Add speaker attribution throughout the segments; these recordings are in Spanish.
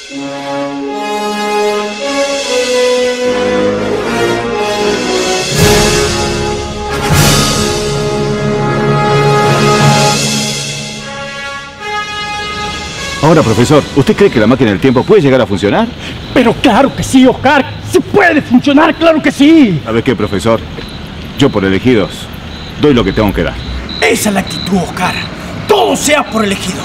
Speaker 1: Ahora, profesor, ¿usted cree que la máquina del tiempo puede llegar a funcionar?
Speaker 2: Pero claro que sí, Oscar. ¡Sí puede funcionar! ¡Claro que sí!
Speaker 1: ¿Sabe qué, profesor? Yo por elegidos doy lo que tengo que dar.
Speaker 2: Esa es la actitud, Oscar. Todo sea por elegido.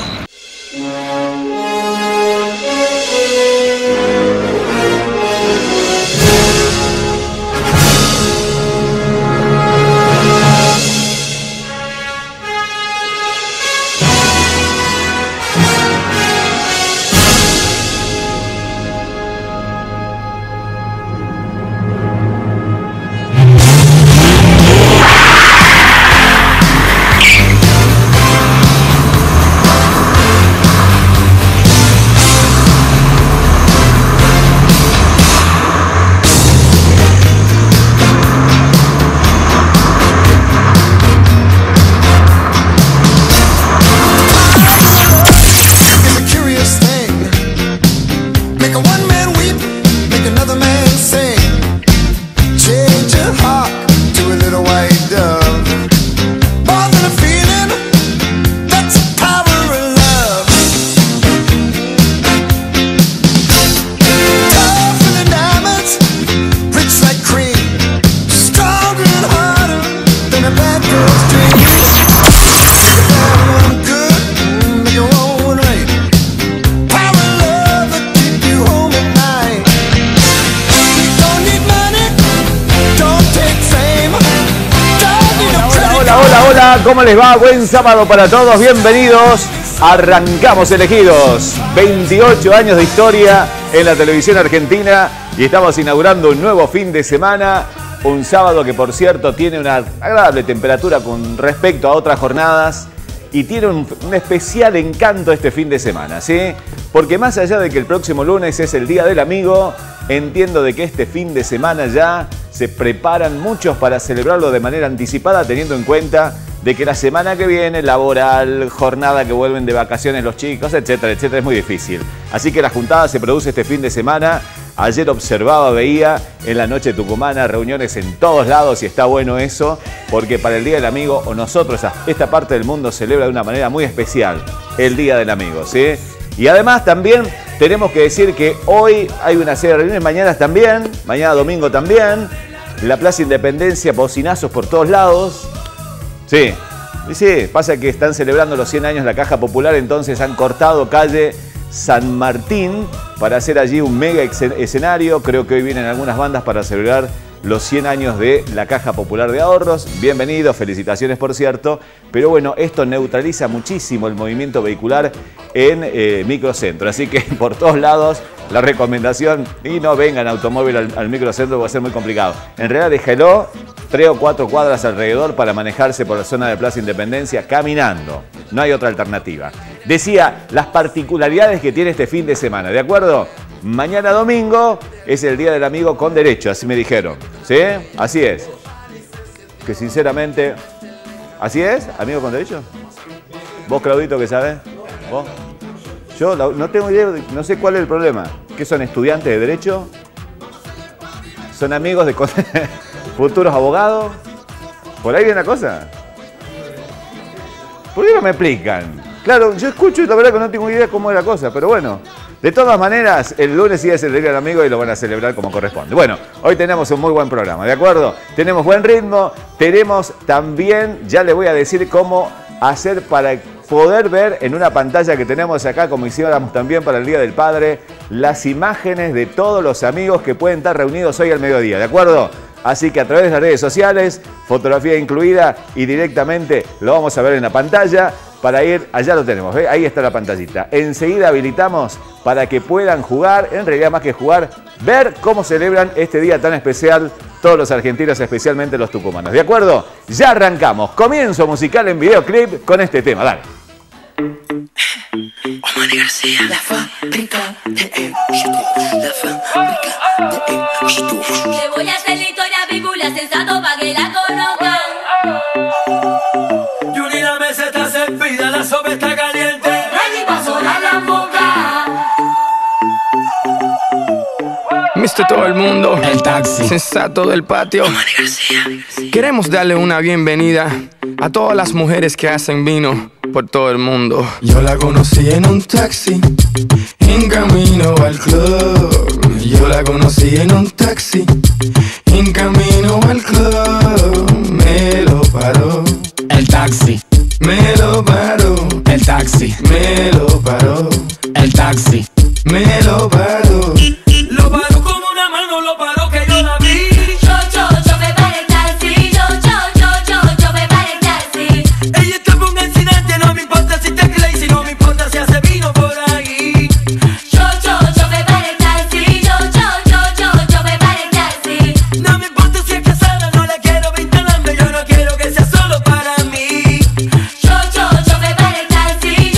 Speaker 3: ¿Cómo les va? Buen sábado para todos, bienvenidos. Arrancamos Elegidos, 28 años de historia en la televisión argentina y estamos inaugurando un nuevo fin de semana, un sábado que por cierto tiene una agradable temperatura con respecto a otras jornadas y tiene un especial encanto este fin de semana, ¿sí? Porque más allá de que el próximo lunes es el Día del Amigo, entiendo de que este fin de semana ya se preparan muchos para celebrarlo de manera anticipada, teniendo en cuenta de que la semana que viene, laboral, jornada que vuelven de vacaciones los chicos, etcétera, etcétera, es muy difícil. Así que la juntada se produce este fin de semana. Ayer observaba, veía en la noche tucumana reuniones en todos lados y está bueno eso, porque para el Día del Amigo, o nosotros, esta parte del mundo celebra de una manera muy especial el Día del Amigo, ¿sí? Y además también tenemos que decir que hoy hay una serie de reuniones, mañana también, mañana domingo también, la Plaza Independencia, bocinazos por todos lados. Sí, sí, pasa que están celebrando los 100 años de la Caja Popular, entonces han cortado calle San Martín para hacer allí un mega escenario. Creo que hoy vienen algunas bandas para celebrar los 100 años de la Caja Popular de Ahorros. Bienvenidos, felicitaciones por cierto. Pero bueno, esto neutraliza muchísimo el movimiento vehicular en Microcentro. Así que por todos lados la recomendación, y no vengan automóvil al Microcentro, va a ser muy complicado. En realidad déjelo 3 o 4 cuadras alrededor para manejarse por la zona de Plaza Independencia caminando. No hay otra alternativa. Decía, las particularidades que tiene este fin de semana, ¿de acuerdo? Mañana domingo es el Día del Amigo con derecho, así me dijeron. ¿Sí? Así es. Que sinceramente... ¿Así es? ¿Amigo con derecho? ¿Vos, Claudito, qué sabés? ¿Vos? Yo no tengo idea, no sé cuál es el problema. ¿Qué son, estudiantes de derecho? ¿Son amigos de futuros abogados? ¿Por ahí viene la cosa? ¿Por qué no me explican? Claro, yo escucho y la verdad que no tengo idea cómo es la cosa, pero bueno. De todas maneras, el lunes sí es el Día del Amigo y lo van a celebrar como corresponde. Bueno, hoy tenemos un muy buen programa, ¿de acuerdo? Tenemos buen ritmo, tenemos también, ya les voy a decir cómo hacer para poder ver en una pantalla que tenemos acá, como hiciéramos también para el Día del Padre, las imágenes de todos los amigos que pueden estar reunidos hoy al mediodía, ¿de acuerdo? Así que a través de las redes sociales, fotografía incluida y directamente lo vamos a ver en la pantalla. Para ir, allá lo tenemos, ¿ve? Ahí está la pantallita. Enseguida habilitamos para que puedan jugar, en realidad más que jugar, ver cómo celebran este día tan especial todos los argentinos, especialmente los tucumanos. ¿De acuerdo? Ya arrancamos. Comienzo musical en videoclip con este tema. Dale.
Speaker 4: Omar García, la fábrica de éxito, la fábrica de éxito.
Speaker 5: Le voy a hacer la historia bíblia sensato para que la conozcan.
Speaker 4: Yuri, la mesa está servida, la sopa está caliente.
Speaker 5: Ready pa' sonar la boca.
Speaker 6: este todo el mundo. El taxi sensato del patio. Queremos darle una bienvenida a todas las mujeres que hacen vino por todo el mundo. Yo la conocí en un taxi, en camino al club. Yo la conocí en un taxi, en camino al club. Me lo paró el taxi, me lo paró el taxi, me lo paró el taxi, me lo paró.
Speaker 4: Lo paró como una mano, lo paró que yo la vi.
Speaker 5: Yo me paré el taxi, yo me paré el taxi.
Speaker 4: Ella está por un accidente, no me importa si te crazy, no me importa si hace vino por ahí.
Speaker 5: Yo me paré el taxi, yo me paré el taxi.
Speaker 4: No me importa si es casada, no la quiero ver talando, yo no quiero que sea solo para mí.
Speaker 5: Yo me paré el taxi,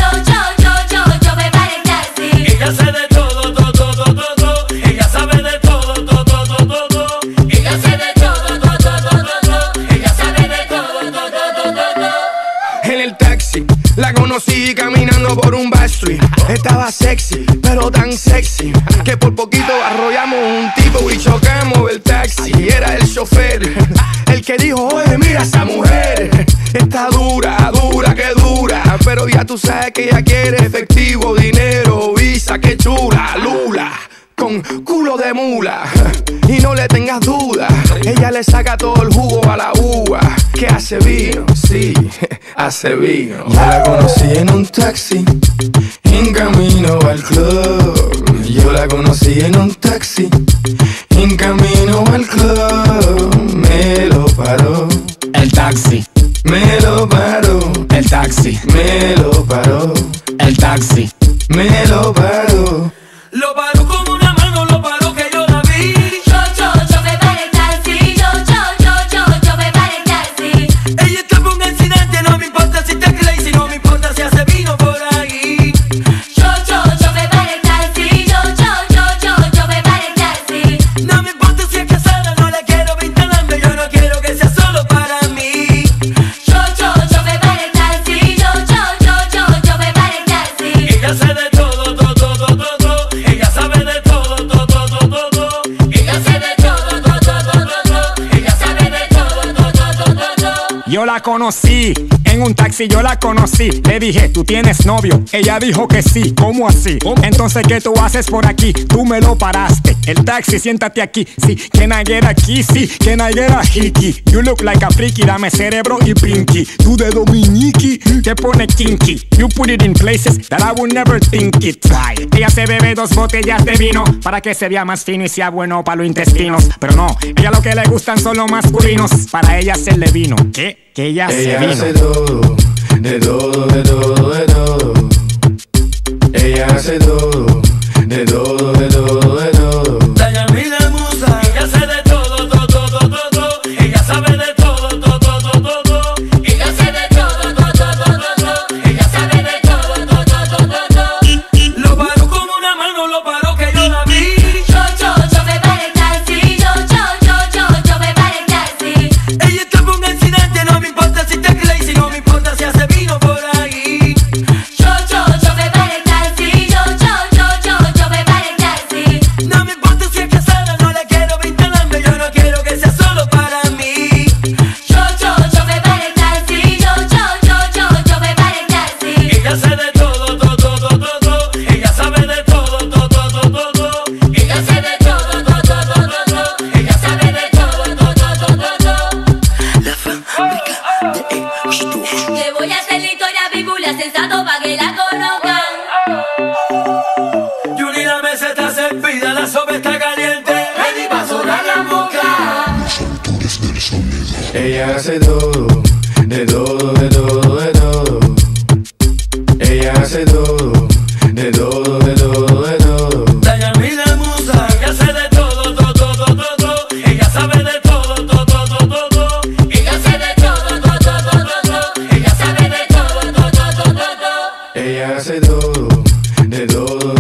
Speaker 5: yo me paré el taxi.
Speaker 4: Ella sabe de todo, todo. Ella sabe de todo, todo.
Speaker 5: Ella sabe de todo.
Speaker 4: Ella sabe de todo.
Speaker 6: En el taxi la conocí caminando por un backstreet. Estaba sexy, pero tan sexy que por poquito arrollamos un tipo y chocamos el taxi. Era el chofer el que dijo, oye, mira esa mujer. Está dura, que dura. Pero ya tú sabes que ella quiere efectivo, dinero, visa, que chula, lula, con culo de mula. Y no le tengas duda, ella le saca todo el jugo a la uva. Que hace vino, sí, hace vino. Yo la conocí en un taxi, en camino al club. Yo la conocí en un taxi, en camino al club. Me lo paró el taxi, me lo paró el taxi, me lo paró el taxi, me lo paró.
Speaker 4: Lo paró como una mano, lo paró que yo la vi.
Speaker 5: Yo me paré el taxi, yo me paré el taxi.
Speaker 4: Ella está por un accidente, no me importa si te crazy, no me importa si hace vino por ahí.
Speaker 5: Yo me paré el taxi, yo me paré el taxi.
Speaker 4: No me importa si es casada, no la quiero ver talando, yo no quiero que sea solo para mí.
Speaker 5: Yo me paré el taxi, yo me paré el taxi.
Speaker 4: Ella sabe de todo, todo. Ella sabe de todo, todo.
Speaker 5: Ella sabe de todo.
Speaker 4: Ella sabe de todo.
Speaker 2: Yo la conocí en un taxi, yo la conocí. Le dije, ¿tú tienes novio? Ella dijo que sí. ¿Cómo así? Entonces, ¿qué tú haces por aquí? Tú me lo paraste. El taxi, siéntate aquí. Sí, can I get a kiss? Sí, can I get a hickey? You look like a freaky. Dame cerebro y pinky. Tú de dominiqui, te pone kinky. You put it in places that I would never think it. Try. Ella se bebe 2 botellas de vino para que se vea más fino y sea bueno para los intestinos. Pero no, ella lo que le gustan son los masculinos. Para ella hacerle vino. ¿Qué? Que ella se vino.
Speaker 6: Hace todo, de todo. Ella hace todo, de todo.
Speaker 4: Daña mi la musa, ella sabe de todo, todo. Ella sabe de todo, todo.
Speaker 5: Ella sabe de todo. Ella sabe de todo.
Speaker 4: Lo paró como una mano, lo paró que yo la vi.
Speaker 5: Yo me paré el taxi, yo me paré el taxi.
Speaker 4: Ella está por un accidente, no me importa si te crazy, no me importa si hace vino por ahí.
Speaker 5: Yo me paré el taxi, yo me paré el taxi.
Speaker 4: No me importa si es casada, no la quiero ver talando, yo no quiero que sea solo para mí.
Speaker 5: Yo me paré el taxi, yo me paré el taxi.
Speaker 4: Ella sabe de todo, todo. Ella sabe de todo, todo.
Speaker 5: Ella sabe de todo.
Speaker 4: Ella sabe de todo.
Speaker 7: La fábrica de éxito.
Speaker 5: Le voy a hacer la historia bíblia sensato pa' que la conozcan.
Speaker 4: Yuri, la mesa está servida, la sopa está caliente. Ready pa' sonar la boca.
Speaker 6: Ella hace todo, de todo. Ella hace todo, de todo.
Speaker 4: Daña mi la musa, ella sabe de todo, todo. Ella sabe de todo, todo.
Speaker 5: Ella sabe de todo.
Speaker 4: Ella sabe de todo.
Speaker 6: Ella hace todo, de todo.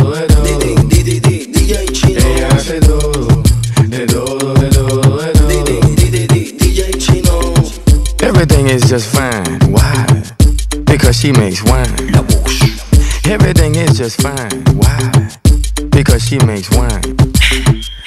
Speaker 7: DJ Chino.
Speaker 6: Ella hace todo, de todo.
Speaker 7: DJ Chino.
Speaker 6: Everything is just fine. Why? Because she makes wine.
Speaker 7: La voz.
Speaker 6: Everything is just fine. Why? Because she makes wine.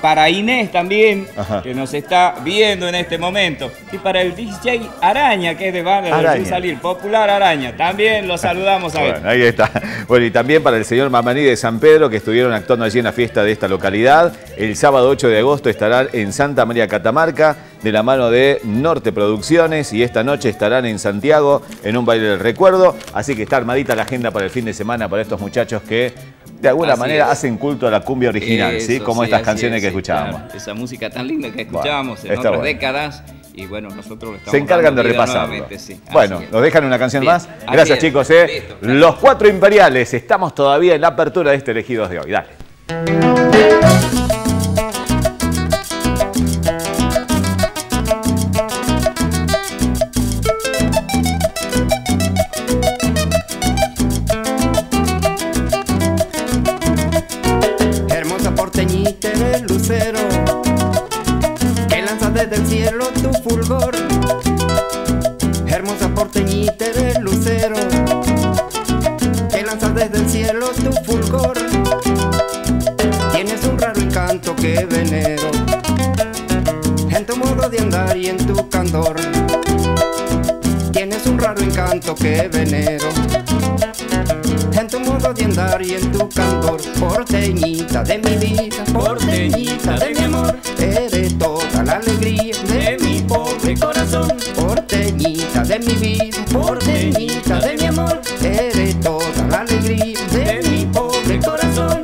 Speaker 8: para Inés también,
Speaker 3: Ajá.
Speaker 8: que nos está viendo en este momento. Y para el DJ Araña, que es de banda de Sin Salir, Popular Araña. También lo saludamos a él.
Speaker 3: Bueno, ahí está. Bueno, y también para el señor Mamaní de San Pedro, que estuvieron actuando allí en la fiesta de esta localidad. El sábado 8 de agosto estarán en Santa María Catamarca, de la mano de Norte Producciones, y esta noche estarán en Santiago en un baile del recuerdo. Así que está armadita la agenda para el fin de semana para estos muchachos que de alguna manera hacen culto a la cumbia original, ¿sí? Como estas canciones que escuchábamos.
Speaker 8: Claro, esa música tan linda que escuchábamos en otras décadas. Y bueno, nosotros lo estamos
Speaker 3: se encargan de repasarlo.
Speaker 8: Sí.
Speaker 3: Bueno, ¿nos dejan una canción más? Gracias, chicos.
Speaker 8: Listo,
Speaker 3: Los Cuatro Imperiales. Estamos todavía en la apertura de este Elegidos de hoy. Dale.
Speaker 6: Hermosa porteñita del lucero, que lanzas desde el cielo tu fulgor. Hermosa porteñita del lucero, que lanzas desde el cielo tu fulgor. Tienes un raro encanto que venero en tu modo de andar y en tu candor. Tienes un raro encanto que venero en tu modo de andar y en tu candor. Porteñita de mi vida, porteñita de mi amor, eres toda la alegría de mi pobre corazón. Porteñita de mi vida, porteñita de mi amor, eres toda la alegría de mi pobre corazón.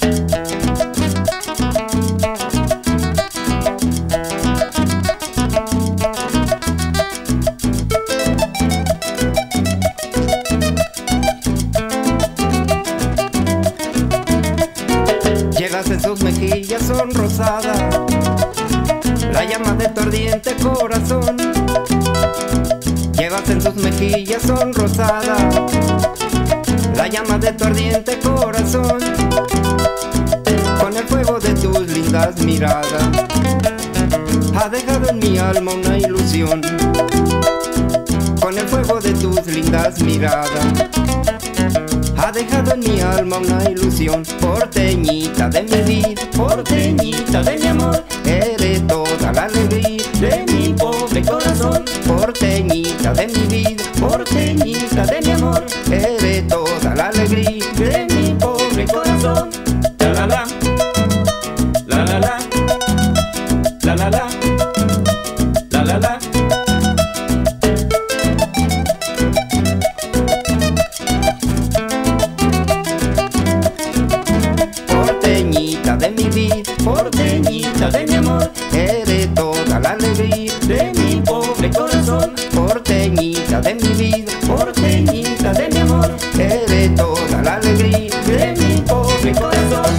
Speaker 6: Llevas en sus mejillas sonrosada la llama de tu ardiente corazón. Llevas en sus mejillas sonrosada la llama de tu ardiente corazón. Con el fuego de tus lindas miradas ha dejado en mi alma una ilusión. Con el fuego de tus lindas miradas ha dejado en mi alma una ilusión. Porteñita de mi vida, porteñita de mi amor, eres toda la alegría de mi pobre corazón. Porteñita de mi vida, porteñita de mi amor, eres toda la alegría de mi pobre corazón. La la la, la la la, la la la, la la la. Porteñita de mi vida, porteñita de mi amor, eres toda la alegría de mi pobre corazón. Porteñita de mi vida, porteñita de mi amor, eres toda la alegría de mi pobre corazón.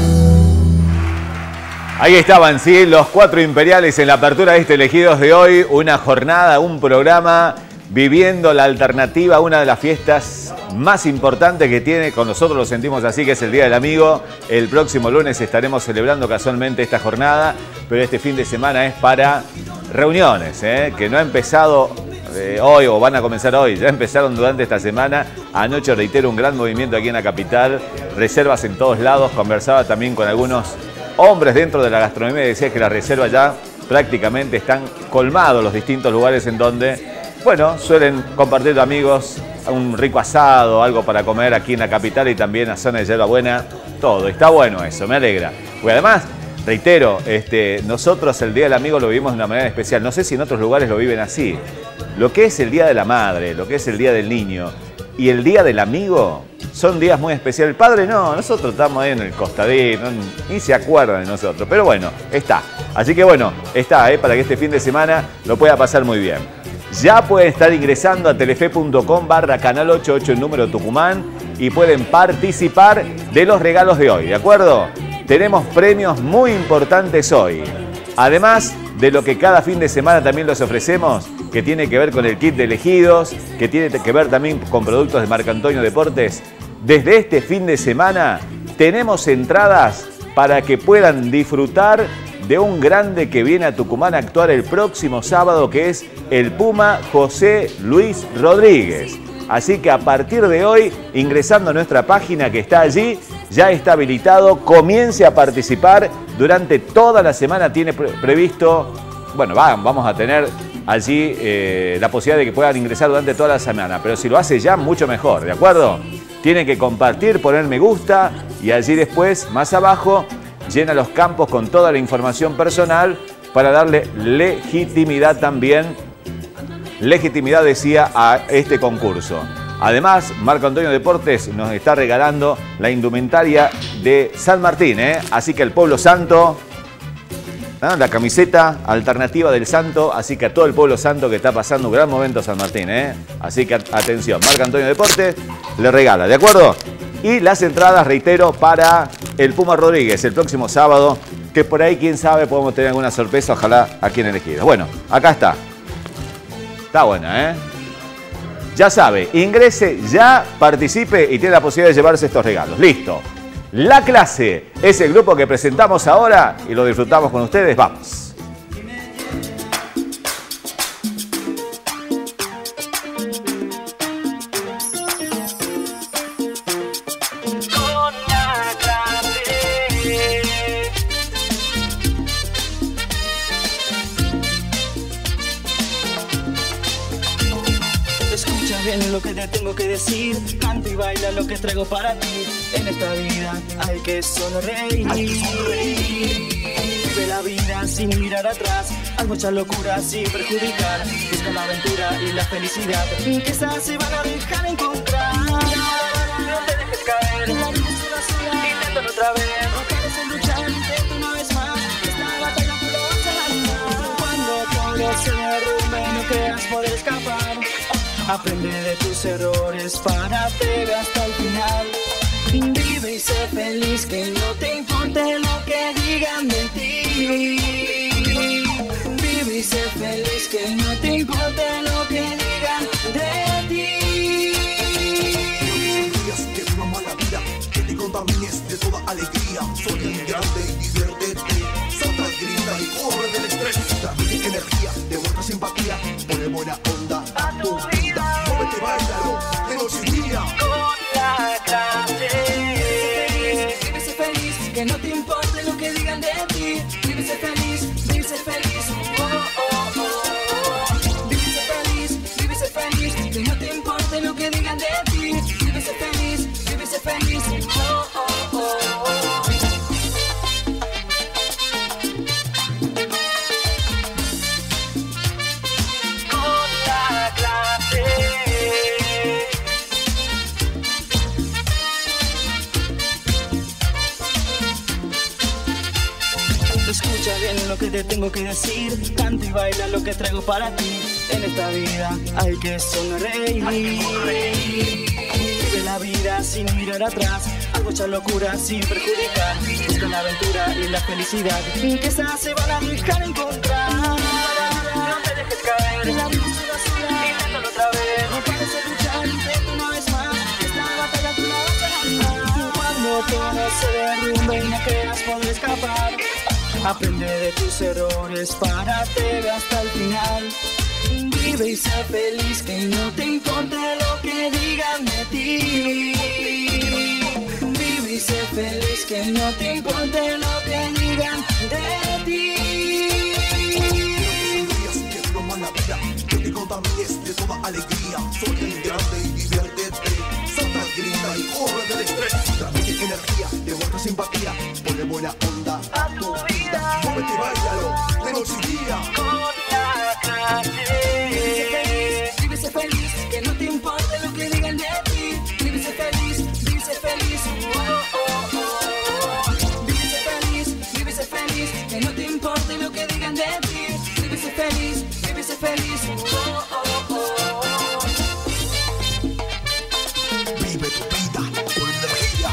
Speaker 3: Ahí estaban, sí, los Cuatro Imperiales en la apertura de este Elegidos de hoy. Una jornada, un programa viviendo la alternativa, una de las fiestas más importantes que tiene, con nosotros lo sentimos así, que es el Día del Amigo. El próximo lunes estaremos celebrando casualmente esta jornada, pero este fin de semana es para reuniones, que no ha empezado hoy o van a comenzar hoy, ya empezaron durante esta semana. Anoche, reitero, un gran movimiento aquí en la capital, reservas en todos lados. Conversaba también con algunos hombres dentro de la gastronomía y decía que las reservas ya prácticamente están colmados los distintos lugares en donde, bueno, suelen compartir amigos un rico asado, algo para comer aquí en la capital y también a zona de Yerba Buena. Todo, está bueno eso, me alegra. Y además, reitero, nosotros el Día del Amigo lo vivimos de una manera especial. No sé si en otros lugares lo viven así. Lo que es el Día de la Madre, lo que es el Día del Niño y el Día del Amigo son días muy especiales. El padre no, nosotros estamos ahí en el costadito, ni se acuerdan de nosotros. Pero bueno, está. Así que bueno, está, para que este fin de semana lo pueda pasar muy bien. Ya pueden estar ingresando a telefe.com/canal 88 el número Tucumán y pueden participar de los regalos de hoy, ¿de acuerdo? Tenemos premios muy importantes hoy. Además de lo que cada fin de semana también los ofrecemos, que tiene que ver con el kit de elegidos, que tiene que ver también con productos de Marco Antonio Deportes. Desde este fin de semana tenemos entradas para que puedan disfrutar de un grande que viene a Tucumán a actuar el próximo sábado, que es el Puma José Luis Rodríguez. Así que a partir de hoy, ingresando a nuestra página que está allí, ya está habilitado. Comience a participar durante toda la semana. Tiene previsto, bueno, vamos a tener allí la posibilidad de que puedan ingresar durante toda la semana. Pero si lo hace ya, mucho mejor, ¿de acuerdo? Tienen que compartir, poner me gusta y allí después, más abajo, llena los campos con toda la información personal para darle legitimidad también, legitimidad decía, a este concurso. Además, Marco Antonio Deportes nos está regalando la indumentaria de San Martín, así que el Pueblo Santo, la camiseta alternativa del Santo, así que a todo el Pueblo Santo que está pasando un gran momento San Martín, así que atención, Marco Antonio Deportes le regala, ¿de acuerdo? Y las entradas, reitero, para el Puma Rodríguez el próximo sábado, que por ahí, quién sabe, podemos tener alguna sorpresa, ojalá aquí en Elegidos. Bueno, acá está. Está buena, Ya sabe, ingrese, ya participe y tiene la posibilidad de llevarse estos regalos. Listo. La Clase es el grupo que presentamos ahora y lo disfrutamos con ustedes. Vamos.
Speaker 9: Lo que te tengo que decir, canta y baila lo que traigo para ti. En esta vida hay que sonreír. Vive la vida sin mirar atrás, haz muchas locuras sin perjudicar. Busca la aventura y la felicidad, que quizás se van a dejar encontrar. No te dejes caer, la vida es una sola, inténtalo otra vez. No pares en luchar, intenta una vez más. Esta batalla tú lo vas a ganar. Cuando todo se derrumbe, no creas poder escapar. Aprende de tus errores para pegar hasta el final. Vive y sé feliz, que no te importe lo que digan de ti. Vive y sé feliz, que no te importe lo que digan de ti.
Speaker 10: Que vivamos la vida, que te contamines de toda alegría. Soy un grande y diviértete. Salta, grita y corre del estrés. Transmite energía, demuestra simpatía. Pone buena onda a tu vida. Móvete, báilalo, de noche y día.
Speaker 9: Con la Clase. Vive sé feliz, que no te importe lo que digan de ti. Vive sé feliz, vive sé feliz. Vive sé feliz, vive sé feliz. Que no te importe lo que digan de ti. Vive sé feliz, vive sé feliz. Escucha bien lo que te tengo que decir, canta y baila lo que traigo para ti. En esta vida hay que sonreír. Vive la vida sin mirar atrás, haz muchas locuras sin perjudicar. Busca la aventura y la felicidad, que quizás se van a dejar encontrar. No te dejes caer, la vida es una sola, inténtalo otra vez. No pares de luchar, intenta una vez más. Esta batalla tú la vas a ganar. Cuando todo se derrumbe y no creas poder escapar, aprende de tus errores para pegar hasta el final. Vive y sé feliz, que no te importe lo que digan de ti. Vive y sé feliz, que no te importe lo que digan de ti.
Speaker 10: Que vivamos la vida, que te contamines de toda alegría. Soy el grande y diviértete. Salta, grita y corre del estrés. Transmite energía, demuestra simpatía. Pone buena onda a tu vida. Móvete, báilalo, de noche y día.
Speaker 9: Con la Clase. Vive sé feliz, que no te importe lo que digan de ti. Vive sé feliz, vive sé feliz. Vive sé feliz, vive sé feliz. Que no te importe lo que digan de ti. Vive sé feliz, vive sé feliz.
Speaker 10: Vive tu vida con energía.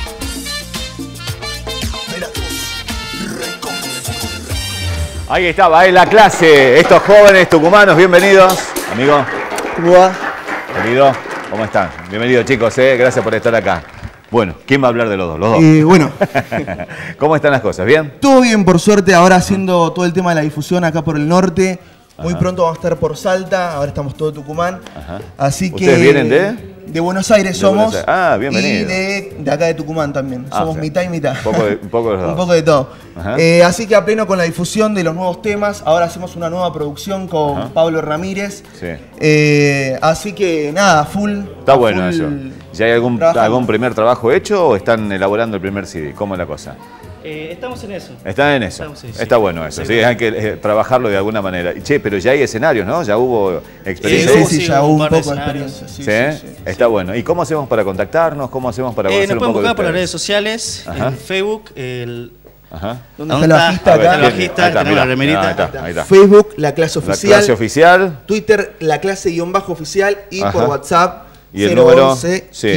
Speaker 3: Ahí estaba, La Clase. Estos jóvenes tucumanos, bienvenidos. Amigo.
Speaker 11: ¿Cómo va?
Speaker 3: Querido, ¿cómo están? Bienvenidos, chicos, gracias por estar acá. Bueno, ¿quién va a hablar de los dos? Los dos.
Speaker 11: Bueno.
Speaker 3: ¿Cómo están las cosas? ¿Bien?
Speaker 11: Todo bien, por suerte. Ahora haciendo todo el tema de la difusión acá por el norte. Muy pronto vamos a estar por Salta. Ahora estamos todo Tucumán.
Speaker 3: Ajá.
Speaker 11: Así que...
Speaker 3: ¿Ustedes vienen de...?
Speaker 11: De Buenos Aires
Speaker 3: De Buenos
Speaker 11: somos.
Speaker 3: Aires. Ah, bienvenido.
Speaker 11: Y de acá de Tucumán también.
Speaker 3: Ah,
Speaker 11: Somos
Speaker 3: sí.
Speaker 11: mitad y mitad.
Speaker 3: Un poco de los dos.
Speaker 11: Un poco de todo.
Speaker 3: Ajá.
Speaker 11: Así que a pleno con la difusión de los nuevos temas. Ahora hacemos una nueva producción con
Speaker 3: Ajá.
Speaker 11: Pablo Ramírez.
Speaker 3: Sí.
Speaker 11: Así que nada, full.
Speaker 3: Está bueno
Speaker 11: full
Speaker 3: eso. ¿Ya hay algún
Speaker 11: trabajando.
Speaker 3: primer trabajo hecho o están elaborando el primer CD? ¿Cómo es la cosa?
Speaker 12: Estamos en eso.
Speaker 3: Están en eso.
Speaker 12: Estamos, sí, sí.
Speaker 3: Está bueno eso. Sí, hay que trabajarlo de alguna manera. Y, che, pero ya hay escenarios, ¿no? Ya hubo experiencias.
Speaker 11: Sí, ya hubo un
Speaker 12: par de
Speaker 11: poco de
Speaker 12: escenarios.
Speaker 11: experiencia. Sí.
Speaker 3: Está bueno. ¿Y cómo hacemos para contactarnos? ¿Cómo hacemos para conocer
Speaker 12: Nos
Speaker 3: un
Speaker 12: pueden
Speaker 3: poco de
Speaker 12: buscar por las
Speaker 3: ustedes?
Speaker 12: redes sociales,
Speaker 3: Ajá.
Speaker 12: en Facebook,
Speaker 3: Ajá.
Speaker 11: ¿Dónde está el bajista
Speaker 3: A ver,
Speaker 11: acá?
Speaker 12: El bajista,
Speaker 3: ahí está,
Speaker 12: tenemos
Speaker 3: mirá,
Speaker 12: la remerita.
Speaker 3: ahí está.
Speaker 11: Facebook, La Clase
Speaker 3: La
Speaker 11: Oficial.
Speaker 3: clase oficial.
Speaker 11: Twitter, La Clase_Oficial. Y
Speaker 3: Ajá.
Speaker 11: por WhatsApp,
Speaker 3: Y el número,
Speaker 11: 011
Speaker 3: sí.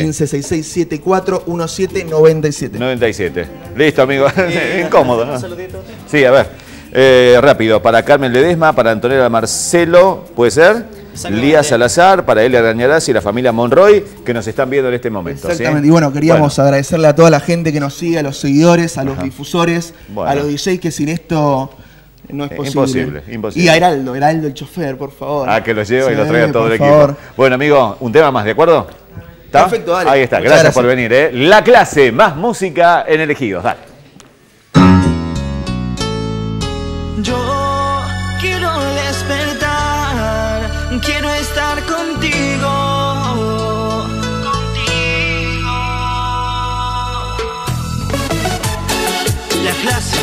Speaker 11: 1566741797.
Speaker 3: 97. Listo, amigo. Incómodo, ¿no?
Speaker 12: Un saludito.
Speaker 3: Sí, a ver. Rápido. Para Carmen Ledesma, para Antonella Marcelo, ¿puede ser?
Speaker 12: Exactamente.
Speaker 3: Lía Salazar, para Elia Arañarás y la familia Monroy, que nos están viendo en este momento.
Speaker 11: Exactamente.
Speaker 3: ¿sí?
Speaker 11: Y bueno, queríamos agradecerle a toda la gente que nos sigue, a los seguidores, a los
Speaker 3: Ajá.
Speaker 11: difusores,
Speaker 3: Bueno.
Speaker 11: a los DJs, que sin esto no es posible.
Speaker 3: Imposible.
Speaker 11: Y a Heraldo el chofer, por favor.
Speaker 3: Ah, que lo lleva y
Speaker 11: Sí,
Speaker 3: lo trae a todo
Speaker 11: por
Speaker 3: el equipo.
Speaker 11: favor.
Speaker 3: Bueno, amigo, un tema más, ¿de acuerdo? ¿Está?
Speaker 11: Perfecto, dale.
Speaker 3: Ahí está,
Speaker 11: Muchas
Speaker 3: gracias por
Speaker 11: gracias.
Speaker 3: venir. La clase, más música en Elegidos. Dale.
Speaker 9: Yo quiero despertar, quiero estar contigo. La clase.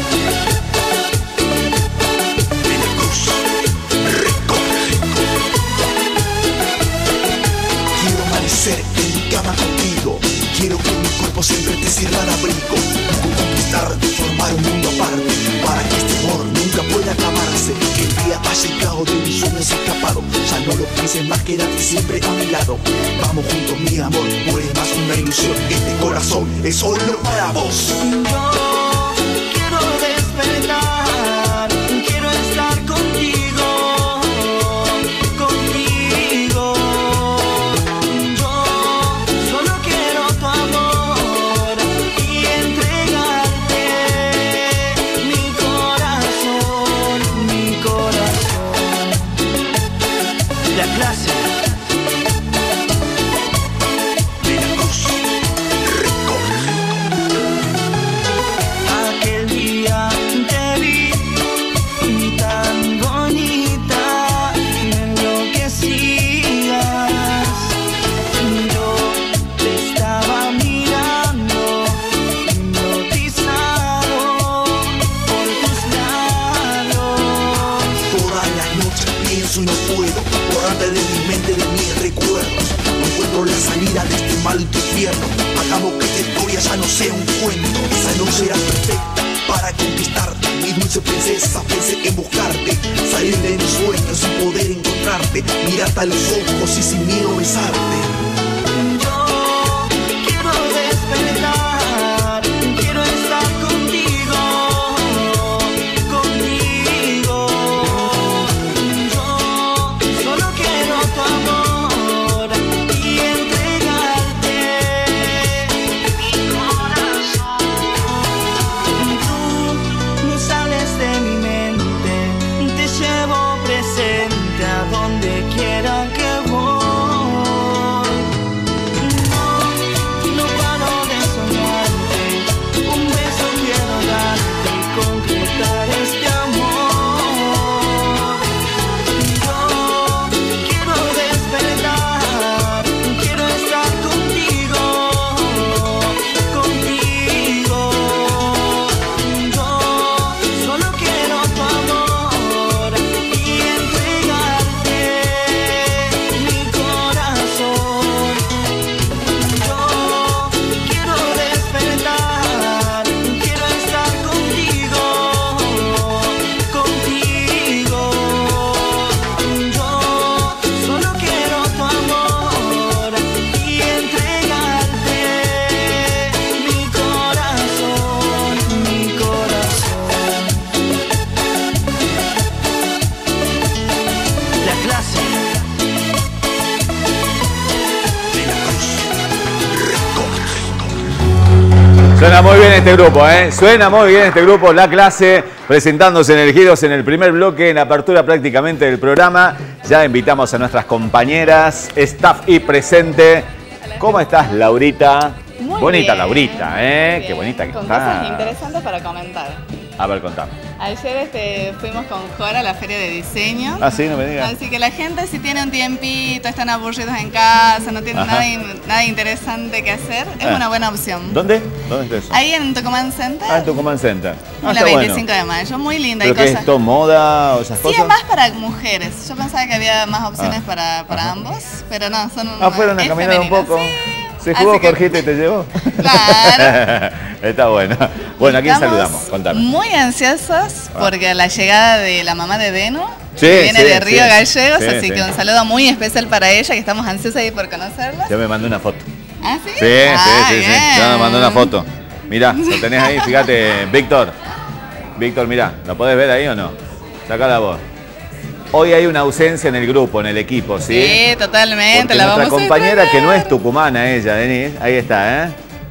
Speaker 10: Quiero amanecer en mi cama contigo. Quiero que mi cuerpo siempre te sirva de abrigo. Quiero conquistarte, formar un mundo aparte, para que este amor nunca pueda acabarse. Que el día ha llegado de mis sueños escapado. Ya no lo pienses más, quédate siempre a mi lado. Vamos juntos, mi amor, no es más una ilusión. Este corazón es solo para vos.
Speaker 9: Yo quiero despertar, quiero estar contigo, contigo. Yo solo quiero tu amor y entregarte mi corazón, mi corazón. La clase. Aquel día te vi tan bonita, me enloquecías. Yo te estaba mirando, hipnotizado por tus labios.
Speaker 10: Todas las noches pienso y no puedo borrarte de mi mente, de mis recuerdos. No encuentro la salida de este maldito infierno. Hagamos que esta historia ya no sea un cuento. Esa noche era perfecta para conquistarte. Mi dulce princesa, pensé en buscarte, salir de mis sueños y poder encontrarte, mirarte a los ojos y sin miedo besarte.
Speaker 9: Yo quiero despertar, quiero estar contigo, contigo. Yo solo quiero tu amor y entregarte mi corazón. Tú no sales de mi mente, te llevo presente a donde quiera que voy.
Speaker 3: Suena muy bien este grupo, ¿eh? Suena muy bien este grupo, La Clase, presentándose en Elegidos en el primer bloque, en la apertura prácticamente del programa. Ya invitamos a nuestras compañeras, staff y presente. ¿Cómo estás, Laurita?
Speaker 13: Muy
Speaker 3: bonita,
Speaker 13: bien.
Speaker 3: Laurita, ¿eh? Qué bonita que
Speaker 13: Con
Speaker 3: está.
Speaker 13: cosas interesantes para comentar.
Speaker 3: A ver, contame.
Speaker 13: Ayer fuimos con Jora a la feria de diseño.
Speaker 3: Ah, sí, no me digas.
Speaker 13: Así que la gente, si tiene un tiempito, están aburridos en casa, no tienen nada interesante que hacer, es una buena opción.
Speaker 3: ¿Dónde? ¿Dónde está eso?
Speaker 13: Ahí en Tucumán Center.
Speaker 3: Ah, en Tucumán Center.
Speaker 13: En la 25 de mayo, muy linda.
Speaker 3: ¿Pero
Speaker 13: y
Speaker 3: qué
Speaker 13: cosas.
Speaker 3: es esto, moda o esas
Speaker 13: Sí,
Speaker 3: cosas?
Speaker 13: es más para mujeres. Yo pensaba que había más opciones para ambos, pero no, son
Speaker 3: fueron a
Speaker 13: es
Speaker 3: caminar un
Speaker 13: femenina.
Speaker 3: poco.
Speaker 13: Sí.
Speaker 3: ¿Se jugó
Speaker 13: Así que-
Speaker 3: Jorgito y te llevó?
Speaker 13: Claro.
Speaker 3: Está bueno. Bueno, ¿a quién
Speaker 13: Estamos
Speaker 3: saludamos? Contame.
Speaker 13: Muy ansiosos porque la llegada de la mamá de Beno
Speaker 3: Sí,
Speaker 13: que viene
Speaker 3: sí,
Speaker 13: de Río
Speaker 3: sí.
Speaker 13: Gallegos,
Speaker 3: Sí,
Speaker 13: así
Speaker 3: sí.
Speaker 13: que un saludo muy especial para ella, que estamos ansiosos ahí por conocerla.
Speaker 3: Ya me mandó una foto.
Speaker 13: ¿Ah, sí?
Speaker 3: Sí, sí. Ya me mandó una foto. Mirá, lo tenés ahí, fíjate, Víctor. Víctor, mirá, ¿lo podés ver ahí o no? Saca la voz. Hoy hay una ausencia en el grupo, en el equipo, ¿sí?
Speaker 13: Sí, totalmente.
Speaker 3: Porque
Speaker 13: La
Speaker 3: nuestra
Speaker 13: vamos a
Speaker 3: compañera,
Speaker 13: extrañar.
Speaker 3: que no es tucumana ella, Denis, ahí está, ¿eh?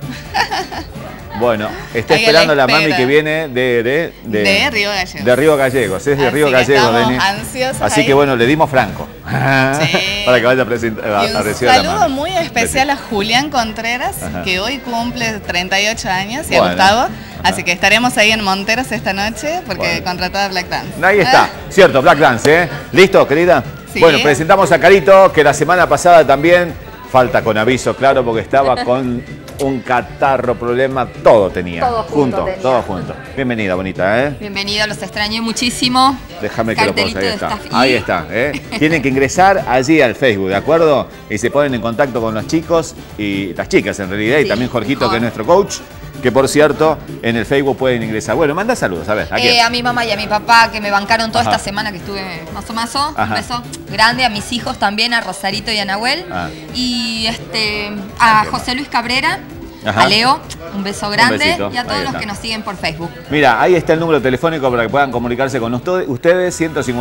Speaker 3: Bueno, está
Speaker 13: Ahí a la
Speaker 3: esperando la mami
Speaker 13: espera.
Speaker 3: que viene de
Speaker 13: Río Gallegos.
Speaker 3: De Río Gallegos, es de
Speaker 13: Así
Speaker 3: Río
Speaker 13: que
Speaker 3: Gallegos,
Speaker 13: estamos
Speaker 3: Denis.
Speaker 13: ansiosos
Speaker 3: Así
Speaker 13: ahí.
Speaker 3: que bueno, le dimos franco. Para que vaya a, presentar,
Speaker 13: Y
Speaker 3: a
Speaker 13: un
Speaker 3: recibir a la
Speaker 13: saludo
Speaker 3: mami.
Speaker 13: muy especial a Julián Contreras,
Speaker 3: Ajá.
Speaker 13: que hoy cumple 38 años, y a
Speaker 3: Bueno.
Speaker 13: Gustavo. Así que estaremos ahí en Monteros esta noche, porque
Speaker 3: Bueno.
Speaker 13: contrató a Black Dance.
Speaker 3: Ahí está, cierto, Black Dance, ¿eh? ¿Listo, querida?
Speaker 13: Sí.
Speaker 3: Bueno, presentamos a Carito, que la semana pasada también, falta con aviso, claro, porque estaba con un catarro, problema, todo tenía.
Speaker 14: Todo junto tenía.
Speaker 3: todo junto. Bienvenida, bonita, ¿eh?
Speaker 14: Bienvenido, los extrañé muchísimo.
Speaker 3: Déjame que lo pose,
Speaker 14: Cartelito
Speaker 3: ahí
Speaker 14: de
Speaker 3: está.
Speaker 14: staff.
Speaker 3: Ahí está, ¿eh? Tienen que ingresar allí al Facebook, ¿de acuerdo? Y se ponen en contacto con los chicos y las chicas en realidad, y
Speaker 14: Sí,
Speaker 3: también Jorgito,
Speaker 14: mejor.
Speaker 3: que es nuestro coach, que por cierto, en el Facebook pueden ingresar. Bueno, manda saludos, a ver, ¿a quién?
Speaker 14: A mi mamá y a mi papá que me bancaron toda
Speaker 3: Ajá.
Speaker 14: esta semana que estuve mazo.
Speaker 3: Ajá.
Speaker 14: Un beso grande a mis hijos también, a Rosarito y a Nahuel.
Speaker 3: Ah.
Speaker 14: Y a José Luis Cabrera,
Speaker 3: Ajá.
Speaker 14: a Leo, un beso grande.
Speaker 3: besito,
Speaker 14: Y a
Speaker 3: ahí
Speaker 14: todos los
Speaker 3: está.
Speaker 14: que nos siguen por Facebook.
Speaker 3: Mira, ahí está el número telefónico para que puedan comunicarse con ustedes,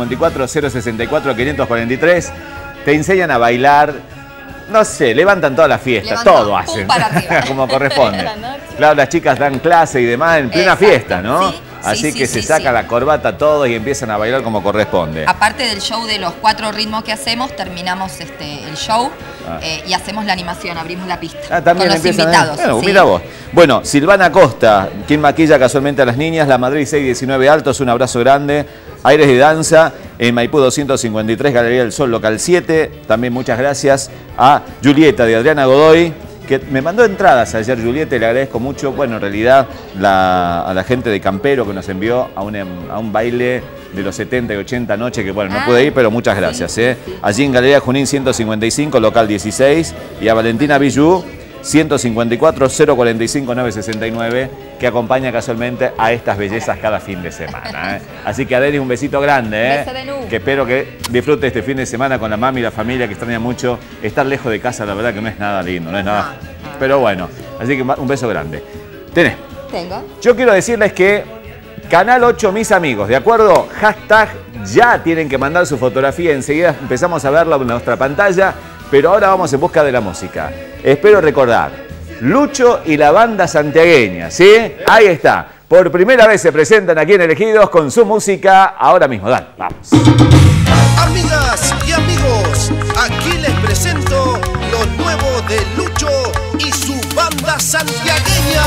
Speaker 3: 154-064-543. Te enseñan a bailar, no sé, levantan toda la fiesta,
Speaker 14: Levantan,
Speaker 3: todo
Speaker 14: pum,
Speaker 3: hacen,
Speaker 14: para arriba.
Speaker 3: como corresponde.
Speaker 13: La noche.
Speaker 3: Claro, las chicas dan clase y demás en plena
Speaker 14: Exacto,
Speaker 3: fiesta, ¿no?
Speaker 14: sí,
Speaker 3: Así
Speaker 14: sí,
Speaker 3: que
Speaker 14: sí,
Speaker 3: se
Speaker 14: sí,
Speaker 3: saca
Speaker 14: sí.
Speaker 3: la corbata todos y empiezan a bailar como corresponde.
Speaker 14: Aparte del show de los 4 ritmos que hacemos, terminamos el show y hacemos la animación, abrimos la pista.
Speaker 3: También
Speaker 14: con los
Speaker 3: empiezan
Speaker 14: invitados.
Speaker 3: Bueno,
Speaker 14: sí.
Speaker 3: mira vos. Bueno, Silvana Costa, quien maquilla casualmente a las niñas, La Madrid 619 Altos, un abrazo grande. Aires de Danza, en Maipú 253, Galería del Sol, local 7. También muchas gracias a Julieta de Adriana Godoy, que me mandó entradas ayer, Julieta, y le agradezco mucho. Bueno, en realidad a la gente de Campero que nos envió a un baile de los 70 y 80 anoche, que bueno, no pude ir, pero muchas gracias. Allí en Galería Junín 155, local 16, y a Valentina Villú, 154 045 969, que acompaña casualmente a estas bellezas cada fin de semana. Así que a Denis un besito grande,
Speaker 14: Beso de nube.
Speaker 3: que espero que disfrute este fin de semana con la mami y la familia, que extraña mucho. Estar lejos de casa, la verdad que no es nada lindo, no es nada. Pero bueno, así que un beso grande. Tenés.
Speaker 14: Tengo.
Speaker 3: Yo quiero decirles que Canal 8 Mis Amigos, ¿de acuerdo? Hashtag ya tienen que mandar su fotografía. Enseguida empezamos a verla en nuestra pantalla, pero ahora vamos en busca de la música. Espero recordar, Lucho y la banda santiagueña, ¿sí? Ahí está. Por primera vez se presentan aquí en Elegidos con su música ahora mismo. Dale, vamos.
Speaker 15: Amigas y amigos, aquí les presento lo nuevo de Lucho y su banda santiagueña.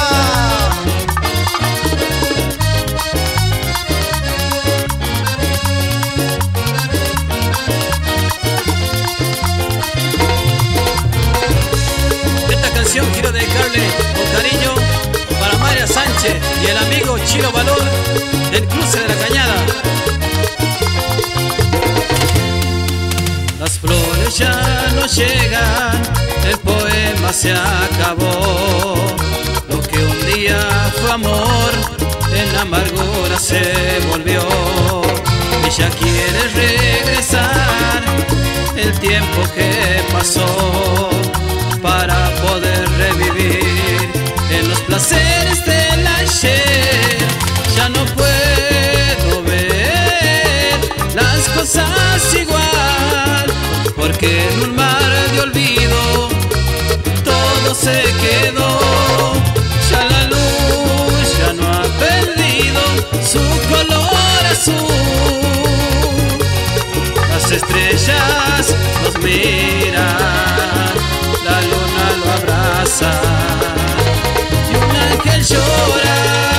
Speaker 16: Esta canción quiero dedicarle con cariño para María Sánchez y el amigo Chilo Valor del Cruce de la Cañada. Las flores ya no llegan, el poema se acabó. Lo que un día fue amor, en amargura se volvió. Ella quiere regresar el tiempo que pasó, para poder revivir en los placeres del ayer. Ya no puedo ver las cosas igual, porque en un mar de olvido todo se quedó. Ya la luz estrellas nos miran, la luna lo abraza y un ángel llora.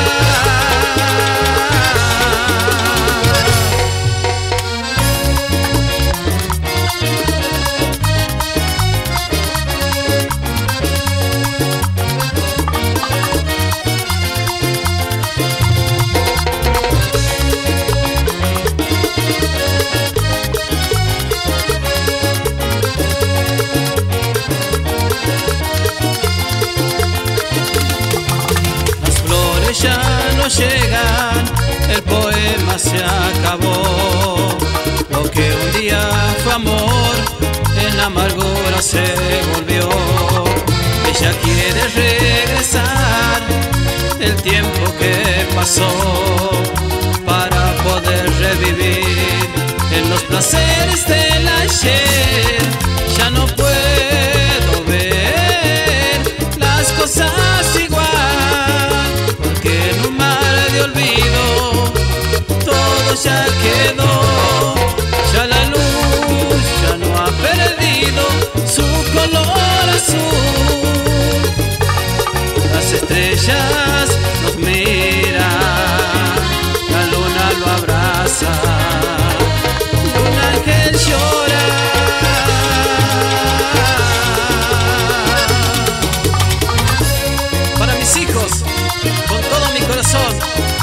Speaker 16: Ya no llegan, el poema se acabó. Lo que un día fue amor, en amargura se volvió. Ella quiere regresar el tiempo que pasó para poder revivir en los placeres del ayer. Ya no puedo ver las cosas igual, que en un mar de olvido todo ya quedó. Ya la luz ya no ha perdido su color azul. Las estrellas nos miran, la luna lo abraza y un ángel llora. Para mis hijos, con todo mi corazón.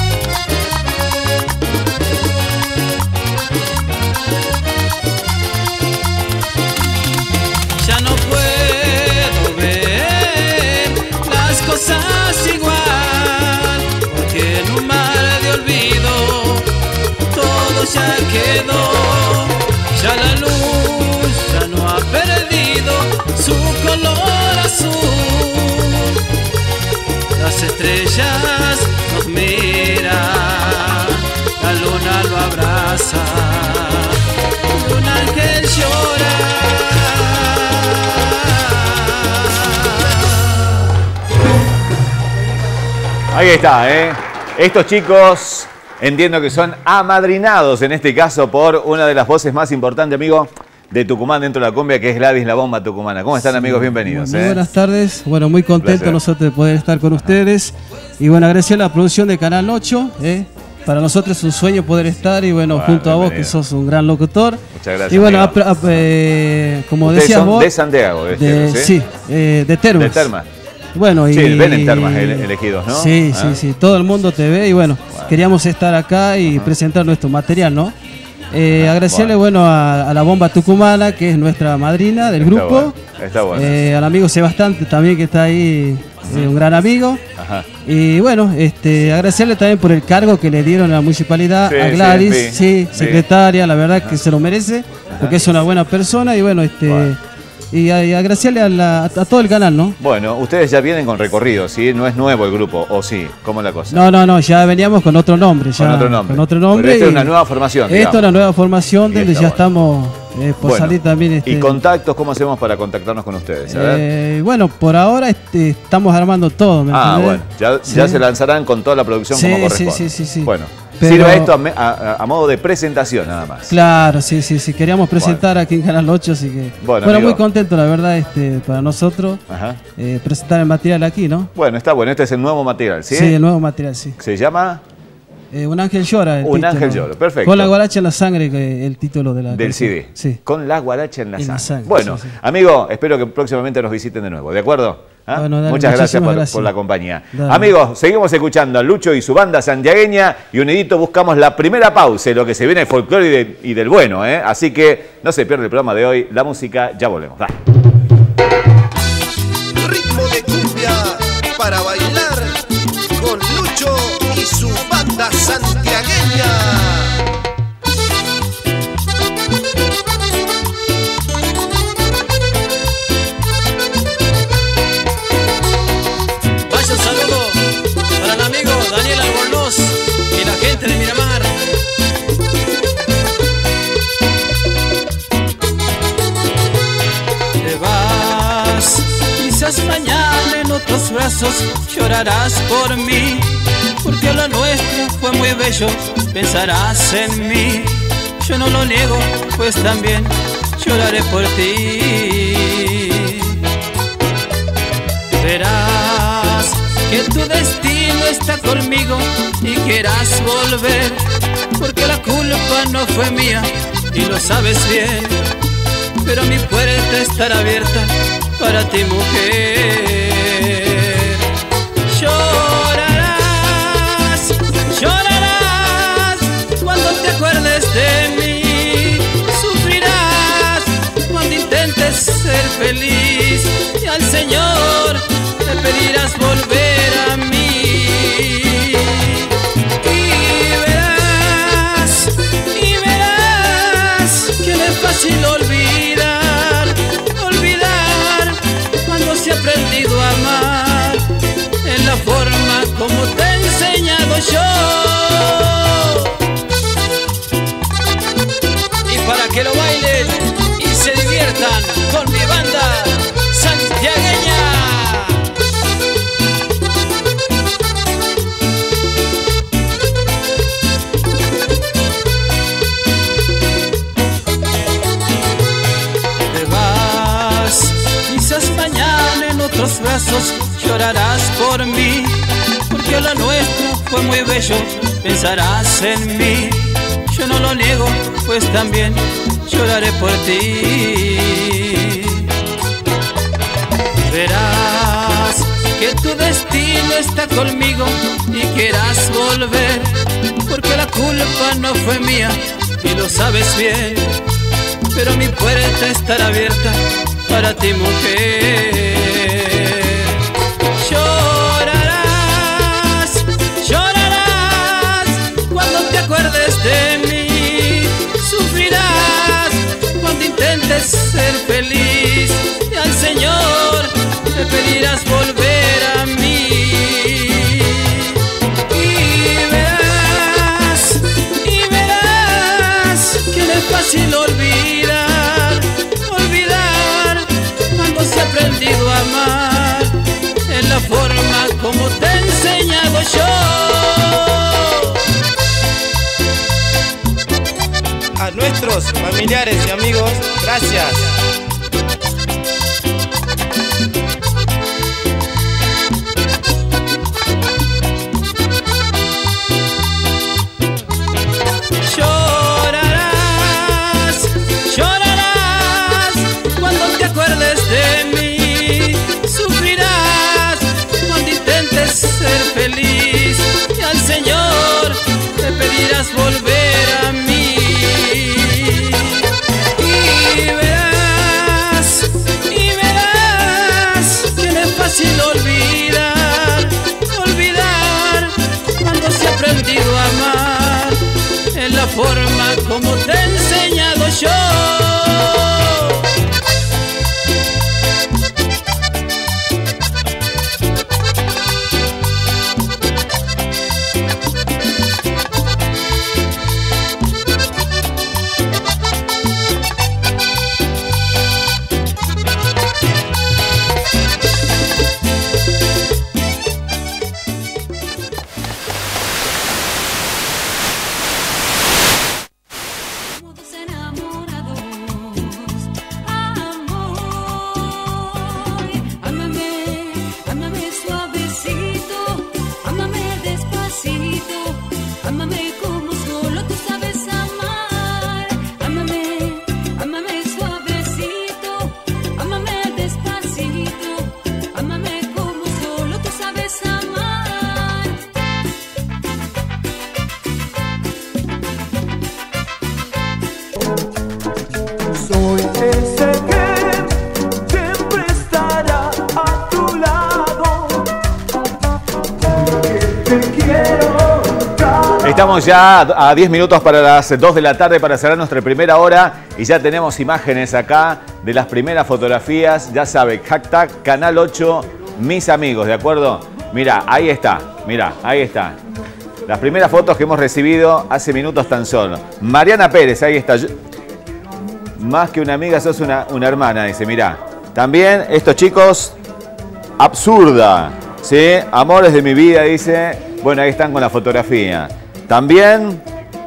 Speaker 16: Ya no puedo ver las cosas igual, porque en un mar de olvido todo ya quedó. Ya la luz ya no ha perdido su color azul. Las estrellas nos miran, la luna lo abraza, un ángel llora.
Speaker 3: Ahí está, ¿eh? Estos chicos entiendo que son amadrinados, en este caso, por una de las voces más importantes, amigo, de Tucumán dentro de la cumbia, que es Gladys La Bomba Tucumana. ¿Cómo están, amigos? Bienvenidos.
Speaker 17: Muy buenas tardes. Bueno, muy contento nosotros de poder estar con ustedes. Y bueno, agradecer a la producción de Canal 8. Para nosotros es un sueño poder estar y bueno, junto a vos, que sos un gran locutor.
Speaker 3: Muchas gracias.
Speaker 17: Y bueno, como
Speaker 3: ustedes
Speaker 17: decías
Speaker 3: son
Speaker 17: vos.
Speaker 3: de Santiago,
Speaker 17: sí, de Termas.
Speaker 3: De Termas.
Speaker 17: Bueno, y
Speaker 3: sí, ven en Termas elegidos, ¿no?
Speaker 17: Sí, sí, todo el mundo te ve y bueno, queríamos estar acá y presentar nuestro material, ¿no? Agradecerle a la Bomba Tucumana, que es nuestra madrina del grupo.
Speaker 3: Está bueno.
Speaker 17: Al amigo Sebastián también, que está ahí, un gran amigo.
Speaker 3: Ajá.
Speaker 17: Y bueno, agradecerle también por el cargo que le dieron a la municipalidad, a Gladys, secretaria, la verdad que se lo merece, porque es una buena persona y bueno, y agradecerle a todo el canal, ¿no?
Speaker 3: Bueno, ustedes ya vienen con recorrido, ¿sí? No es nuevo el grupo, ¿o sí? ¿Cómo es la cosa?
Speaker 17: No, ya veníamos con otro nombre. Con otro nombre.
Speaker 3: Pero esta es una nueva formación,
Speaker 17: digamos. Esta es una nueva formación donde ya estamos por salir también.
Speaker 3: ¿Y contactos? ¿Cómo hacemos para contactarnos con ustedes? A ver.
Speaker 17: Bueno, por ahora estamos armando todo, ¿me entiendes?
Speaker 3: Bueno, ya se lanzarán con toda la producción como corresponde. Sí. Bueno. Sirve esto a modo de presentación nada más.
Speaker 17: Claro, sí. Queríamos presentar aquí en Canal 8, así que... Bueno, muy contento, la verdad, para nosotros presentar el material aquí, ¿no?
Speaker 3: Bueno, está bueno. Este es el nuevo material, ¿sí?
Speaker 17: Sí, el nuevo material, sí.
Speaker 3: ¿Se llama?
Speaker 17: Un ángel llora.
Speaker 3: Un ángel llora, perfecto.
Speaker 17: Con la guaracha en la sangre, que el título de
Speaker 3: del CD.
Speaker 17: Sí.
Speaker 3: Con la guaracha en la sangre. Bueno, amigo, espero que próximamente nos visiten de nuevo, ¿de acuerdo?
Speaker 17: Bueno, dale,
Speaker 3: muchas gracias por la compañía.
Speaker 17: Dale.
Speaker 3: Amigos, seguimos escuchando a Lucho y su banda santiagueña y unidito buscamos la primera pausa, lo que se viene del folclore y del bueno, ¿eh? Así que no se pierde el programa de hoy, la música, ya volvemos. Dale.
Speaker 15: Ritmo de cumbia para bailar con Lucho y su banda santiagueña.
Speaker 16: Un saludo para el amigo Daniel Albornoz y la gente de Miramar. Te vas, quizás mañana en otros brazos llorarás por mí, porque lo nuestro fue muy bello, pensarás en mí. yo no lo niego, pues también lloraré por ti. Verás que tu destino está conmigo y quieras volver, porque la culpa no fue mía y lo sabes bien, pero mi puerta estará abierta para ti, mujer. Llorarás, llorarás cuando te acuerdes de mí, sufrirás cuando intentes ser feliz y al Señor le pedirás volver a mí. Y verás que no es fácil olvidar, olvidar cuando se ha aprendido a amar en la forma como te he enseñado yo. Y para que lo bailen y se diviertan con mi banda santiagueña. Te vas, quizás mañana en otros brazos llorarás por mí, porque lo nuestro fue muy bello, pensarás en mí. Yo no lo niego, pues también lloraré por ti. Verás que tu destino está conmigo y quieras volver, porque la culpa no fue mía y lo sabes bien, pero mi puerta estará abierta para ti, mujer. Llorarás, llorarás cuando te acuerdes de mí, sufrirás cuando intentes ser feliz y al Señor le pedirás volver a mí. Y verás que no es fácil olvidar, olvidar cuando se ha aprendido a amar en la forma como te he enseñado yo.
Speaker 12: A nuestros familiares y amigos, gracias.
Speaker 16: Llorarás, llorarás cuando te acuerdes de mí, sufrirás cuando intentes ser feliz y al Señor le pedirás volver a mí. Y verás que no es fácil olvidar, olvidar cuando se ha aprendido a amar en la forma como te he enseñado yo.
Speaker 3: Estamos ya a 10 minutos para las 2 de la tarde para cerrar nuestra primera hora y ya tenemos imágenes acá de las primeras fotografías. Ya sabe, hashtag Canal 8 Mis Amigos, ¿de acuerdo? Mira, ahí está, mira, ahí está. Las primeras fotos que hemos recibido hace minutos tan solo. Mariana Pérez, ahí está. Más que una amiga, sos una hermana, dice, mirá. También estos chicos, Absurda, ¿sí? Amores de mi vida, dice. Bueno, ahí están con la fotografía. También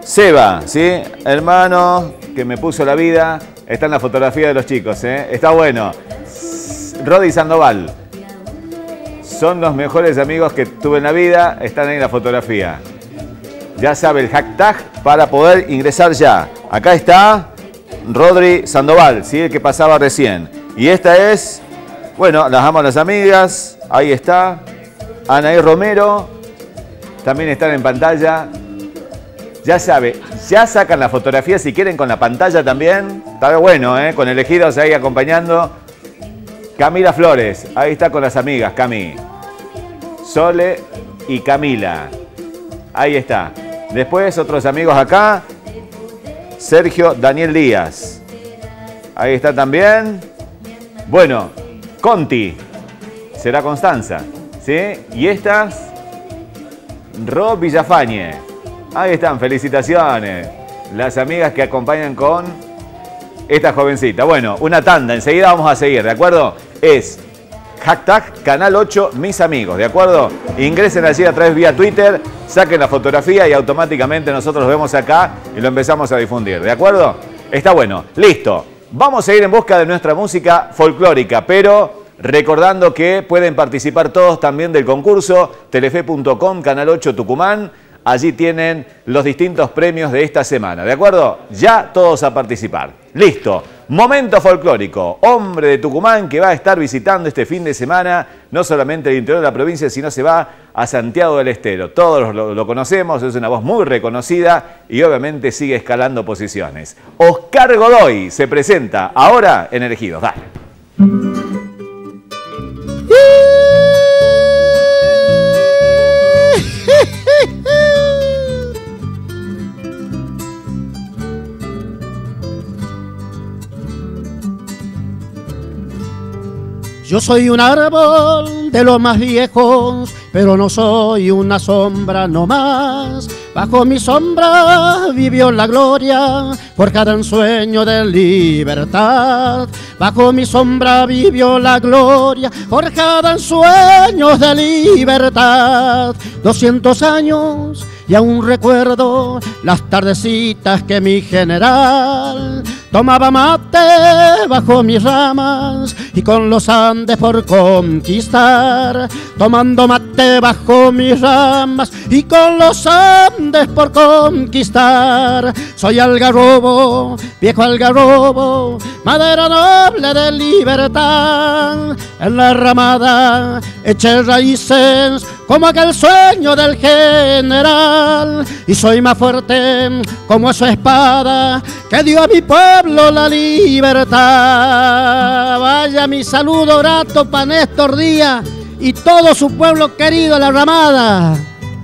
Speaker 3: Seba, ¿sí? Hermano que me puso la vida. Está en la fotografía de los chicos, ¿eh? Está bueno. Rodi Sandoval. Son los mejores amigos que tuve en la vida. Están ahí en la fotografía. Ya sabe el hashtag para poder ingresar ya. Acá está Rodri Sandoval, ¿sí? El que pasaba recién. Y esta es, bueno, las amo a las amigas. Ahí está. Anaí Romero. También están en pantalla. Ya sabe, ya sacan la fotografía si quieren con la pantalla también. Está bueno, ¿eh? Con elegidos ahí acompañando. Camila Flores, ahí está con las amigas, Cami. Sole y Camila. Ahí está. Después otros amigos acá. Sergio Daniel Díaz. Ahí está también. Bueno, Conti. Será Constanza, ¿sí? Y estas, Rob Villafañe. Ahí están, felicitaciones. Las amigas que acompañan con esta jovencita. Bueno, una tanda, enseguida vamos a seguir, ¿de acuerdo? Es hashtag Canal 8 Mis Amigos, ¿de acuerdo? Ingresen allí a través vía Twitter, saquen la fotografía y automáticamente nosotros lo vemos acá y lo empezamos a difundir, ¿de acuerdo? Está bueno, listo. Vamos a ir en busca de nuestra música folclórica, pero recordando que pueden participar todos también del concurso telefe.com, Canal 8 Tucumán. Allí tienen los distintos premios de esta semana, ¿de acuerdo? Ya todos a participar. Listo. Momento folclórico. Hombre de Tucumán que va a estar visitando este fin de semana, no solamente el interior de la provincia, sino se va a Santiago del Estero. Todos lo conocemos, es una voz muy reconocida y obviamente sigue escalando posiciones. Oscar Godoy se presenta ahora en Elegidos. Dale.
Speaker 18: Yo soy un árbol de los más viejos, pero no soy una sombra nomás. Bajo mi sombra vivió la gloria, por cada ensueño de libertad. Bajo mi sombra vivió la gloria, por cada ensueño de libertad. 200 años y aún recuerdo las tardecitas que mi general tomaba mate bajo mis ramas y con los Andes por conquistar. Tomando mate bajo mis ramas y con los Andes por conquistar. Soy algarrobo, viejo algarrobo, madera noble de libertad. En la ramada eché raíces como aquel sueño del general. Y soy más fuerte como esa espada que dio a mi pueblo la libertad. Vaya mi saludo grato para Néstor Díaz y todo su pueblo querido, la ramada.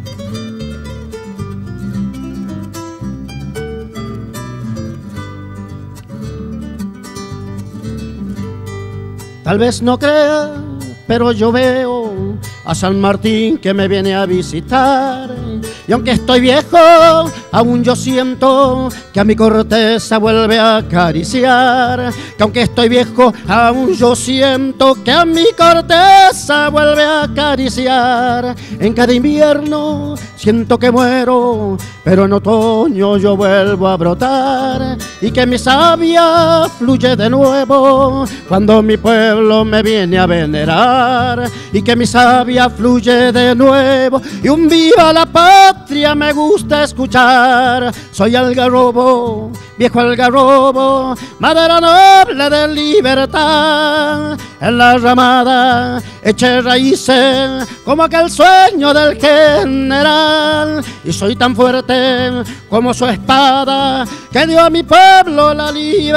Speaker 18: Tal vez no crea, pero yo veo a San Martín que me viene a visitar. Y aunque estoy viejo, aún yo siento que a mi corteza vuelve a acariciar. Que aunque estoy viejo, aún yo siento que a mi corteza vuelve a acariciar. En cada invierno siento que muero, pero en otoño yo vuelvo a brotar. Y que mi savia fluye de nuevo cuando mi pueblo me viene a venerar. Y que mi savia fluye de nuevo y un viva la patria me gusta escuchar. Soy algarrobo, viejo algarrobo, madera noble de libertad. En la ramada eché raíces como aquel sueño del general. Y soy tan fuerte como su espada que dio a mi pueblo la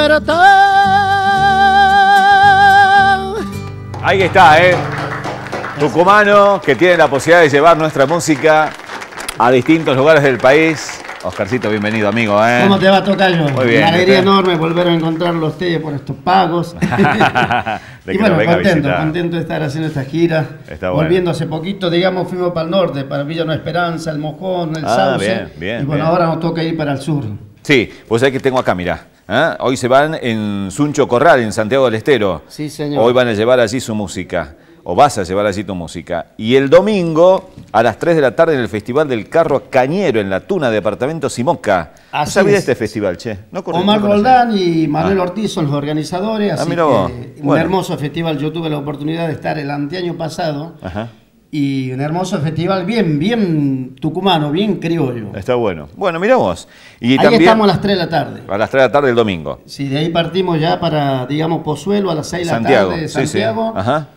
Speaker 18: libertad.
Speaker 3: Ahí está, tucumano que tiene la posibilidad de llevar nuestra música a distintos lugares del país. Oscarcito, bienvenido, amigo.
Speaker 18: ¿Cómo te va, tocayo?
Speaker 3: Muy bien.
Speaker 18: Una alegría enorme volver a encontrarlo a usted por estos pagos. Y bueno, contento de estar haciendo esta gira.
Speaker 3: Está
Speaker 18: volviendo hace poquito, digamos, fuimos para el norte, para Villa Nueva Esperanza, El Mojón, El Sauce.
Speaker 3: Bien,
Speaker 18: y bueno, ahora nos toca ir para el sur.
Speaker 3: Sí, pues ahí que tengo acá, mirá. Hoy se van en Suncho Corral, en Santiago del Estero.
Speaker 18: Sí, señor.
Speaker 3: Hoy van a llevar allí su música. o vas a llevar allí tu música. Y el domingo a las 3 de la tarde en el Festival del Carro Cañero en La Tuna, departamento Simoca. ¿No sabía de este festival, che?
Speaker 18: Omar Roldán y Manuel Ortiz son los organizadores, así
Speaker 3: mira vos.
Speaker 18: que un hermoso festival. Yo tuve la oportunidad de estar el anteaño pasado.
Speaker 3: Ajá.
Speaker 18: Y un hermoso festival bien tucumano, bien criollo.
Speaker 3: Está bueno. Bueno, mirá vos. Y
Speaker 18: ahí
Speaker 3: también,
Speaker 18: estamos a las 3 de la tarde.
Speaker 3: A las 3 de la tarde del domingo.
Speaker 18: Sí, de ahí partimos ya para, digamos, Pozuelo a las 6 de la tarde de Santiago.
Speaker 3: Sí, sí. Ajá.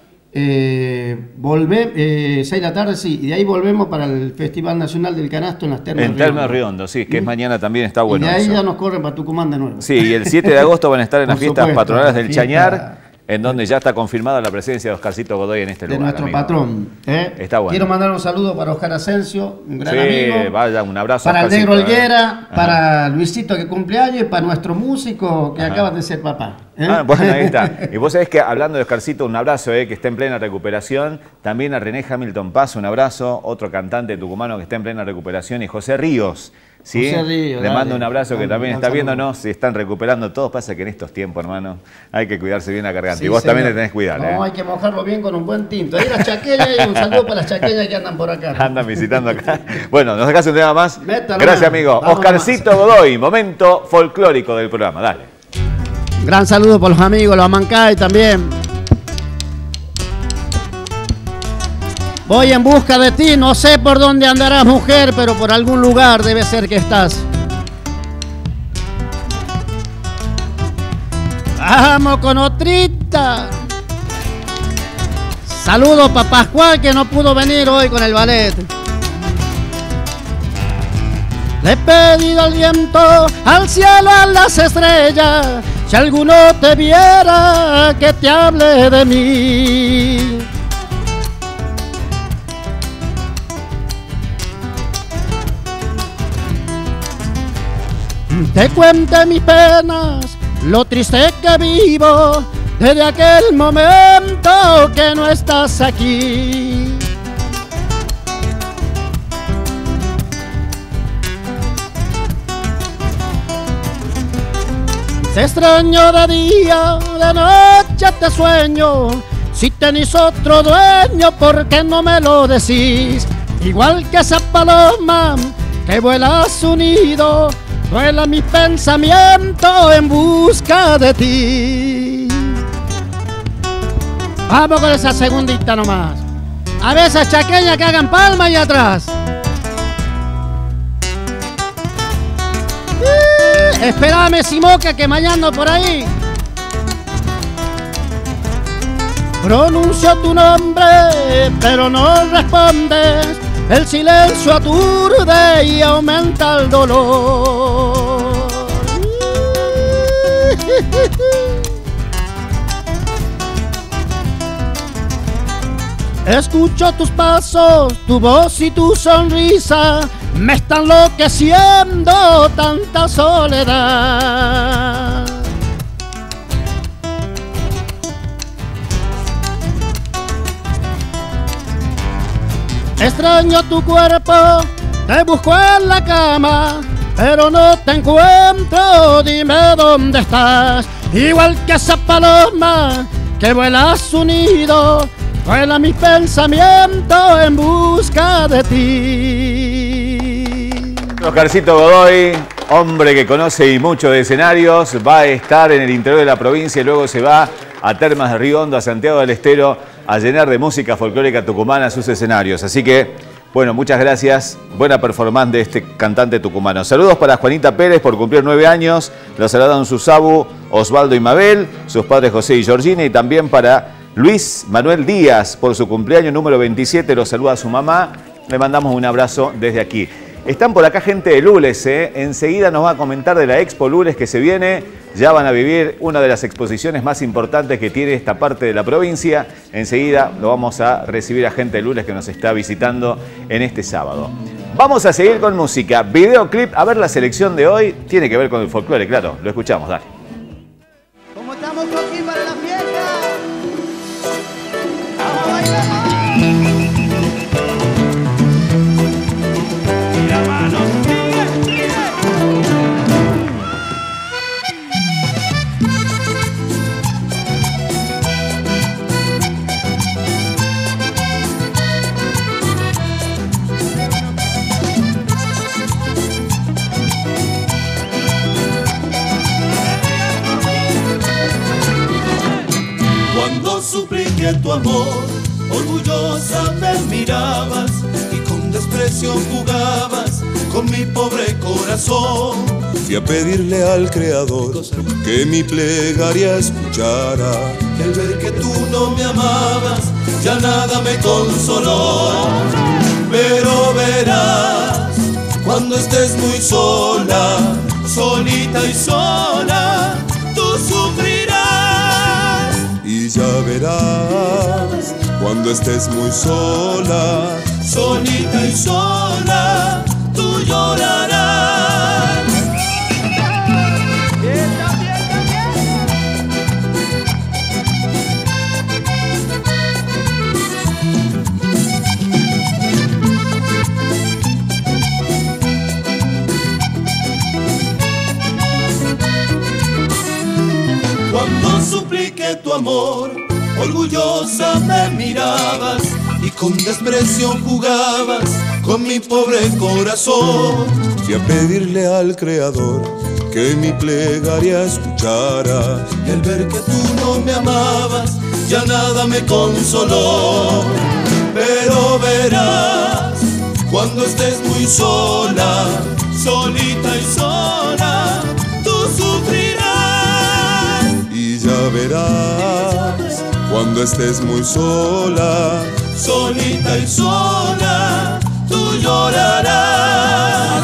Speaker 18: 6 de la tarde, sí. Y de ahí volvemos para el Festival Nacional del Canasto en las Termas
Speaker 3: En Termas Riondo, sí, que es mañana también, está bueno.
Speaker 18: Y de ahí
Speaker 3: eso.
Speaker 18: ya nos corren para Tucumán de nuevo.
Speaker 3: Sí, y el 7 de agosto van a estar en las
Speaker 18: Por
Speaker 3: fiestas
Speaker 18: supuesto,
Speaker 3: patronales del
Speaker 18: fiesta
Speaker 3: Chañar, en donde ya está confirmada la presencia de Oscarcito Godoy en este lugar.
Speaker 18: De nuestro
Speaker 3: amigo.
Speaker 18: patrón.
Speaker 3: Está bueno.
Speaker 18: Quiero mandar un saludo para Oscar Asensio, un gran amigo.
Speaker 3: Vaya, un abrazo.
Speaker 18: Para el Negro
Speaker 3: Oscarcito,
Speaker 18: Helguera, para Luisito que cumple años y para nuestro músico que acaba de ser papá.
Speaker 3: Bueno, ahí está. Y vos sabés que hablando de Oscarcito, un abrazo, que está en plena recuperación. También a René Hamilton Paz, un abrazo, otro cantante tucumano que está en plena recuperación. Y José Ríos. ¿Sí?
Speaker 18: José Ríos,
Speaker 3: le
Speaker 18: dale.
Speaker 3: mando un abrazo que también está
Speaker 18: saludo.
Speaker 3: viéndonos, se están recuperando todos. Pasa que en estos tiempos, hermano, hay que cuidarse bien la garganta.
Speaker 18: Sí,
Speaker 3: y vos
Speaker 18: señor.
Speaker 3: también le tenés que cuidar.
Speaker 18: No, hay que mojarlo bien con un buen tinto. Ahí las chaqueñas y un saludo para las chaqueñas que andan por acá.
Speaker 3: Andan visitando acá. Bueno, nos dejás un tema más.
Speaker 18: Métalo,
Speaker 3: Gracias,
Speaker 18: man.
Speaker 3: amigo.
Speaker 18: Vamos
Speaker 3: Oscarcito Godoy, momento folclórico del programa. Dale.
Speaker 18: Gran saludo por los amigos, los Amancay también. Voy en busca de ti, no sé por dónde andarás, mujer, pero por algún lugar debe ser que estás. Vamos con otrita. Saludos para Pascual que no pudo venir hoy con el ballet. Le he pedido al viento, al cielo, a las estrellas, si alguno te viera, que te hable de mí. Te cuente mis penas, lo triste que vivo, desde aquel momento que no estás aquí. Te extraño de día, de noche te sueño. Si tenés otro dueño, ¿por qué no me lo decís? Igual que esa paloma que vuela a su nido, vuela mi pensamiento en busca de ti. Vamos con esa segundita nomás. A ver esas chaqueñas que hagan palma ahí atrás. Espérame, Simoca, que mañana por ahí. Pronuncio tu nombre, pero no respondes. El silencio aturde y aumenta el dolor. Escucho tus pasos, tu voz y tu sonrisa. Me está enloqueciendo tanta soledad. Extraño tu cuerpo, te busco en la cama, pero no te encuentro, dime dónde estás. Igual que esa paloma que vuela a su nido, vuela mi pensamiento en busca de ti.
Speaker 3: Oscarcito Godoy, hombre que conoce y mucho de escenarios, va a estar en el interior de la provincia y luego se va a Termas de Río Hondo, a Santiago del Estero, a llenar de música folclórica tucumana sus escenarios. Así que, bueno, muchas gracias. Buena performance de este cantante tucumano. Saludos para Juanita Pérez por cumplir 9 años. Los saludan sus abu, Osvaldo y Mabel, sus padres José y Georgina, y también para Luis Manuel Díaz por su cumpleaños número 27. Los saluda a su mamá. Le mandamos un abrazo desde aquí. Están por acá gente de Lules, Enseguida nos va a comentar de la Expo Lules que se viene. Ya van a vivir una de las exposiciones más importantes que tiene esta parte de la provincia. Enseguida lo vamos a recibir a gente de Lules que nos está visitando en este sábado. Vamos a seguir con música. Videoclip, a ver la selección de hoy. Tiene que ver con el folclore, claro. Lo escuchamos, dale.
Speaker 18: ¿Cómo estamos, Joaquín, para la fiesta?
Speaker 10: Cuando supliqué tu amor, orgullosa me mirabas y con desprecio jugabas con mi pobre corazón. Fui a pedirle al Creador que mi plegaria escuchara. Y al ver que tú no me amabas, ya nada me consoló. Pero verás, cuando estés muy sola, solita y sola, tú sufrirás. Y ya verás, cuando estés muy sola, solita y sola, tú llorarás. Cuando supliqué tu amor, orgullosa me mirabas y con desprecio jugabas con mi pobre corazón. Fui a pedirle al Creador que mi plegaria escuchara. Y al ver que tú no me amabas, ya nada me consoló. Pero verás, cuando estés muy sola, solita y sola, tú sufrirás. Y ya verás, cuando estés muy sola, solita y sola, tú llorarás.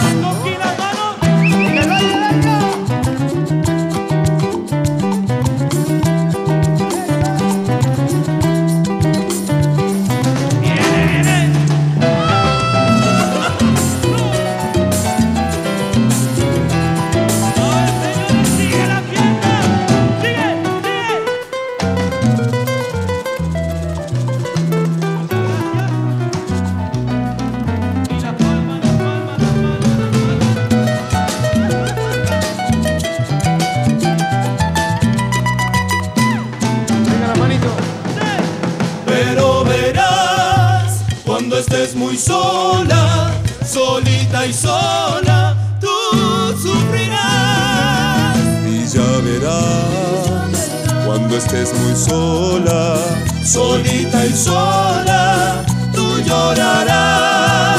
Speaker 10: Muy sola, solita y sola, tú sufrirás. Y ya verás, cuando estés muy sola, solita y sola, tú llorarás.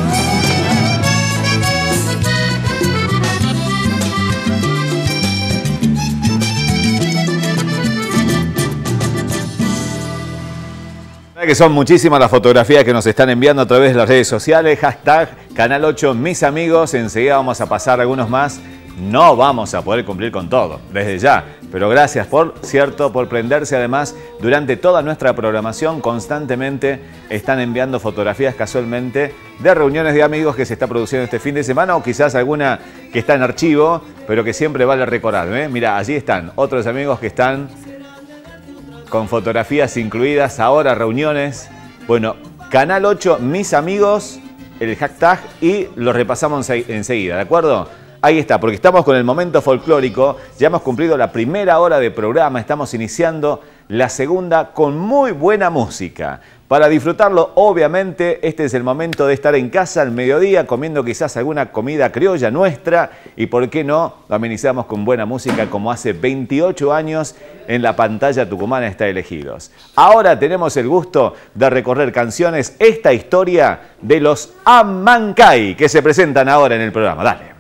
Speaker 3: Que son muchísimas las fotografías que nos están enviando a través de las redes sociales. Hashtag Canal 8 mis amigos. Enseguida vamos a pasar algunos más. No vamos a poder cumplir con todo, desde ya. Pero gracias por prenderse. Además, durante toda nuestra programación constantemente están enviando fotografías casualmente de reuniones de amigos que se está produciendo este fin de semana o quizás alguna que está en archivo, pero que siempre vale recordar. Mira, allí están otros amigos que están con fotografías incluidas, ahora reuniones. Bueno, Canal 8, mis amigos, el hashtag y lo repasamos enseguida, ¿de acuerdo? Ahí está, porque estamos con el momento folclórico, ya hemos cumplido la primera hora de programa, estamos iniciando la segunda con muy buena música. Para disfrutarlo, obviamente, este es el momento de estar en casa al mediodía, comiendo quizás alguna comida criolla nuestra y, ¿por qué no?, lo amenizamos con buena música como hace 28 años en la pantalla tucumana está Elegidos. Ahora tenemos el gusto de recorrer canciones, esta historia de los Amancay, que se presentan ahora en el programa. Dale.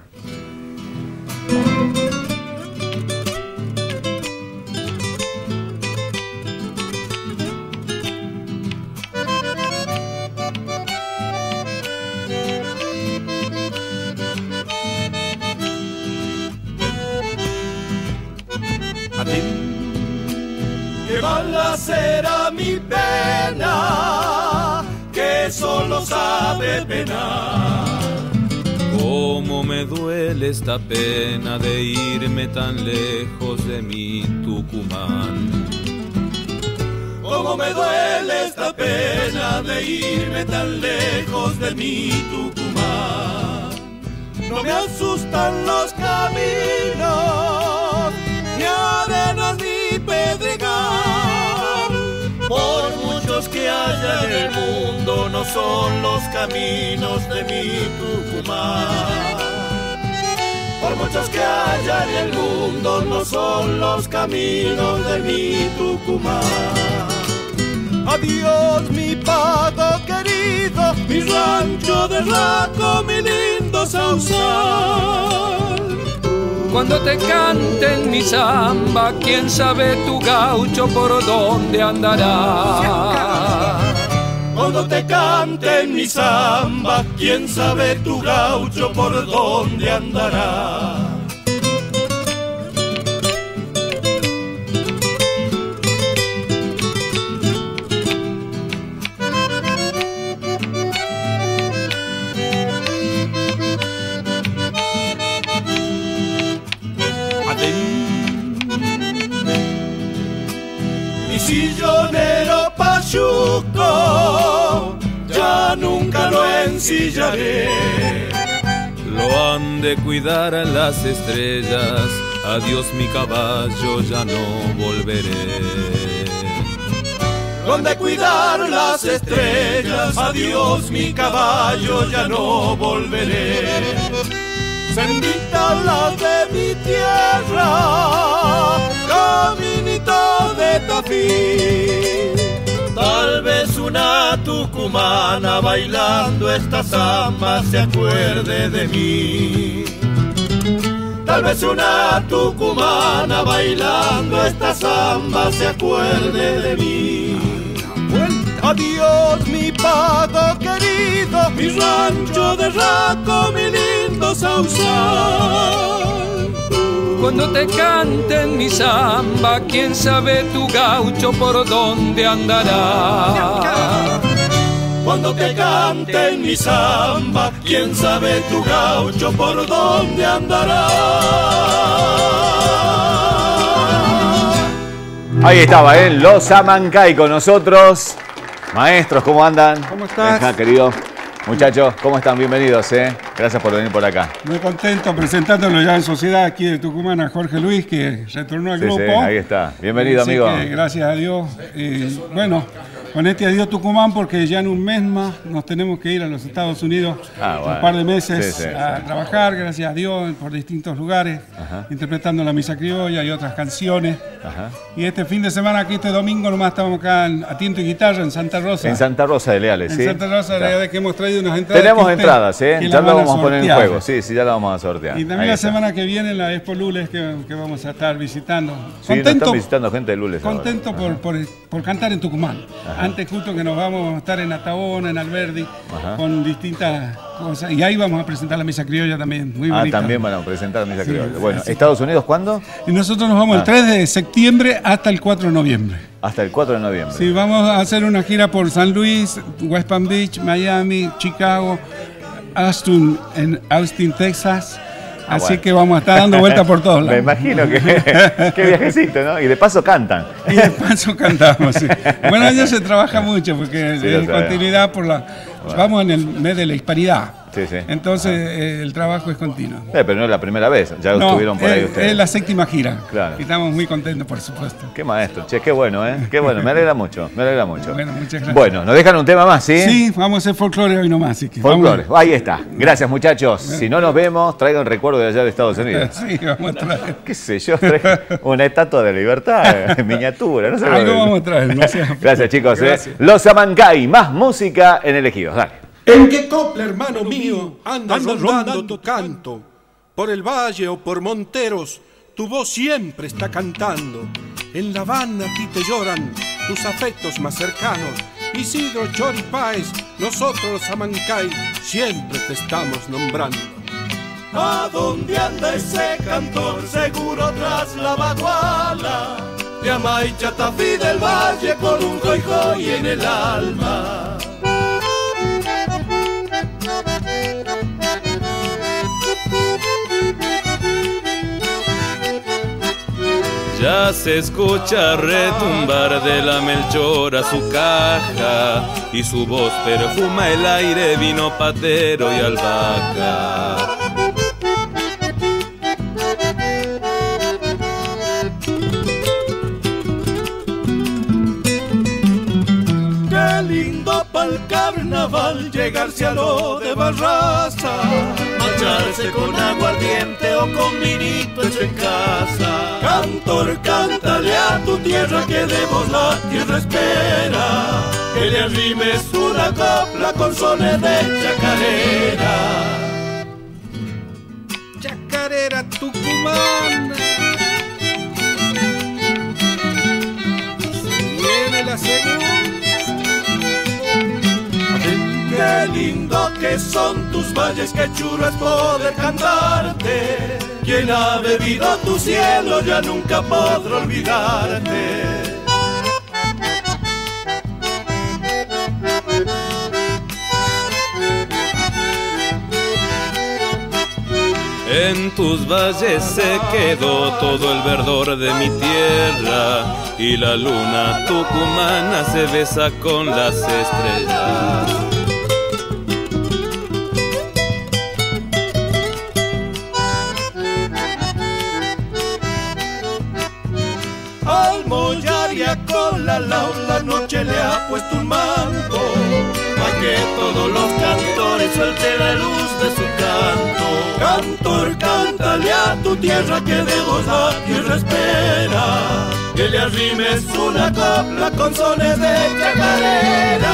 Speaker 10: Que mala será mi pena, que solo sabe penar.
Speaker 16: Cómo me duele esta pena de irme tan lejos de mi Tucumán.
Speaker 10: Cómo me duele esta pena de irme tan lejos de mi Tucumán. No me asustan los caminos, ni arenas ni pedregal. Por muchos que haya en el mundo, no son los caminos de mi Tucumán.
Speaker 9: por muchos que haya en el mundo, no son los caminos de mi Tucumán. Adiós mi pago querido, mi rancho de Raco, mi lindo Sausal.
Speaker 19: Cuando te canten mi samba, quién sabe tu gaucho por dónde andará.
Speaker 9: Cuando te canten mi samba, quién sabe tu gaucho por dónde andará. Mi sillonero pachuco, ya nunca lo ensillaré.
Speaker 19: Lo han de cuidar a las estrellas, adiós mi caballo, ya no volveré.
Speaker 9: Lo han de cuidar las estrellas, adiós mi caballo, ya no volveré. Senditas las de mi tierra, caminito de Tafí. Tal vez una tucumana bailando esta samba se acuerde de mí. Tal vez una tucumana bailando esta samba se acuerde de mí. Adiós mi pago querido, mi rancho de Raco, mi lindo Sausal.
Speaker 19: Cuando te canten mi samba, quién sabe tu gaucho por dónde andará.
Speaker 9: Cuando te canten mi samba, quién sabe tu gaucho por dónde andará.
Speaker 3: Ahí estaba, Los Amancay con nosotros. Maestros, ¿cómo andan?
Speaker 20: ¿Cómo estás?
Speaker 3: Venga, querido. Muchachos, ¿cómo están? Bienvenidos, Gracias por venir por acá.
Speaker 20: Muy contento presentándolo ya en sociedad aquí de Tucumán a Jorge Luis, que retornó al grupo.
Speaker 3: Sí, ahí está. Bienvenido,
Speaker 20: así
Speaker 3: amigo.
Speaker 20: Que, gracias a Dios. Bueno, con este adiós Tucumán, porque ya en un mes más nos tenemos que ir a los Estados Unidos
Speaker 3: bueno.
Speaker 20: un par de meses a trabajar, gracias a Dios, por distintos lugares, interpretando la misa criolla y otras canciones. Y este fin de semana, aquí este domingo, nomás estamos acá a Tinto y Guitarra en Santa Rosa.
Speaker 3: En Santa Rosa de Leales,
Speaker 20: En Santa Rosa de Leales, que hemos traído unas entradas.
Speaker 3: Tenemos entradas,
Speaker 20: que
Speaker 3: ya lo vamos a poner en
Speaker 20: sortear.
Speaker 3: juego. Sí, ya lo vamos a sortear.
Speaker 20: Y también la semana que viene la Expo Lules que vamos a estar visitando.
Speaker 3: Sí, nos están visitando gente de Lules.
Speaker 20: Contento por cantar en Tucumán. Antes justo que nos vamos a estar en Ataona, en Alberdi, con distintas cosas. Y ahí vamos a presentar la misa criolla también, muy bonita.
Speaker 3: También van a presentar la misa criolla. Bueno, ¿Estados Unidos cuándo?
Speaker 20: Y nosotros nos vamos el 3 de septiembre hasta el 4 de noviembre.
Speaker 3: Hasta el 4 de noviembre.
Speaker 20: Sí, vamos a hacer una gira por San Luis, West Palm Beach, Miami, Chicago, Austin, Texas. Así que vamos a estar dando vueltas por todos lados.
Speaker 3: Me imagino que qué viajecito, ¿no? Y de paso cantan.
Speaker 20: Y de paso cantamos, sí. Bueno, allá se trabaja mucho porque es continuidad por la... Vamos en el mes de la hispanidad.
Speaker 3: Sí, sí.
Speaker 20: Entonces el trabajo es continuo.
Speaker 3: Pero no es la primera vez, ya estuvieron por ahí ustedes.
Speaker 20: Es la 7ª gira.
Speaker 3: Claro.
Speaker 20: Y estamos muy contentos, por supuesto.
Speaker 3: Qué maestro, che, qué bueno, Qué bueno, me alegra mucho, me alegra mucho.
Speaker 20: Bueno, muchas gracias.
Speaker 3: Bueno, nos dejan un tema más, ¿sí?
Speaker 20: Sí, vamos a hacer folclore hoy nomás. Así que
Speaker 3: folclore, ahí está. Gracias, muchachos. Si no nos vemos, traigan recuerdo de allá de Estados Unidos.
Speaker 20: Sí, vamos a traer.
Speaker 3: Qué sé yo, una estatua de libertad, miniatura, no sé.
Speaker 20: Algo vamos a traer, no sé.
Speaker 3: Gracias, chicos.
Speaker 20: Gracias.
Speaker 3: Los Amancay, más música en Elegidos. Dale.
Speaker 21: ¿En qué copla, hermano mío, andas rondando tu canto? Por el valle o por monteros, tu voz siempre está cantando. En La Habana a ti te lloran tus afectos más cercanos. Isidro, Chori Páez, nosotros los Amancay, siempre te estamos nombrando.
Speaker 9: ¿A dónde anda ese cantor? Seguro tras la baguala. De Amaicha, Tafí del Valle, con un joy joy en el alma.
Speaker 19: Ya se escucha retumbar de la Melchora su caja y su voz perfuma el aire, vino patero y albahaca.
Speaker 9: Qué lindo
Speaker 10: pa'l carnaval, llegarse a lo de Barraza, marcharse con aguardiente o con vinito hecho en casa. Cantor, cántale a tu tierra que de vos la tierra espera, que le arrimes una copla con sones de chacarera.
Speaker 21: Chacarera Tucumán. Viene la segunda.
Speaker 10: Qué lindo que son tus valles, qué chulo es poder cantarte. Quien ha bebido tu cielo ya nunca podrá olvidarte.
Speaker 19: En tus valles se quedó todo el verdor de mi tierra y la luna tucumana se besa con las estrellas.
Speaker 10: Al mollar y a Colalao la noche le ha puesto un manto, pa' que todos los cantores suelten la luz de su canto. Cantor, cántale a tu tierra que de vos la tierra espera, que le arrimes una copla con sones de chacarera.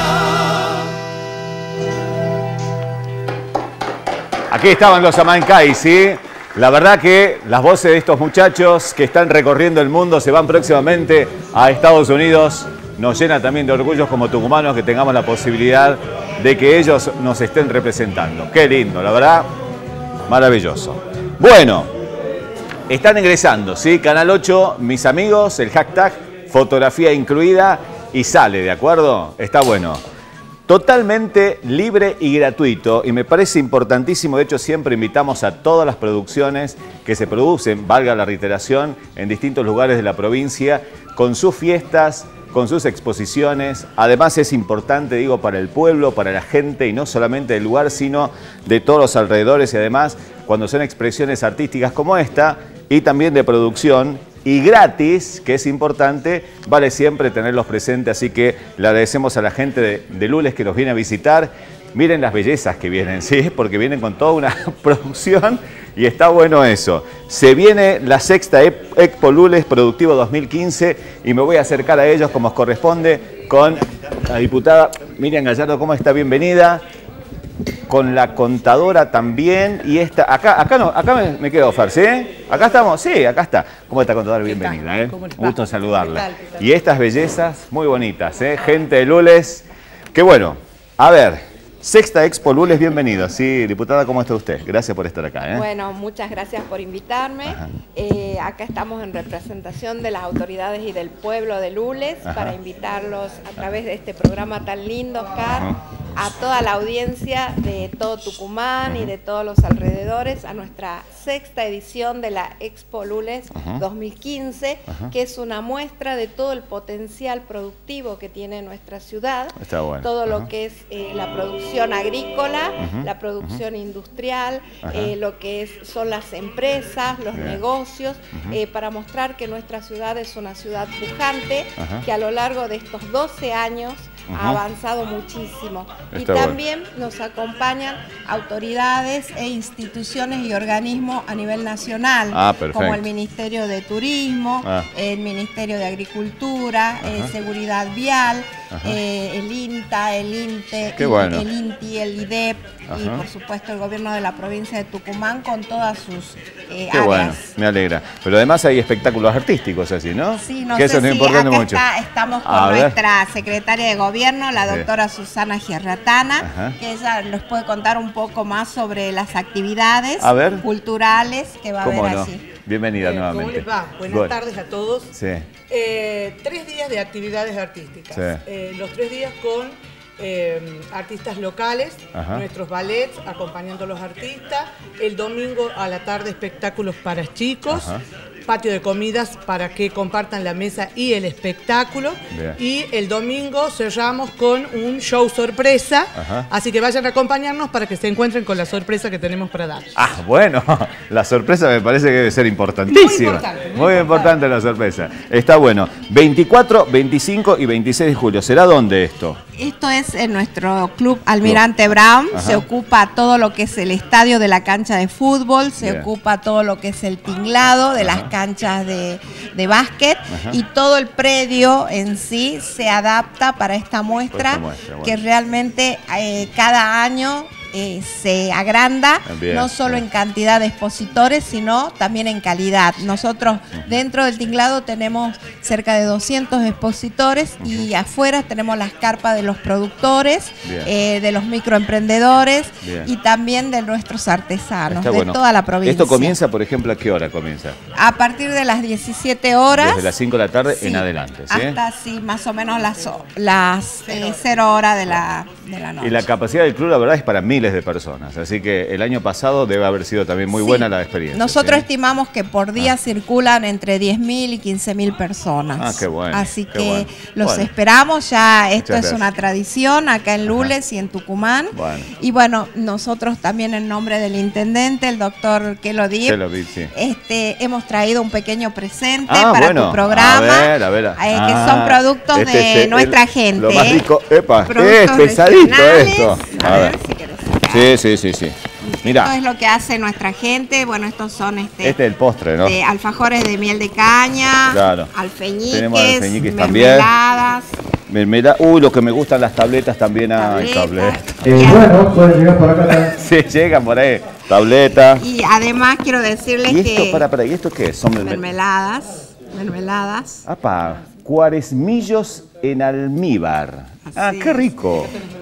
Speaker 3: Aquí estaban los Amancay, ¿sí? La verdad que las voces de estos muchachos que están recorriendo el mundo, se van próximamente a Estados Unidos, nos llena también de orgullo como tucumanos que tengamos la posibilidad de que ellos nos estén representando. Qué lindo, la verdad, maravilloso. Bueno, están ingresando, ¿sí? Canal 8, mis amigos, el hashtag, fotografía incluida y sale, ¿de acuerdo? Está bueno. Totalmente libre y gratuito, y me parece importantísimo, de hecho siempre invitamos a todas las producciones que se producen, valga la reiteración, en distintos lugares de la provincia, con sus fiestas, con sus exposiciones. Además es importante, digo, para el pueblo, para la gente, y no solamente del lugar, sino de todos los alrededores, y además cuando son expresiones artísticas como esta, y también de producción, y gratis, que es importante, vale siempre tenerlos presentes, así que le agradecemos a la gente de Lules que nos viene a visitar. Miren las bellezas que vienen, ¿sí? Porque vienen con toda una producción y está bueno eso. Se viene la sexta Expo Lules Productivo 2015 y me voy a acercar a ellos como os corresponde con la diputada Miriam Gallardo. ¿Cómo está? Bienvenida. Con la contadora también, y esta, acá me quedo, Fer, ¿sí? ¿Acá estamos? Sí, acá está. ¿Cómo está, contadora? Bienvenida, ¿eh? Un gusto saludarla. ¿Qué tal? Y estas bellezas muy bonitas, ¿eh? Gente de Lules. Qué bueno. A ver, sexta Expo Lules, bienvenido. Sí, diputada, ¿cómo está usted? Gracias por estar acá, ¿eh?
Speaker 1: Bueno, muchas gracias por invitarme. Acá estamos en representación de las autoridades y del pueblo de Lules para invitarlos a través de este programa tan lindo, Oscar, a toda la audiencia de todo Tucumán y de todos los alrededores a nuestra sexta edición de la Expo Lules 2015, que es una muestra de todo el potencial productivo que tiene nuestra ciudad.
Speaker 3: Está bueno.
Speaker 1: Todo lo que es la producción agrícola, la producción industrial, lo que son las empresas, los negocios, para mostrar que nuestra ciudad es una ciudad pujante, que a lo largo de estos 12 años ha avanzado muchísimo. Y también nos acompañan autoridades e instituciones y organismos a nivel nacional, como el Ministerio de Turismo, el Ministerio de Agricultura, Seguridad Vial, el INTA, el INTE, el INTI, el IDEP y por supuesto el gobierno de la provincia de Tucumán con todas sus áreas.
Speaker 3: Qué bueno, me alegra. Pero además hay espectáculos artísticos así, ¿no?
Speaker 1: Sí, no
Speaker 3: que
Speaker 1: sé
Speaker 3: eso es
Speaker 1: si
Speaker 3: importante
Speaker 1: acá
Speaker 3: mucho.
Speaker 1: estamos con nuestra secretaria de gobierno, la doctora Susana Gierratana, que ella nos puede contar un poco más sobre las actividades culturales que va a haber allí.
Speaker 3: Bienvenida nuevamente.
Speaker 22: ¿Cómo les va? Buenas tardes a todos.
Speaker 3: Sí.
Speaker 22: 3 días de actividades artísticas. Los 3 días con artistas locales, nuestros ballets acompañando a los artistas. El domingo a la tarde espectáculos para chicos. Patio de comidas para que compartan la mesa y el espectáculo. Bien. Y el domingo cerramos con un show sorpresa. Así que vayan a acompañarnos para que se encuentren con la sorpresa que tenemos para dar.
Speaker 3: Ah, bueno, la sorpresa me parece que debe ser importantísima. Muy importante la sorpresa. Está bueno. 24, 25 y 26 de julio. ¿Será dónde esto?
Speaker 1: Esto es en nuestro club Almirante Brown.
Speaker 3: Ajá.
Speaker 1: Se ocupa todo lo que es el estadio de la cancha de fútbol, se
Speaker 3: Bien.
Speaker 1: ocupa todo lo que es el tinglado de las canchas de básquet
Speaker 3: Ajá.
Speaker 1: y todo el predio en sí se adapta para esta muestra,
Speaker 3: bueno.
Speaker 1: que realmente cada año se agranda,
Speaker 3: Bien,
Speaker 1: no solo en cantidad de expositores, sino también en calidad. Nosotros dentro del tinglado tenemos cerca de 200 expositores y afuera tenemos las carpas de los productores, de los microemprendedores
Speaker 3: Bien.
Speaker 1: y también de nuestros artesanos,
Speaker 3: Está
Speaker 1: de
Speaker 3: bueno.
Speaker 1: la provincia.
Speaker 3: Esto comienza, por ejemplo, ¿a qué hora comienza?
Speaker 1: A partir de las 17 horas.
Speaker 3: Desde las 5 de la tarde
Speaker 1: Sí,
Speaker 3: en adelante, ¿sí?
Speaker 1: hasta sí, más o menos las 0 horas de la noche.
Speaker 3: Y la capacidad del club, la verdad, es para miles de personas. Así que el año pasado debe haber sido también muy buena la experiencia.
Speaker 1: Nosotros
Speaker 3: ¿sí?
Speaker 1: estimamos que por día circulan entre 10.000 y 15.000 personas.
Speaker 3: Ah, qué bueno.
Speaker 1: Así
Speaker 3: qué
Speaker 1: que
Speaker 3: bueno.
Speaker 1: los
Speaker 3: Bueno,
Speaker 1: esperamos. Ya esto
Speaker 3: Muchas
Speaker 1: es una
Speaker 3: gracias.
Speaker 1: tradición acá en Lules y en Tucumán.
Speaker 3: Bueno.
Speaker 1: Y bueno, nosotros también en nombre del intendente, el doctor Kelo Dip,
Speaker 3: Qué lo vi, sí.
Speaker 1: hemos traído un pequeño presente
Speaker 3: Ah,
Speaker 1: para
Speaker 3: bueno.
Speaker 1: tu programa.
Speaker 3: A ver.
Speaker 1: Que son productos de nuestra gente.
Speaker 3: Lo más rico. Epa,
Speaker 1: Productos
Speaker 3: es pesadito
Speaker 1: regionales.
Speaker 3: esto.
Speaker 1: A ver si querés.
Speaker 3: Sí.
Speaker 1: Esto
Speaker 3: Mirá,
Speaker 1: es lo que hace nuestra gente. Bueno, estos son
Speaker 3: este es el postre, ¿no?
Speaker 1: de alfajores de miel de caña,
Speaker 3: Claro.
Speaker 1: alfeñiques,
Speaker 3: Tenemos alfeñiques también.
Speaker 1: mermeladas.
Speaker 3: Lo que me gustan las tabletas también. Ay, tabletas.
Speaker 17: Bueno, pueden llegar por acá.
Speaker 3: Sí, llegan por ahí. Tableta.
Speaker 1: Y además quiero decirles
Speaker 3: ¿Y esto,
Speaker 1: que
Speaker 3: para, ¿y esto qué es? Son
Speaker 1: mermeladas.
Speaker 3: Apa, cuaresmillos en almíbar. Qué rico.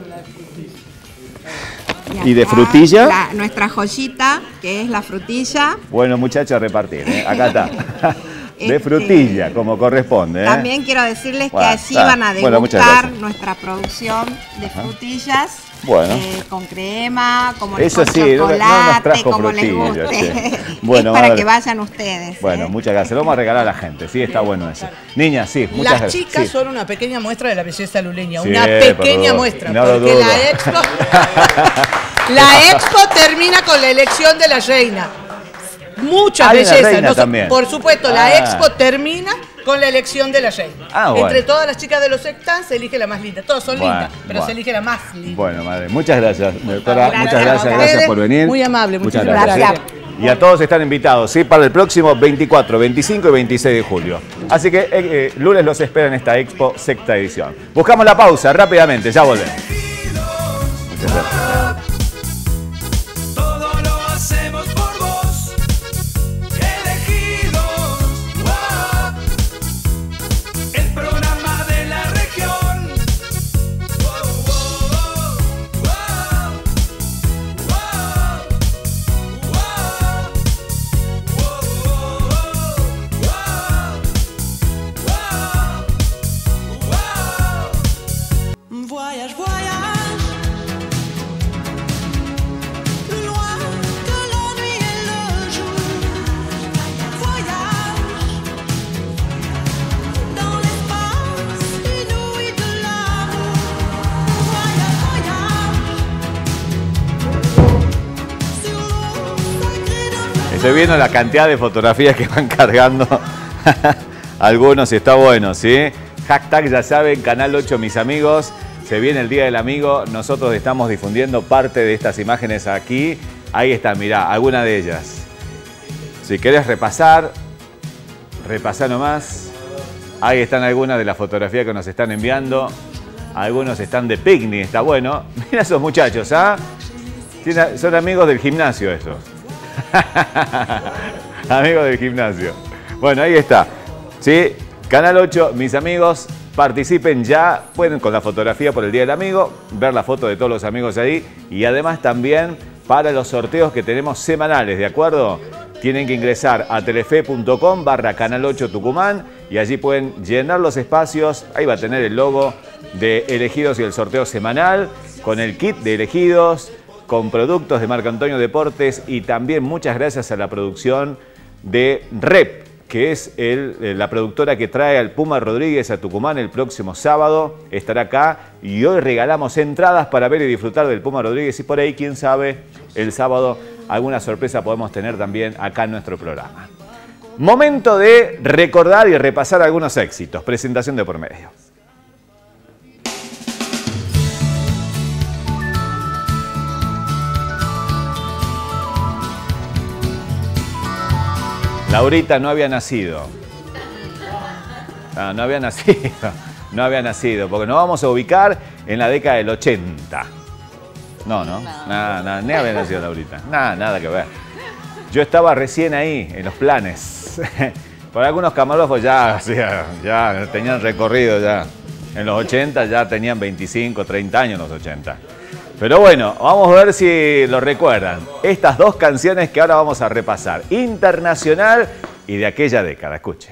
Speaker 3: ¿Y de
Speaker 1: acá
Speaker 3: frutilla?
Speaker 1: Nuestra joyita, que es la frutilla.
Speaker 3: Bueno, muchachos, a repartir, ¿eh? Acá está. De frutilla, como corresponde, ¿eh?
Speaker 1: También quiero decirles
Speaker 3: Bueno,
Speaker 1: que allí van a
Speaker 3: bueno, muchas
Speaker 1: degustar
Speaker 3: gracias.
Speaker 1: nuestra producción de frutillas.
Speaker 3: Bueno.
Speaker 1: Con crema, como
Speaker 3: Eso
Speaker 1: con
Speaker 3: sí, no nos
Speaker 1: chocolate,
Speaker 3: trajo
Speaker 1: como les
Speaker 3: frutillas,
Speaker 1: guste.
Speaker 3: sí. Bueno,
Speaker 1: es para
Speaker 3: vale.
Speaker 1: que vayan ustedes.
Speaker 3: Bueno, muchas gracias. Lo vamos a regalar a la gente, sí, está bueno eso. Niña, sí, muchas
Speaker 22: Las
Speaker 3: gracias.
Speaker 22: chicas
Speaker 3: Sí.
Speaker 22: son una pequeña muestra de la belleza luleña,
Speaker 3: Sí,
Speaker 22: una
Speaker 3: por
Speaker 22: pequeña
Speaker 3: favor.
Speaker 22: muestra,
Speaker 3: No lo
Speaker 22: porque
Speaker 3: dudo.
Speaker 22: la expo termina con la elección de la reina. Mucha
Speaker 3: Hay una
Speaker 22: belleza,
Speaker 3: reina
Speaker 22: ¿no?
Speaker 3: también.
Speaker 22: Por supuesto,
Speaker 3: Ah.
Speaker 22: la expo termina con la elección de la reina.
Speaker 3: Bueno.
Speaker 22: Entre todas las chicas de los sectans se elige la más linda. Todas son
Speaker 3: Bueno,
Speaker 22: lindas, pero
Speaker 3: bueno.
Speaker 22: se elige la más linda.
Speaker 3: Bueno, madre, muchas gracias, doctora.
Speaker 22: Gracias
Speaker 3: Muchas
Speaker 22: a
Speaker 3: gracias
Speaker 22: ustedes.
Speaker 3: por venir.
Speaker 22: Muy amable,
Speaker 3: muchas
Speaker 22: muchísimas
Speaker 3: gracias.
Speaker 22: gracias.
Speaker 3: Y a todos están invitados, ¿sí? Para el próximo 24, 25 y 26 de julio. Así que lunes los espera en esta Expo sexta edición. Buscamos la pausa rápidamente, ya volvemos. Muchas gracias.
Speaker 4: Todo lo hacemos por vos, elegidos. Wow. El programa de la región. Wow, wow, wow, wow,
Speaker 9: Voyage, voyage, plus loin que la nuit et le jour. Voyage dans l'espace inouï de l'amour. Voyage,
Speaker 3: Estoy viendo la cantidad de fotografías que van cargando. Algunos, está bueno, ¿sí? Hashtag, ya saben, Canal 8, mis amigos. Se viene el Día del Amigo. Nosotros estamos difundiendo parte de estas imágenes aquí. Ahí está, mirá, alguna de ellas. Si querés repasar, repasá nomás. Ahí están algunas de las fotografías que nos están enviando. Algunos están de picnic, está bueno. Mira esos muchachos, ¿ah? Son amigos del gimnasio esos. Amigos del gimnasio. Bueno, ahí está. ¿Sí? Canal 8, mis amigos, participen ya. Pueden con la fotografía por el Día del Amigo, ver la foto de todos los amigos ahí. Y además también para los sorteos que tenemos semanales, ¿de acuerdo? Tienen que ingresar a telefe.com/Canal 8 Tucumán y allí pueden llenar los espacios. Ahí va a tener el logo de Elegidos y el sorteo semanal con el kit de Elegidos, con productos de Marco Antonio Deportes y también muchas gracias a la producción de Rep, que es la productora que trae al Puma Rodríguez a Tucumán el próximo sábado. Estará acá y hoy regalamos entradas para ver y disfrutar del Puma Rodríguez y por ahí, quién sabe, el sábado alguna sorpresa podemos tener también acá en nuestro programa. Momento de recordar y repasar algunos éxitos. Presentación de por medio. Laurita no había nacido. No había nacido. No había nacido, porque nos vamos a ubicar en la década del 80. Nada, ni había nacido Laurita. Nada que ver. Yo estaba recién ahí, en los planes. Por algunos camarógrafos ya tenían recorrido ya. En los 80 ya tenían 25, 30 años en los 80. Pero bueno, vamos a ver si lo recuerdan. Estas dos canciones que ahora vamos a repasar. Internacional y de aquella década. Escuche.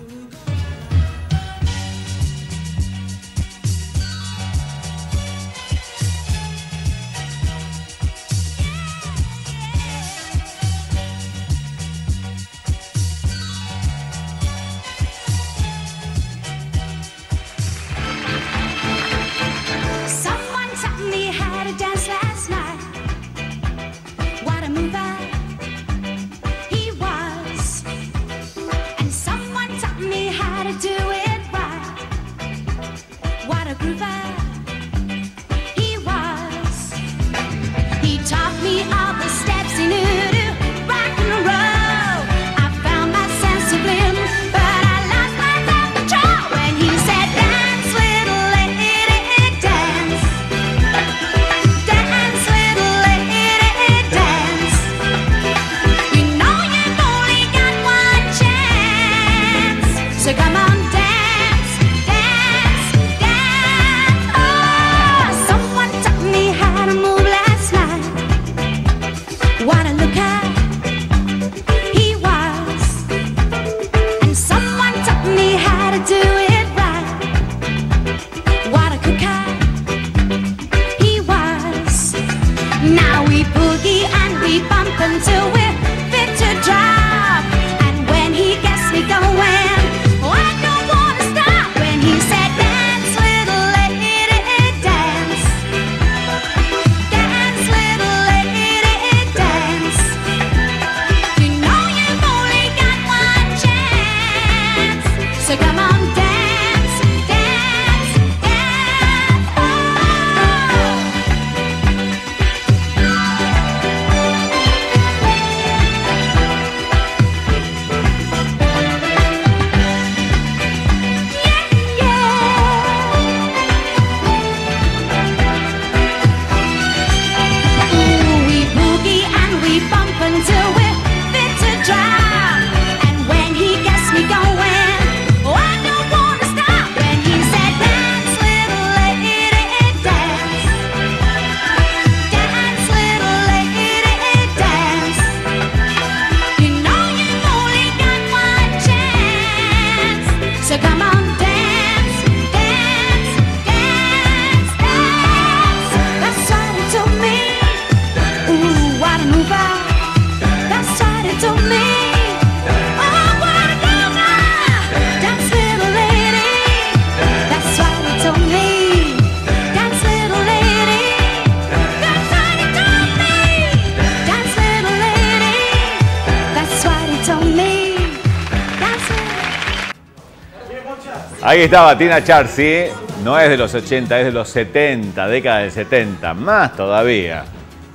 Speaker 3: Ahí estaba Tina Charles, ¿sí? No es de los 80, es de los 70, década del 70. Más todavía,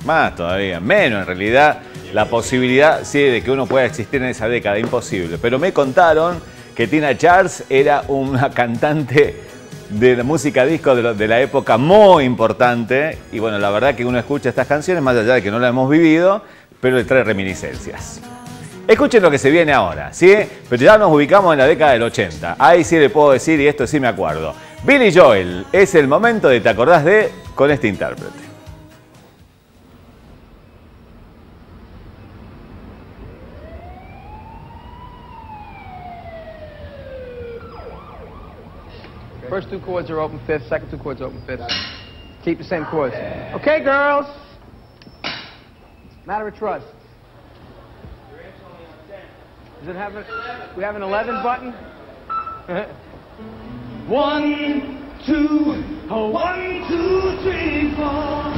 Speaker 3: menos en realidad. La posibilidad, sí, de que uno pueda existir en esa década, imposible. Pero me contaron que Tina Charles era una cantante de la música disco de la época muy importante. Y bueno, la verdad que uno escucha estas canciones, más allá de que no las hemos vivido, pero le trae reminiscencias. Escuchen lo que se viene ahora, ¿sí? Pero ya nos ubicamos en la década del 80. Ahí sí le puedo decir, y esto sí me acuerdo. Billy Joel, es el momento de ¿te acordás de? Con este intérprete.
Speaker 2: First two chords are open fifth, second two chords open fifth. Keep the same chords. Okay, girls. Matter of trust. Does it have we have an 11 button?
Speaker 9: 1, 2, 1, 2, 3, 4.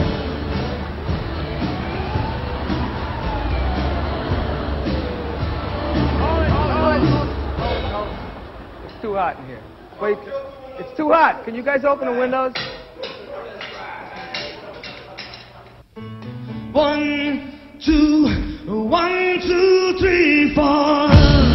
Speaker 2: It's too hot in here. Wait, it's too hot. Can you guys open the windows?
Speaker 9: 1, 2, 1, 2, 3, 4.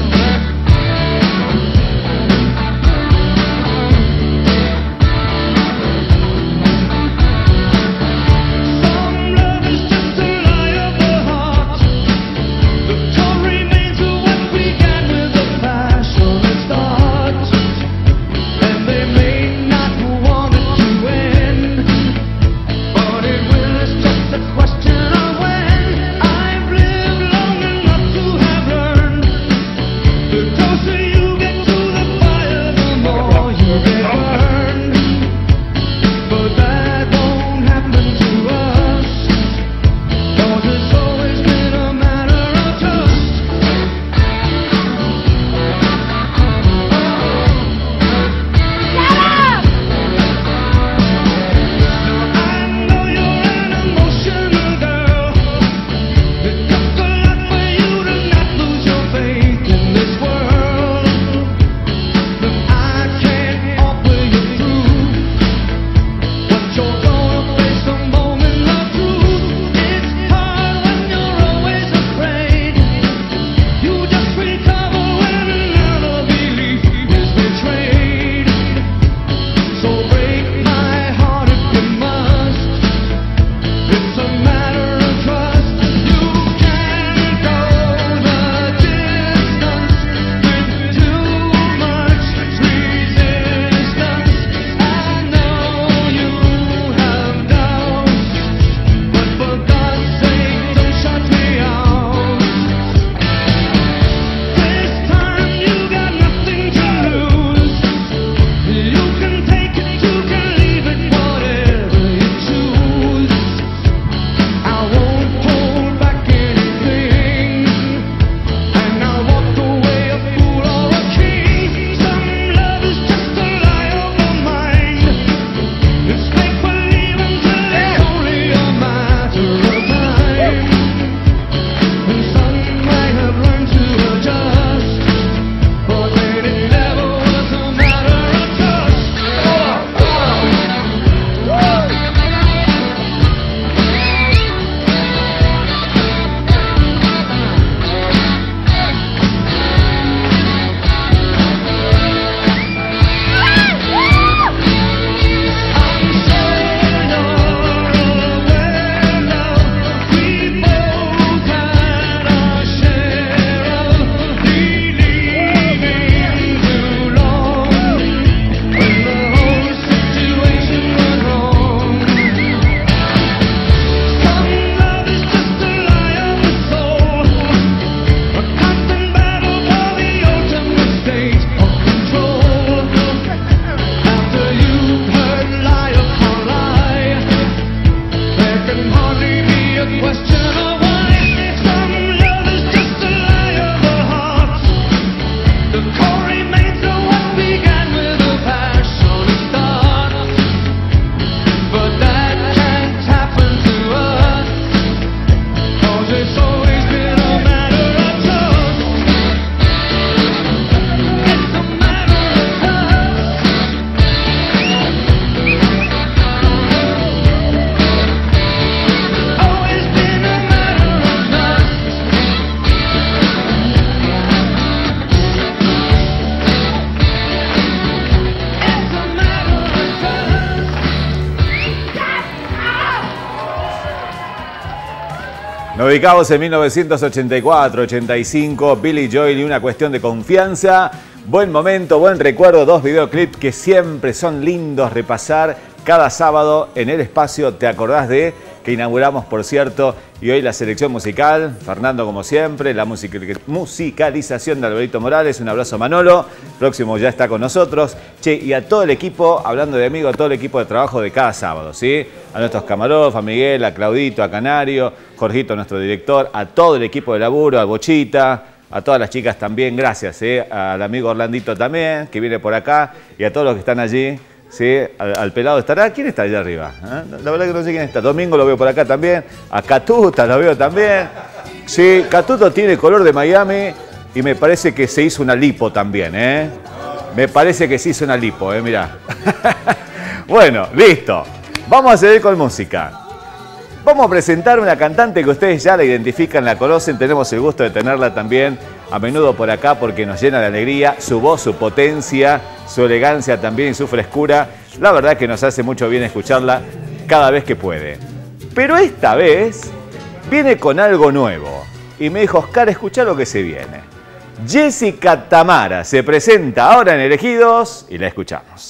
Speaker 3: Nos ubicamos en 1984-85, Billy Joel y Una cuestión de confianza. Buen momento, buen recuerdo, 2 videoclips que siempre son lindos repasar cada sábado en el espacio Te Acordás de, que inauguramos, por cierto, y hoy la selección musical, Fernando como siempre, la musicalización de Alberto Morales. Un abrazo, Manolo, próximo ya está con nosotros. Che, y a todo el equipo, hablando de amigos, a todo el equipo de trabajo de cada sábado, ¿sí? A nuestros camarógrafos, a Miguel, a Claudito, a Canario, Jorgito, nuestro director, a todo el equipo de laburo, a Bochita, a todas las chicas también, gracias, al amigo Orlandito también, que viene por acá, y a todos los que están allí. Sí, al pelado estará. ¿Quién está allá arriba? La verdad que no sé quién está. Domingo lo veo por acá también. A Catuta lo veo también. Sí, Catuto tiene color de Miami y me parece que se hizo una lipo también, ¿eh? Me parece que se hizo una lipo, mirá. Bueno, listo. Vamos a seguir con música. Vamos a presentar una cantante que ustedes ya la identifican, la conocen. Tenemos el gusto de tenerla también a menudo por acá porque nos llena de alegría. Su voz, su potencia, su elegancia también y su frescura. La verdad que nos hace mucho bien escucharla cada vez que puede. Pero esta vez viene con algo nuevo. Y me dijo, Oscar, escuchá lo que se viene. Jessica Tamara se presenta ahora en Elegidos y la escuchamos.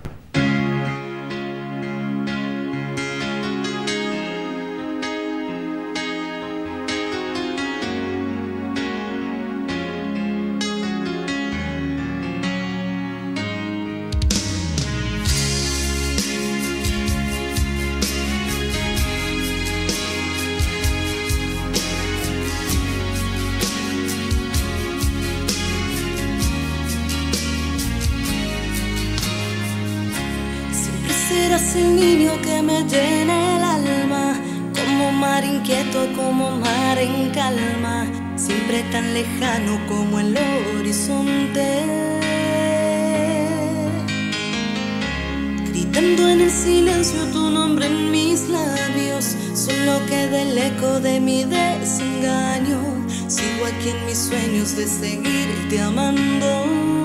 Speaker 5: Serás el niño que me llena el alma, como mar inquieto, como mar en calma, siempre tan lejano como el horizonte. Gritando en el silencio tu nombre en mis labios, solo queda el eco de mi desengaño. Sigo aquí en mis sueños de seguirte amando.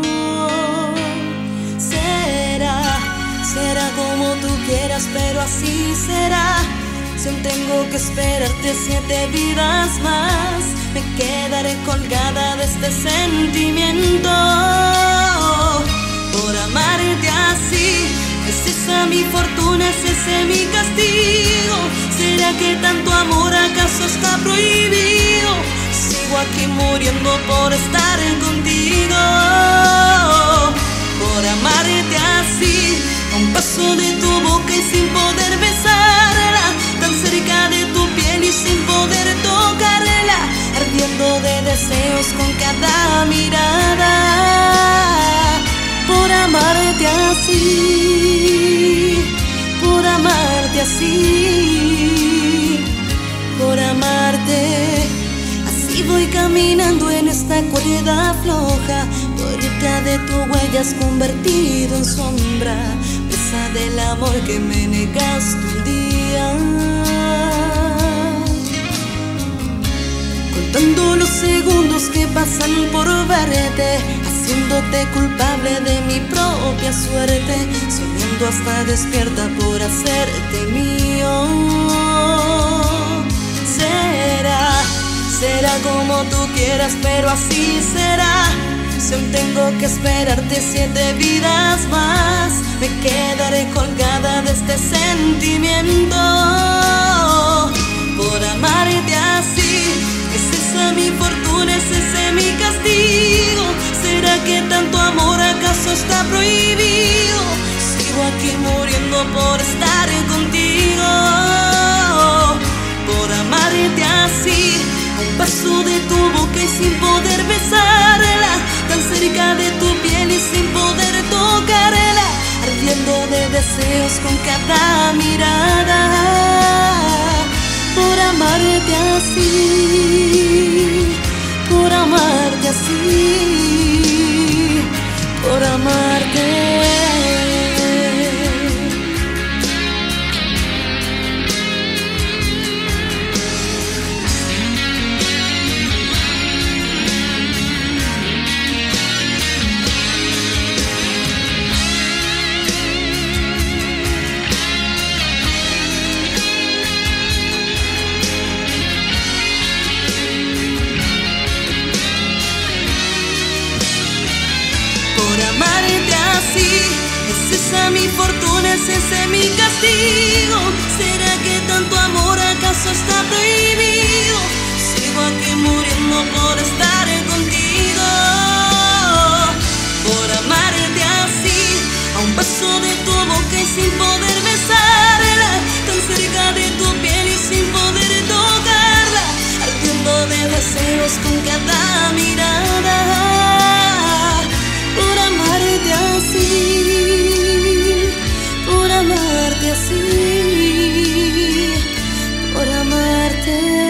Speaker 5: Será como tú quieras, pero así será. Si aún tengo que esperarte 7 vidas más, me quedaré colgada de este sentimiento. Por amarte así, es esa mi fortuna, es ese mi castigo. ¿Será que tanto amor acaso está prohibido? Sigo aquí muriendo por estar contigo. Por amarte así, a un paso de tu boca y sin poder besarla, tan cerca de tu piel y sin poder tocarla, ardiendo de deseos con cada mirada. Por amarte así, por amarte así, por amarte así voy caminando en esta cuerda floja. Puerta de tu huella has convertido en sombra, presa del amor que me negaste un día. Contando los segundos que pasan por verte, haciéndote culpable de mi propia suerte, soñando hasta despierta por hacerte mío. Será como tú quieras, pero así será. Si aún tengo que esperarte 7 vidas más, me quedaré colgada de este sentimiento. Por amarte así, es esa mi fortuna, es ese mi castigo. ¿Será que tanto amor acaso está prohibido? Sigo aquí muriendo por estar contigo. Por amarte así, a un paso de tu boca y sin poder besarla, tan cerca de tu piel y sin poder tocarla, ardiendo de deseos con cada mirada. Por amarte así, por amarte así, por amarte. ese mi castigo? ¿Será que tanto amor acaso está prohibido? Sigo aquí muriendo por estar contigo, por amarte así, a un paso de tu boca y sin poder besarla, tan cerca de tu piel y sin poder tocarla, ardiendo de deseos con cada mirada, por amarte así, por amarte así, por amarte.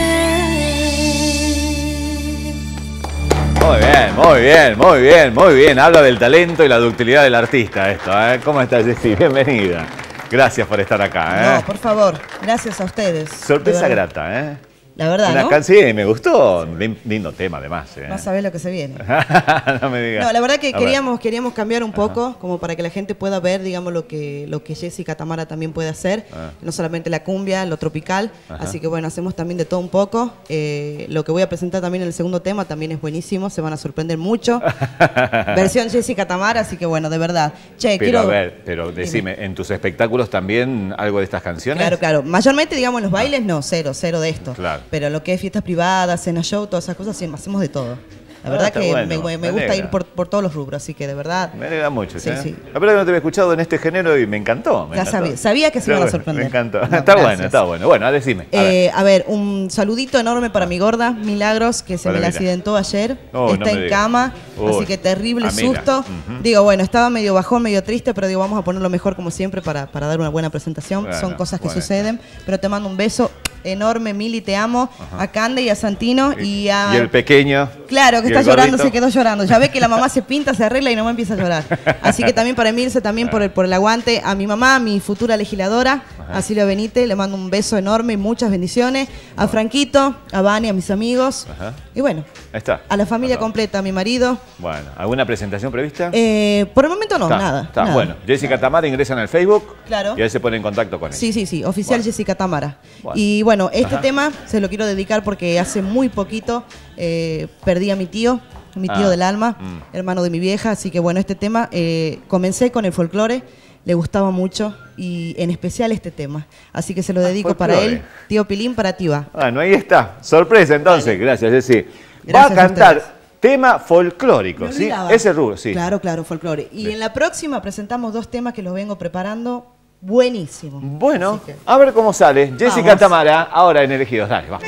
Speaker 3: Muy bien, muy bien, muy bien, muy bien. Habla del talento y la ductilidad del artista esto, ¿eh? ¿Cómo estás, Jessy? Bienvenida. Gracias por estar acá, ¿eh?
Speaker 7: No, por favor. Gracias a ustedes.
Speaker 3: Sorpresa grata, ¿eh?
Speaker 7: La verdad,
Speaker 3: Una
Speaker 7: ¿no?
Speaker 3: canción, me gustó. Lindo tema, además, ¿eh?
Speaker 7: No sabés lo que se viene.
Speaker 3: No me digas.
Speaker 7: No, la verdad que
Speaker 3: A ver.
Speaker 7: queríamos cambiar un poco, como para que la gente pueda ver, digamos, lo que Jessica Tamara también puede hacer. No solamente la cumbia, lo tropical.
Speaker 3: Ajá.
Speaker 7: Así que bueno, hacemos también de todo un poco. Lo que voy a presentar también en el segundo tema también es buenísimo. Se van a sorprender mucho. Versión Jessica Tamara, así que bueno, de verdad. Che,
Speaker 3: Pero a ver, pero decime, ¿en tus espectáculos también algo de estas canciones?
Speaker 7: Claro, claro. Mayormente, digamos, en los bailes, no, cero de esto.
Speaker 3: Claro.
Speaker 7: Pero lo que es fiestas privadas, cena show, todas esas cosas, sí, hacemos de todo. La verdad
Speaker 3: está
Speaker 7: que
Speaker 3: bueno,
Speaker 7: me
Speaker 3: me
Speaker 7: gusta
Speaker 3: alegra.
Speaker 7: ir por todos los rubros, así que de verdad.
Speaker 3: Me alegra mucho,
Speaker 7: Sí,
Speaker 3: ¿eh?
Speaker 7: sí.
Speaker 3: La verdad que no te había escuchado en este género y me encantó.
Speaker 7: Ya sabía que se iban a sorprender.
Speaker 3: Me encantó.
Speaker 7: No,
Speaker 3: está
Speaker 7: gracias.
Speaker 3: bueno, está bueno. Bueno, decime. A ver.
Speaker 7: A ver, un saludito enorme para mi gorda, Milagros, que se
Speaker 3: Hola,
Speaker 7: me la
Speaker 3: Mila.
Speaker 7: accidentó ayer.
Speaker 3: Oh,
Speaker 7: Está
Speaker 3: no me
Speaker 7: en
Speaker 3: digas.
Speaker 7: cama,
Speaker 3: Uy.
Speaker 7: así que terrible
Speaker 3: Amiga.
Speaker 7: susto.
Speaker 3: Ujú.
Speaker 7: Digo, bueno, estaba medio bajón, medio triste, pero digo, vamos a ponerlo mejor como siempre para dar una buena presentación.
Speaker 3: Bueno,
Speaker 7: Son cosas que
Speaker 3: bueno.
Speaker 7: suceden, pero te mando un beso enorme, Mili, te amo.
Speaker 3: Ajá.
Speaker 7: A Cande y a Santino y a...
Speaker 3: Y el pequeño.
Speaker 7: Claro, que
Speaker 3: y
Speaker 7: está
Speaker 3: el
Speaker 7: llorando,
Speaker 3: gordito.
Speaker 7: se quedó llorando. Ya ve que la mamá se pinta, se arregla y no me empieza a llorar. Así que también para Emilce, también por el aguante. A mi mamá, mi futura legisladora, a Silvia Benítez, le mando un beso enorme y muchas bendiciones. A Franquito, a Vani, a mis amigos.
Speaker 3: Ajá.
Speaker 7: Y bueno,
Speaker 3: Ahí está.
Speaker 7: a la familia completa, a mi marido.
Speaker 3: Bueno, ¿alguna presentación prevista?
Speaker 7: Por el momento no,
Speaker 3: Está,
Speaker 7: nada.
Speaker 3: está.
Speaker 7: nada.
Speaker 3: Bueno, Jessica Tamara ingresan al Facebook
Speaker 7: Claro.
Speaker 3: y ahí se pone en contacto con ella.
Speaker 7: Sí, oficial Jessica Tamara.
Speaker 3: Bueno.
Speaker 7: Y bueno, este
Speaker 3: Ajá.
Speaker 7: tema se lo quiero dedicar porque hace muy poquito perdí a mi tío del alma, hermano de mi vieja, así que bueno, este tema, comencé con el folclore, le gustaba mucho y en especial este tema, así que se lo dedico para
Speaker 3: folclore.
Speaker 7: él, tío Pilín, para ti va.
Speaker 3: Bueno, ahí está. Sorpresa entonces. Gracias, Jessy. Va a
Speaker 7: Gracias a
Speaker 3: cantar
Speaker 7: ustedes.
Speaker 3: tema folclórico,
Speaker 7: Me
Speaker 3: ¿sí?
Speaker 7: olvidaba.
Speaker 3: Ese rubro, sí.
Speaker 7: Claro, folclore. Y
Speaker 3: Bien.
Speaker 7: en la próxima presentamos dos temas que los vengo preparando buenísimo.
Speaker 3: Bueno, a ver cómo sale. Jessica
Speaker 7: Vamos.
Speaker 3: Tamara, ahora en Elegidos. Dale, va.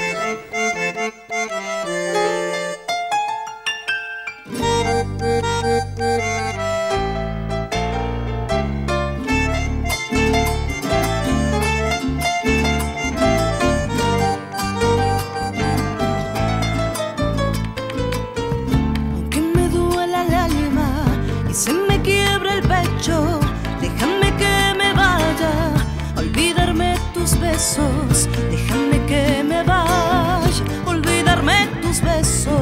Speaker 5: Que me duela el alma y se me quiebra el pecho, déjame que me vaya a olvidarme tus besos, déjame que me vaya a olvidarme tus besos.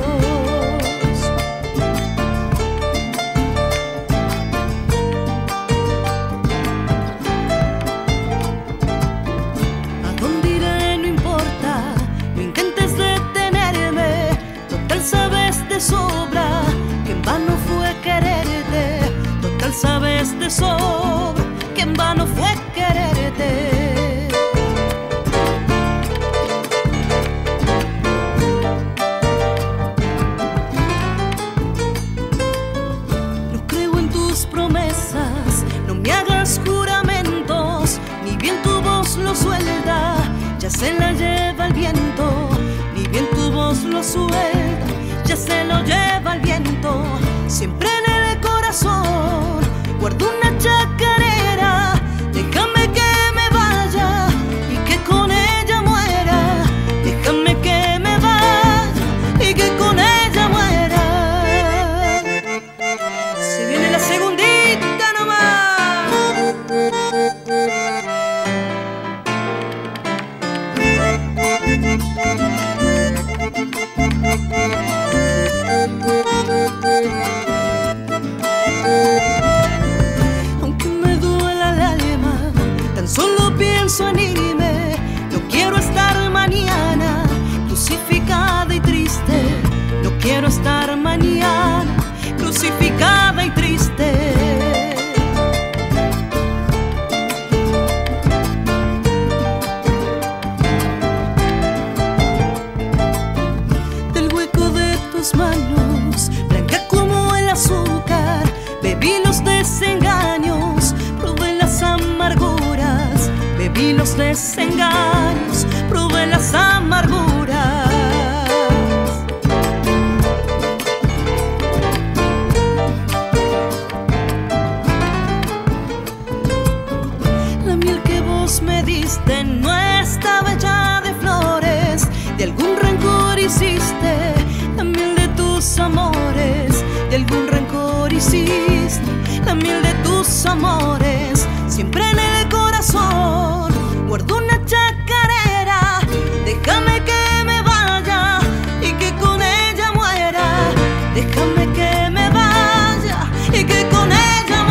Speaker 5: ¿A dónde iré? No importa, no intentes detenerme, total sabes de sobra que en vano fue quererte, total sabes de sobra que en vano fue quererte. No creo en tus promesas, no me hagas juramentos, ni bien tu voz lo suelta, ya se la lleva el viento, ni bien tu voz lo suelta, ya se lo lleva el viento. Siempre en el corazón guardo una chacarera, déjame que me vaya y que con ella muera, déjame que me vaya y que con ella muera. Se viene la segundita nomás. Aunque me duela el alma, tan solo pienso en irme. No quiero estar mañana crucificada y triste. No quiero estar mañana crucificada y triste. viví los desengaños, probé las amarguras. La miel que vos me diste no estaba hecha de flores, de algún rencor hiciste, la miel de tus amores, de algún rencor hiciste, la miel de tus amores, siempre en el corazón guardo una chacarera, déjame que me vaya y que con ella muera, déjame que me vaya y que con ella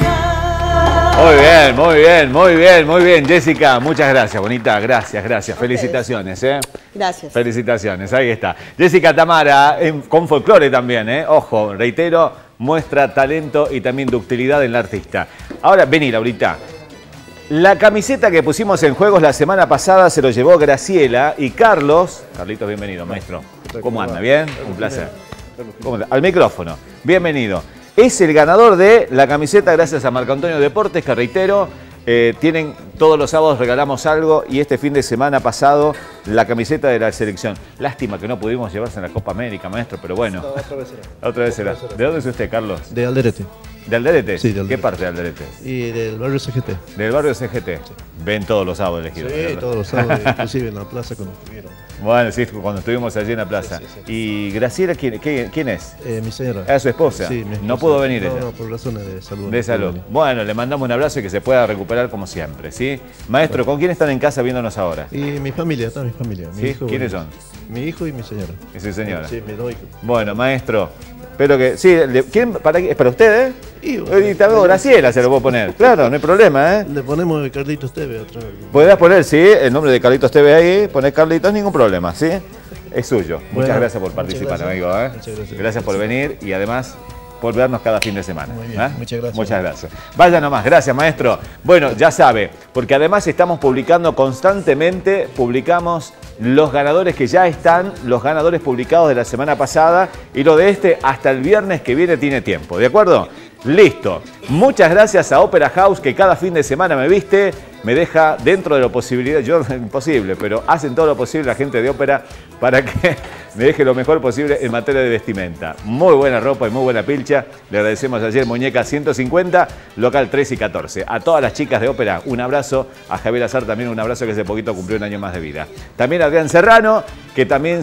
Speaker 5: muera.
Speaker 3: Muy bien, muy bien, muy bien, muy bien, Jessica, muchas gracias, bonita, gracias, felicitaciones,
Speaker 6: Gracias.
Speaker 3: Felicitaciones, ahí está. Jessica Tamara, con folclore también, ojo, reitero, muestra talento y también ductilidad en la artista. Ahora, vení, Laurita. La camiseta que pusimos en juegos la semana pasada se lo llevó Graciela y Carlos. Carlitos, bienvenido, maestro. ¿Cómo anda? ¿Bien? Un placer. Al micrófono. Bienvenido. Es el ganador de la camiseta gracias a Marco Antonio Deportes, que reitero, tienen todos los sábados regalamos algo y este fin de semana pasado la camiseta de la selección. Lástima que no pudimos llevarse en la Copa América, maestro, pero bueno.
Speaker 8: Otra vez será.
Speaker 3: Otra vez será. ¿De dónde es usted, Carlos?
Speaker 8: De Alderete.
Speaker 3: ¿De Alderete?
Speaker 8: Sí, de Alderete.
Speaker 3: ¿Qué parte de Alderete?
Speaker 8: Y del barrio CGT.
Speaker 3: Del barrio CGT. Sí. Ven todos los sábados elegidos.
Speaker 8: Sí,
Speaker 3: ¿verdad?
Speaker 8: todos los sábados, inclusive en la plaza cuando estuvieron.
Speaker 3: Bueno, sí, cuando estuvimos allí en la plaza. Sí. ¿Y Graciela quién es?
Speaker 8: Mi señora.
Speaker 3: ¿Es su esposa?
Speaker 8: Sí, mi esposa.
Speaker 3: No pudo venir ella.
Speaker 8: No, por razones de salud.
Speaker 3: De salud. Bueno, le mandamos un abrazo y que se pueda recuperar como siempre, ¿sí? Maestro, ¿con quién están en casa viéndonos ahora?
Speaker 8: Y mi familia, toda mi familia. Mi
Speaker 3: ¿Sí?
Speaker 8: hijo,
Speaker 3: ¿Quiénes son?
Speaker 8: Mi hijo y mi señora.
Speaker 3: ¿Y su señora?
Speaker 8: Sí, mis dos hijos.
Speaker 3: Bueno, maestro, espero que... Sí, ¿es para usted, Y también Graciela se lo puedo poner. Claro, no hay problema,
Speaker 8: Le ponemos Carlitos TV otra vez.
Speaker 3: Podrás poner, sí, el nombre de Carlitos TV ahí, poner Carlitos, ningún problema, ¿sí? Es suyo. Muchas gracias por participar, amigo.
Speaker 8: Muchas gracias.
Speaker 3: Gracias por venir y además por vernos cada fin de semana.
Speaker 8: Muy bien, muchas gracias.
Speaker 3: Muchas gracias. Vaya nomás, gracias, maestro. Bueno, ya sabe, porque además estamos publicando constantemente, publicamos los ganadores que ya están, los ganadores publicados de la semana pasada y lo de este hasta el viernes que viene tiene tiempo, ¿de acuerdo? Listo. Muchas gracias a Opera House que cada fin de semana me viste, me deja dentro de lo posible, yo imposible, pero hacen todo lo posible la gente de Ópera para que me deje lo mejor posible en materia de vestimenta. Muy buena ropa y muy buena pilcha. Le agradecemos ayer Muñeca 150, local 3 y 14. A todas las chicas de Ópera, un abrazo. A Javier Azar también un abrazo que hace poquito cumplió un año más de vida. También a Adrián Serrano, que también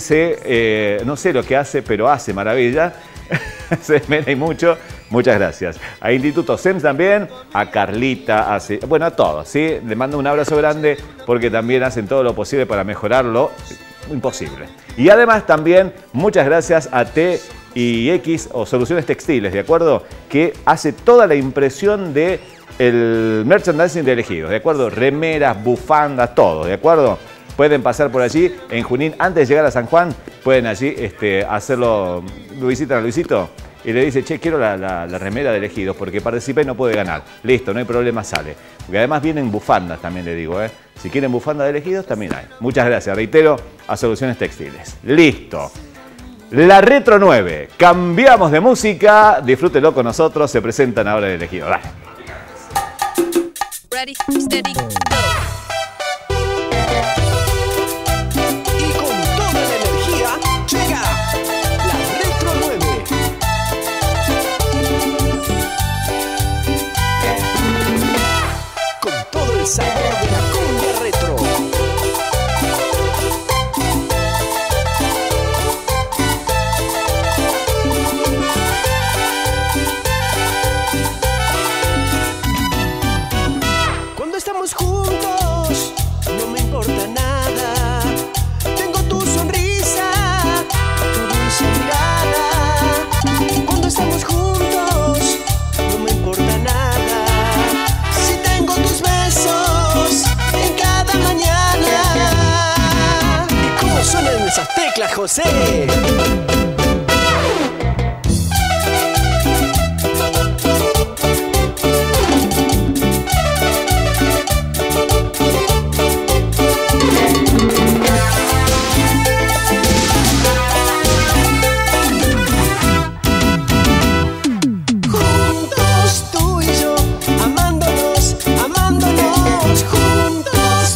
Speaker 3: no sé lo que hace, pero hace maravilla. Se esmera y mucho. Muchas gracias. A Instituto SEMS también, a Carlita, bueno, a todos, ¿sí? Le mando un abrazo grande porque también hacen todo lo posible para mejorarlo. Imposible. Y además también muchas gracias a T&X o Soluciones Textiles, ¿de acuerdo? Que hace toda la impresión de el merchandising de elegidos, ¿de acuerdo? Remeras, bufandas, todo, ¿de acuerdo? Pueden pasar por allí en Junín antes de llegar a San Juan, pueden allí hacerlo, lo visitan a Luisito y le dice, che, quiero la remera de elegidos porque participé y no puede ganar. Listo, no hay problema, sale. Porque además vienen bufandas también, le digo, Si quieren bufanda de elegidos, también hay. Muchas gracias, reitero, a Soluciones Textiles. Listo. La Retro 9. Cambiamos de música, disfrútelo con nosotros, se presentan ahora de elegidos. Dale.
Speaker 23: Ready, steady, go.
Speaker 15: El sabor de la cumbia retro. Cuando estamos juntos, no me importa nada. Tengo tu sonrisa, tu dulce mirada. Cuando estamos juntos, no me importa nada. Si tengo tus besos en cada mañana. ¿Y cómo suenan esas teclas, José? Juntos tú y yo, amándonos, amándonos. Juntos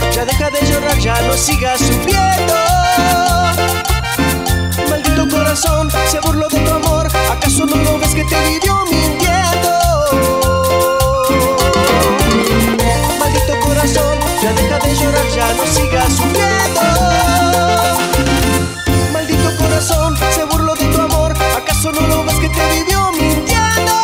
Speaker 9: ya deja de llorar, ya no sigas sufriendo. Maldito corazón, se burló de tu amor, ¿acaso no lo ves que te vivió mintiendo? Maldito corazón, ya deja de llorar, ya no sigas sufriendo. Maldito corazón, se burló de tu amor, ¿acaso no lo ves que te vivió mintiendo?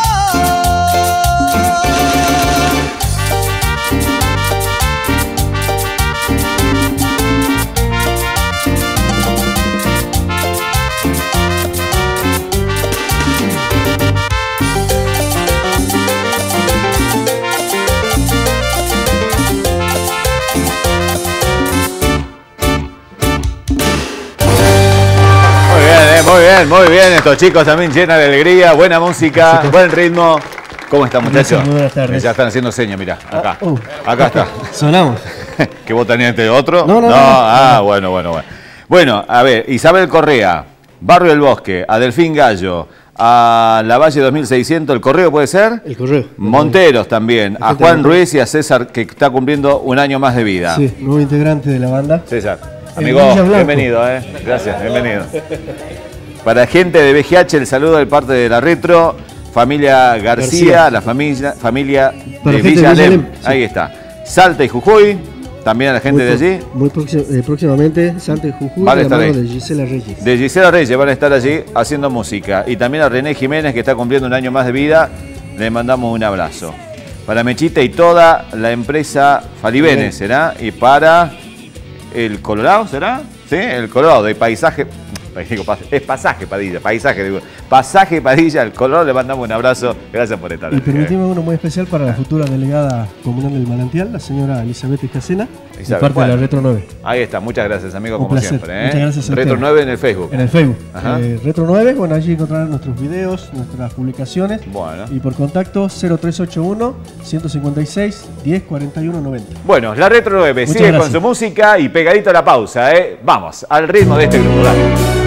Speaker 3: Muy bien, estos chicos también llenan de alegría, buena música, buen ritmo. ¿Cómo están, muchachos?
Speaker 6: Muy buenas tardes.
Speaker 3: Ya están haciendo señas, mirá, acá. Acá está.
Speaker 6: Sonamos.
Speaker 3: ¿Que vos tenías otro?
Speaker 6: No.
Speaker 3: Bueno. Bueno, a ver, Isabel Correa, Barrio del Bosque, a Delfín Gallo, a La Valle 2600, ¿el correo puede ser?
Speaker 6: El correo.
Speaker 3: Monteros también, a Juan Ruiz y a César, que está cumpliendo un año más de vida.
Speaker 6: Sí, nuevo integrante de la banda.
Speaker 3: César, amigo, bienvenido, gracias, bienvenido. Para gente de BGH, el saludo de parte de la Retro, familia García. La familia de Villa Alem. Ahí está. Salta y Jujuy, también a la gente de allí.
Speaker 6: Muy próximamente, Salta y Jujuy,
Speaker 3: van a estar ahí.
Speaker 6: De Gisela Reyes.
Speaker 3: De Gisela Reyes van a estar allí haciendo música. Y también a René Jiménez, que está cumpliendo un año más de vida, le mandamos un abrazo. Para Mechita y toda la empresa Falibene, ¿será? Y para el Colorado, ¿será? Sí, el Colorado, de Paisaje. Es Pasaje Padilla, Pasaje Padilla, el Colorado, le mandamos un abrazo, gracias por estar.
Speaker 6: Y permitimos uno muy especial para la futura delegada comunal del Manantial, la señora Elizabeth Escacena, de parte de la Retro 9.
Speaker 3: Ahí está, muchas gracias, amigo, como
Speaker 6: placer.
Speaker 3: siempre.
Speaker 6: Muchas gracias a
Speaker 3: Retro
Speaker 6: usted.
Speaker 3: 9 en el Facebook.
Speaker 6: En el Facebook. Retro 9, bueno, allí encontrarán nuestros videos, nuestras publicaciones.
Speaker 3: Bueno.
Speaker 6: Y por contacto 0381-156-1041-90.
Speaker 3: Bueno, la Retro 9
Speaker 6: Muchas
Speaker 3: sigue
Speaker 6: gracias.
Speaker 3: con su música y pegadito a la pausa, Vamos, al ritmo de este grupo, dale.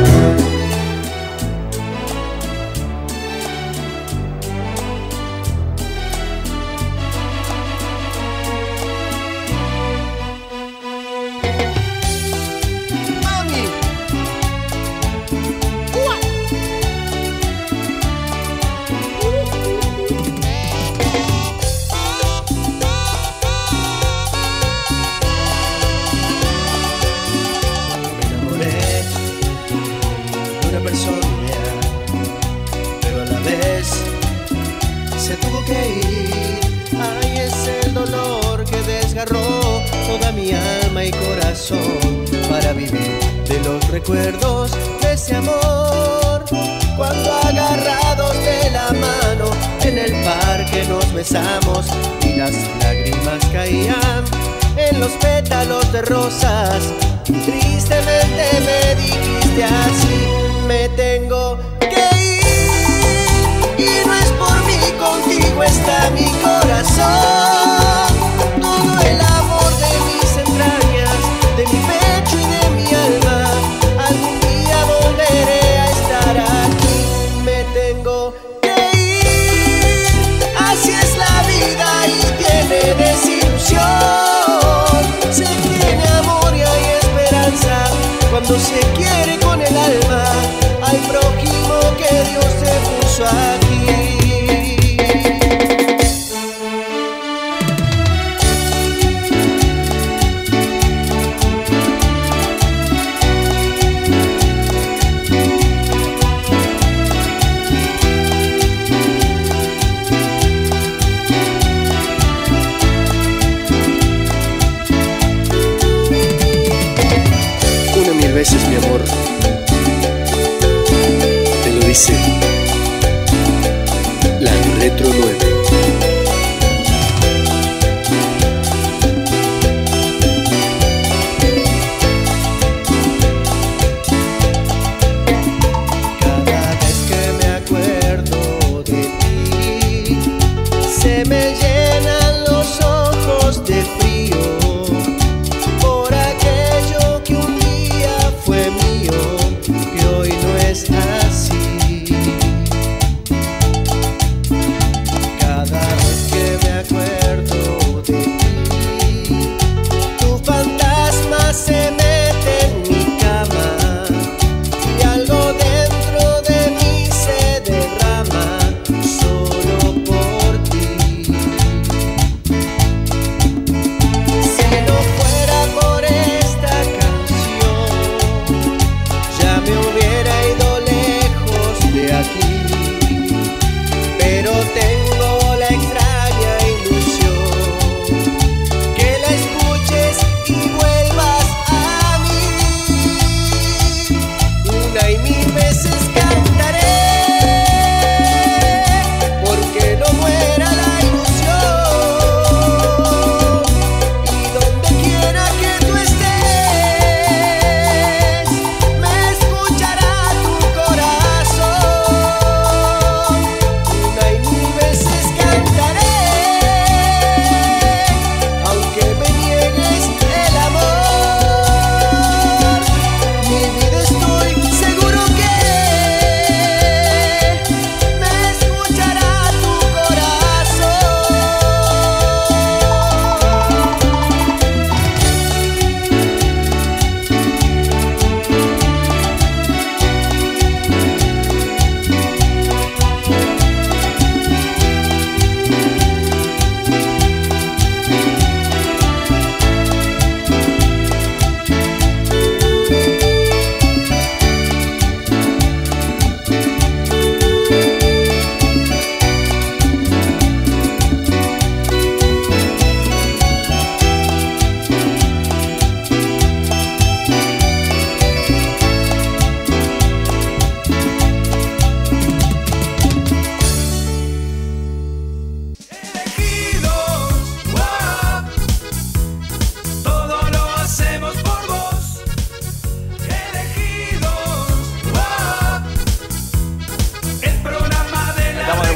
Speaker 9: Para vivir de los recuerdos de ese amor, cuando agarrados de la mano en el parque nos besamos y las lágrimas caían en los pétalos de rosas. Tristemente me dijiste así: me tengo que ir, y no es por mí, contigo está mi corazón, todo el amor de mis entrañas, de mi pecho y de mi alma. Algún día volveré a estar aquí. Me tengo que ir, así es la vida y tiene desilusión. Se tiene amor y hay esperanza cuando se quiere con el alma. Hay prójimo que Dios te puso aquí.
Speaker 11: Veces mi amor te lo dice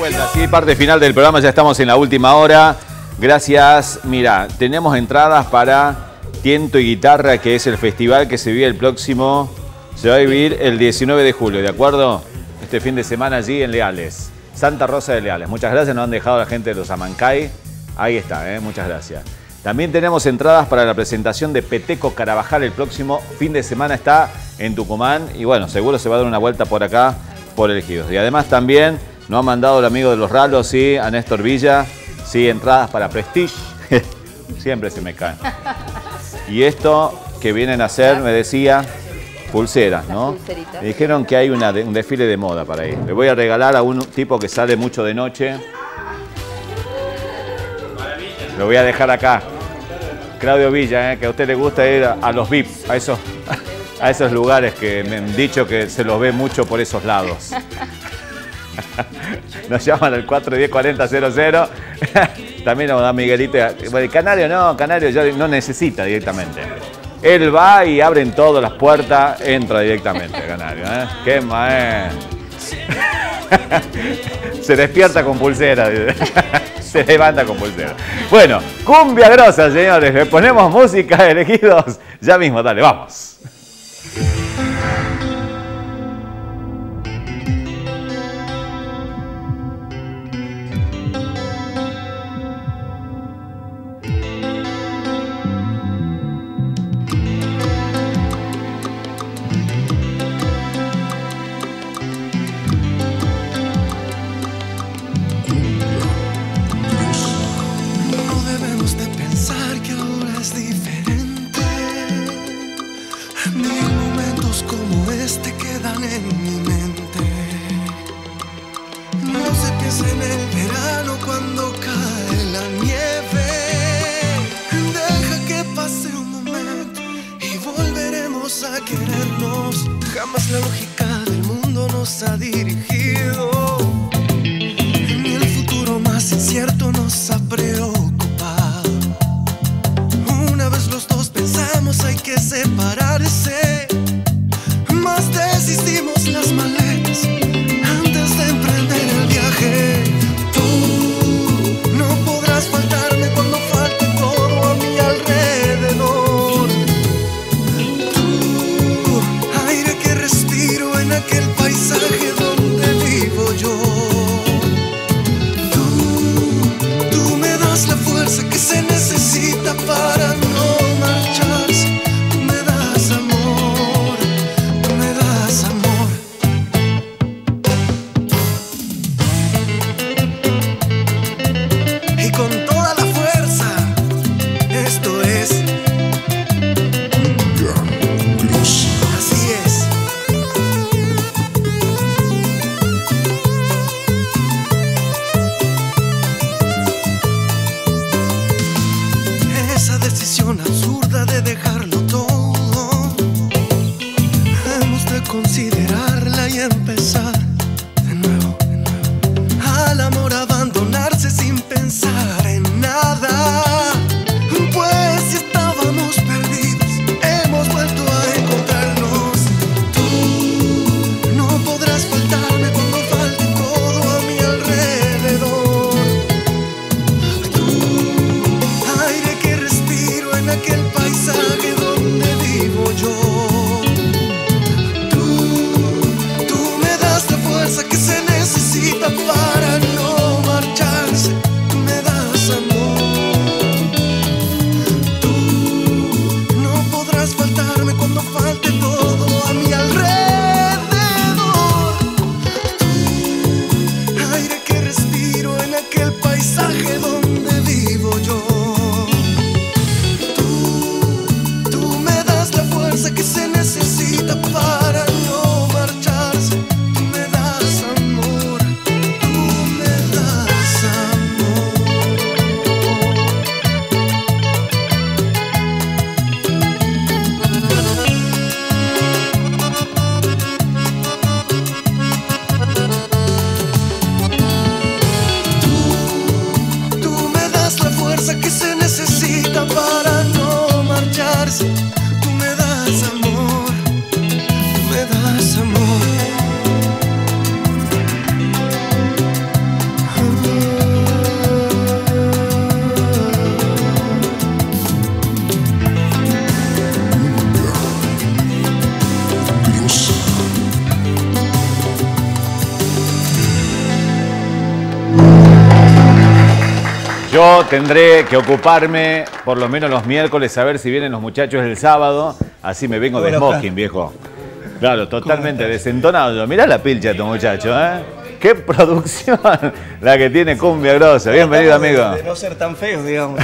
Speaker 3: vuelta, sí, parte final del programa, ya estamos en la última hora. Gracias. Mira, tenemos entradas para Tiento y Guitarra, que es el festival que se va a vivir el 19 de julio, ¿de acuerdo? Este fin de semana allí en Leales, Santa Rosa de Leales. Muchas gracias, nos han dejado la gente de los Amancay. Ahí está, muchas gracias. También tenemos entradas para la presentación de Peteco Carabajal el próximo fin de semana, está en Tucumán. Y bueno, seguro se va a dar una vuelta por acá, por Elegidos. Y además también nos ha mandado el amigo de los Ralos, sí, a Néstor Villa, sí, entradas para Prestige. Siempre se me caen. Y esto que vienen a hacer, me decía, pulseras, ¿no? Me dijeron que hay un desfile de moda para ir. Le voy a regalar a un tipo que sale mucho de noche. Lo voy a dejar acá. Claudio Villa, que a usted le gusta ir a los VIP, a esos lugares que me han dicho que se los ve mucho por esos lados. Nos llaman al 410-4000. También nos da Miguelito. Bueno, Canario ya no necesita directamente. Él va y abren todas las puertas, entra directamente, Canario. ¡Qué maestro! Se despierta con pulsera. Se levanta con pulsera. Bueno, cumbia grosa, señores. Le ponemos música, Elegidos. Ya mismo, dale, vamos.
Speaker 10: Para no marcharse, tú me das amor.
Speaker 3: Yo tendré que ocuparme por lo menos los miércoles a ver si vienen los muchachos el sábado. Así me vengo de smoking, viejo. Claro, totalmente desentonado. Mirá la pilcha de estos muchachos, ¿eh? ¡Qué producción la que tiene Cumbia Grosa! Bienvenido, amigo.
Speaker 12: De no ser tan feos, digamos.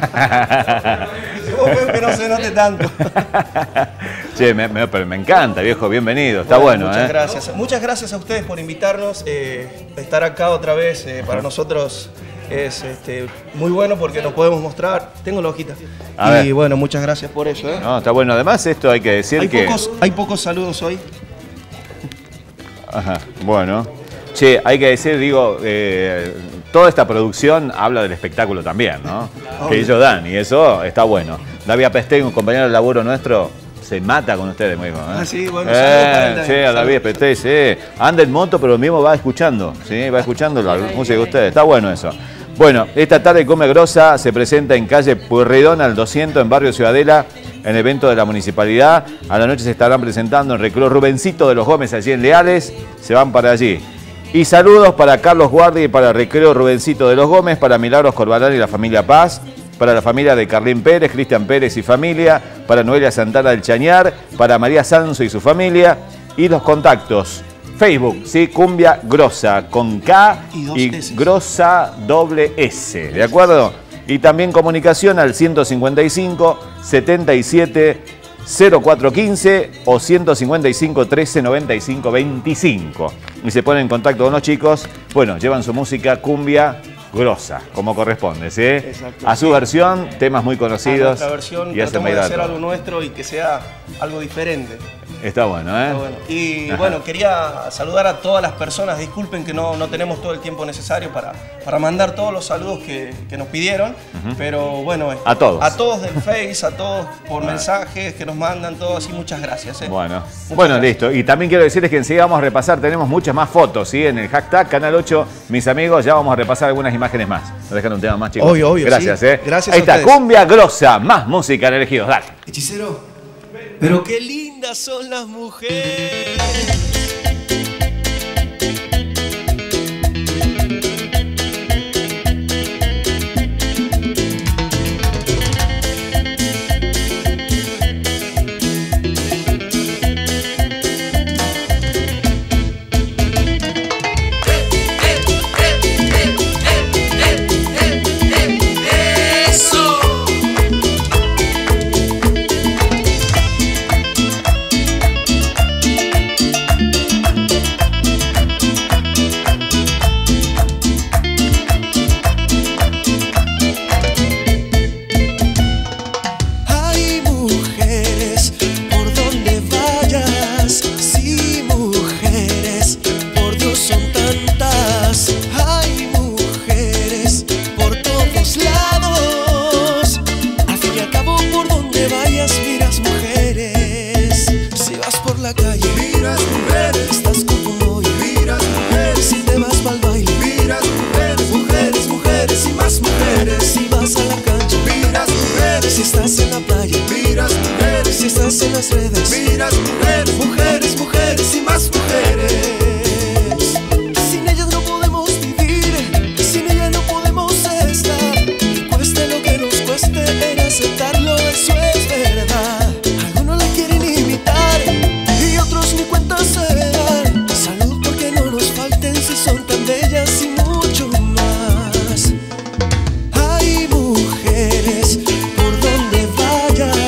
Speaker 12: Que no se note tanto.
Speaker 3: Che, pero me encanta, viejo. Bienvenido. Está bueno,
Speaker 12: muchas gracias. Muchas gracias a ustedes por invitarnos. Estar acá otra vez para nosotros es muy bueno porque nos podemos mostrar. Tengo la hojita. Y bueno, muchas gracias por eso.
Speaker 3: No, está bueno. Además, esto hay que decir
Speaker 12: hay pocos saludos hoy.
Speaker 3: Ajá, bueno. Che, hay que decir, digo, toda esta producción habla del espectáculo también, ¿no? Que ellos dan, y eso está bueno. David Apesté, un compañero de laburo nuestro, se mata con ustedes mismo.
Speaker 12: Sí, bueno, saludos.
Speaker 3: Sí, a David Apesté, sí. Anda en moto, pero mismo va escuchando, ¿sí? Va escuchando la música de ustedes. Está bueno eso. Bueno, esta tarde Cumbia Grosa se presenta en calle Pueyrredón al 200 en Barrio Ciudadela, en evento de la municipalidad. A la noche se estarán presentando en Recreo Rubencito de los Gómez, allí en Leales. Se van para allí. Y saludos para Carlos Guardi y para Recreo Rubencito de los Gómez, para Milagros Corbalán y la familia Paz, para la familia de Carlín Pérez, Cristian Pérez y familia, para Noelia Santana del Chañar, para María Sanso y su familia. Y los contactos, Facebook, ¿sí? Cumbia Grosa, con K y Grosa doble S, ¿de acuerdo? Y también comunicación al 155 77 0415 o 155 13 95 25. Y se ponen en contacto con los chicos. Bueno, llevan su música Cumbia Grosa, como corresponde, ¿sí?
Speaker 12: Exacto.
Speaker 3: A su versión, temas muy conocidos.
Speaker 12: A nuestra versión,
Speaker 3: y
Speaker 12: tratamos de hacer algo nuestro y que sea algo diferente.
Speaker 3: Está bueno, ¿eh?
Speaker 12: Está bueno. Y bueno, quería saludar a todas las personas. Disculpen que no tenemos todo el tiempo necesario para mandar todos los saludos que nos pidieron. Pero bueno,
Speaker 3: a todos.
Speaker 12: A todos del Face, a todos por mensajes que nos mandan, todos así. Muchas gracias.
Speaker 3: Bueno, listo. Y también quiero decirles que enseguida vamos a repasar, tenemos muchas más fotos, ¿sí? En el hashtag Canal 8, mis amigos, ya vamos a repasar algunas imágenes más. Nos dejan un tema más, chicos.
Speaker 12: Obvio.
Speaker 3: Gracias,
Speaker 12: sí. Gracias.
Speaker 3: Ahí está, Cumbia Grosa, más música en Elegidos. Dale.
Speaker 12: Hechicero, pero qué lindas son las mujeres.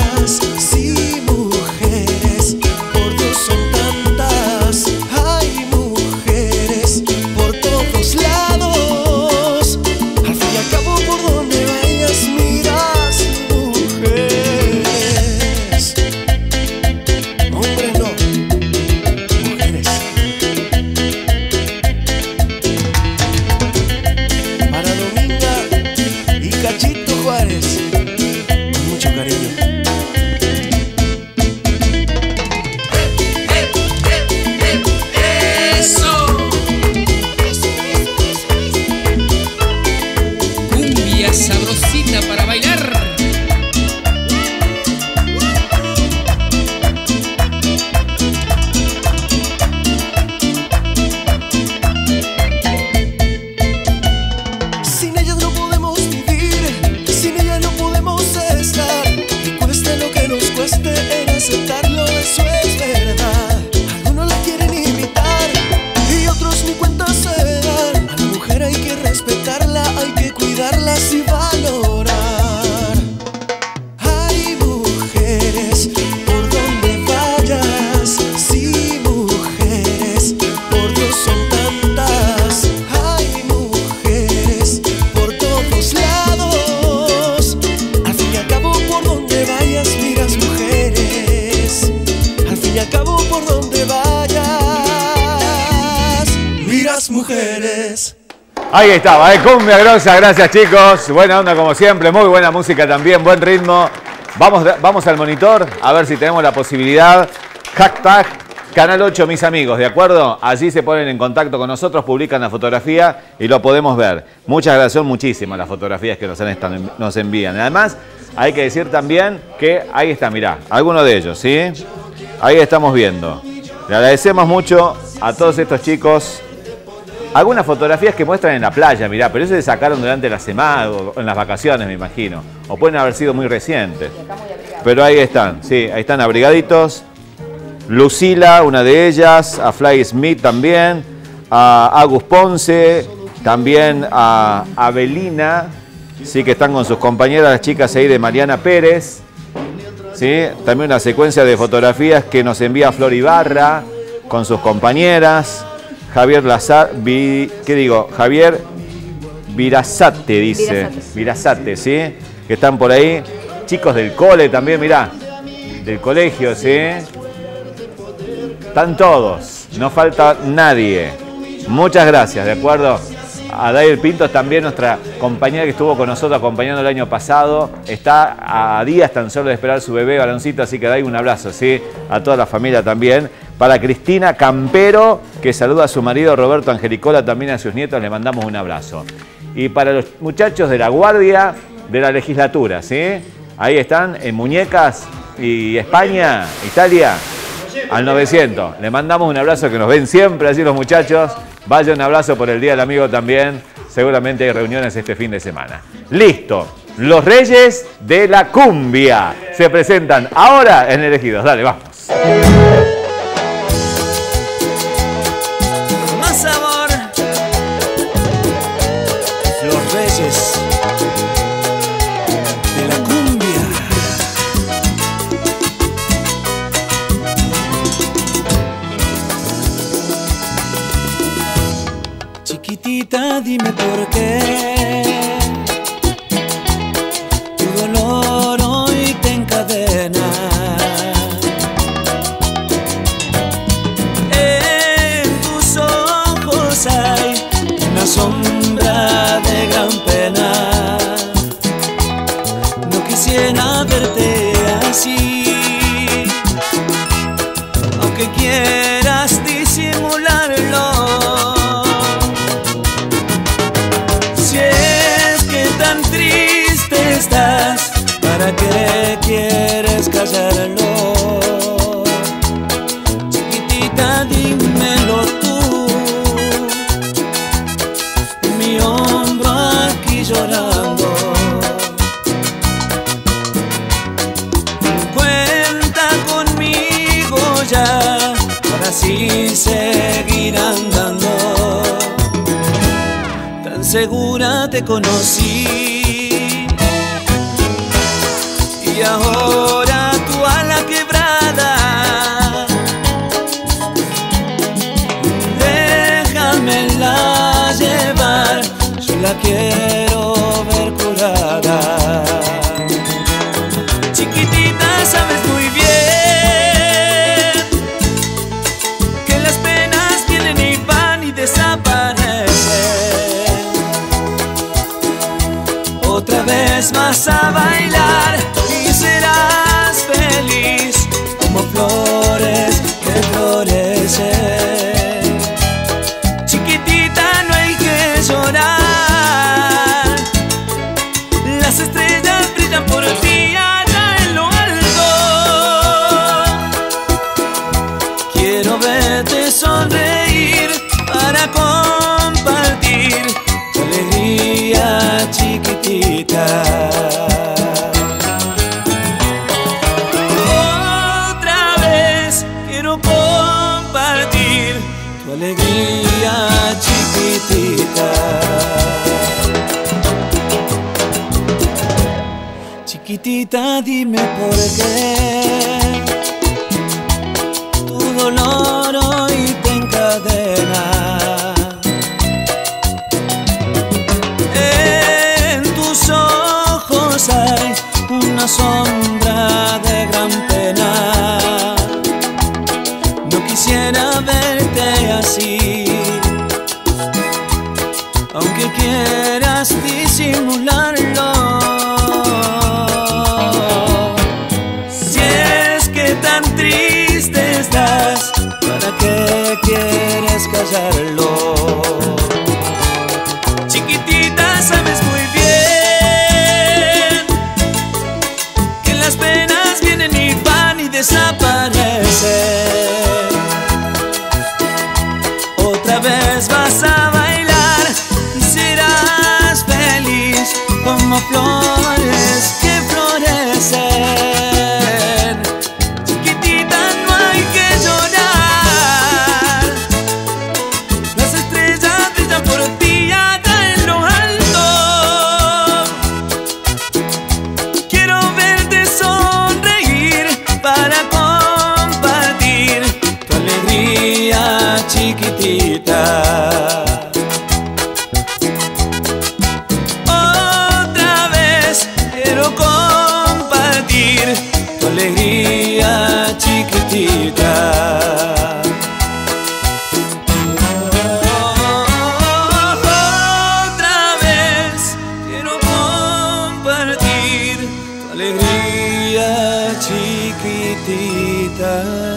Speaker 11: Por Dios son tantas, hay
Speaker 10: aceptarlo, eso es verdad. Algunos la quieren imitar y otros ni cuenta se dan. A la mujer hay que respetarla, hay que cuidarla y valorar. Hay mujeres por donde vayas, sí, mujeres, por Dios son tantas. Hay mujeres por todos lados. Al fin y al cabo por donde vayas miras mujeres. Al fin y al cabo por donde vayas miras mujeres.
Speaker 3: Ahí estaba, cumbia grosa, gracias chicos. Buena onda como siempre, muy buena música también, buen ritmo. Vamos al monitor a ver si tenemos la posibilidad. Hashtag Canal 8 mis amigos, ¿de acuerdo? Allí se ponen en contacto con nosotros, publican la fotografía y lo podemos ver. Muchas gracias, son muchísimas las fotografías que nos envían. Además, hay que decir también que ahí está, mirá, alguno de ellos, ¿sí? Ahí estamos viendo. Le agradecemos mucho a todos estos chicos. Algunas fotografías que muestran en la playa, mirá, pero eso se sacaron durante la semana o en las vacaciones, me imagino. O pueden haber sido muy recientes. Pero ahí están, sí, ahí están abrigaditos. Lucila, una de ellas, a Fly Smith también, a Agus Ponce, también a Abelina, sí, que están con sus compañeras, las chicas ahí de Mariana Pérez. ¿Sí? También una secuencia de fotografías que nos envía Flor Ibarra con sus compañeras. Javier Lazar, Javier Virazate, dice. Virazate, ¿sí? Que están por ahí. Chicos del cole también, mirá. Del colegio, ¿sí? Están todos. No falta nadie. Muchas gracias, ¿de acuerdo? A Dair Pintos también, nuestra compañera que estuvo con nosotros acompañando el año pasado. Está a días tan solo de esperar su bebé varoncito, así que Dair, un abrazo, ¿sí? A toda la familia también. Para Cristina Campero, que saluda a su marido Roberto Angelicola, también a sus nietos, le mandamos un abrazo. Y para los muchachos de la guardia de la legislatura, ¿sí? Ahí están, en Muñecas y España, Italia, al 900. Le mandamos un abrazo, que nos ven siempre así los muchachos. Vaya un abrazo por el Día del Amigo también. Seguramente hay reuniones este fin de semana. Listo. Los Reyes de la Cumbia se presentan ahora en Elegidos. Dale, vamos.
Speaker 9: Más sabor. Los Reyes de la Cumbia. Chiquitita, dime por qué tu dolor hoy te encadena. En tus ojos hay una sombra de gran pena. No quisiera verte así, aunque quieras disimularlo. ¿Para qué quieres callarlo? Chiquitita, dímelo tú. Mi hombro aquí llorando. Cuenta conmigo ya, para así seguir andando. Tan segura te conocí. Y ahora tu ala quebrada, déjamela llevar, yo la quiero ver curada. Chiquitita, sabes muy bien que las penas vienen y van y desaparecen. Otra vez vas a bailar y serás feliz como flores que florecen. Chiquitita, no hay que llorar.
Speaker 16: tu alegría chiquitita. Chiquitita, dime por qué tu dolor hoy te encadena. En tus ojos hay una sombra de gran pena. No quisiera verte así, aunque quieras disimularlo. Si es que tan triste estás, ¿para qué quieres callarlo? Chiquitita, sabes muy bien que las penas vienen y van y desaparecen. Otra vez vas a bailar y serás feliz como flores que florecen. Chiquitita, no hay que llorar, las estrellas brillan por ti acá en lo alto. Quiero verte sonreír para compartir tu alegría chiquitita. Otra vez quiero compartir tu alegría chiquitita. Otra vez quiero compartir tu alegría chiquitita.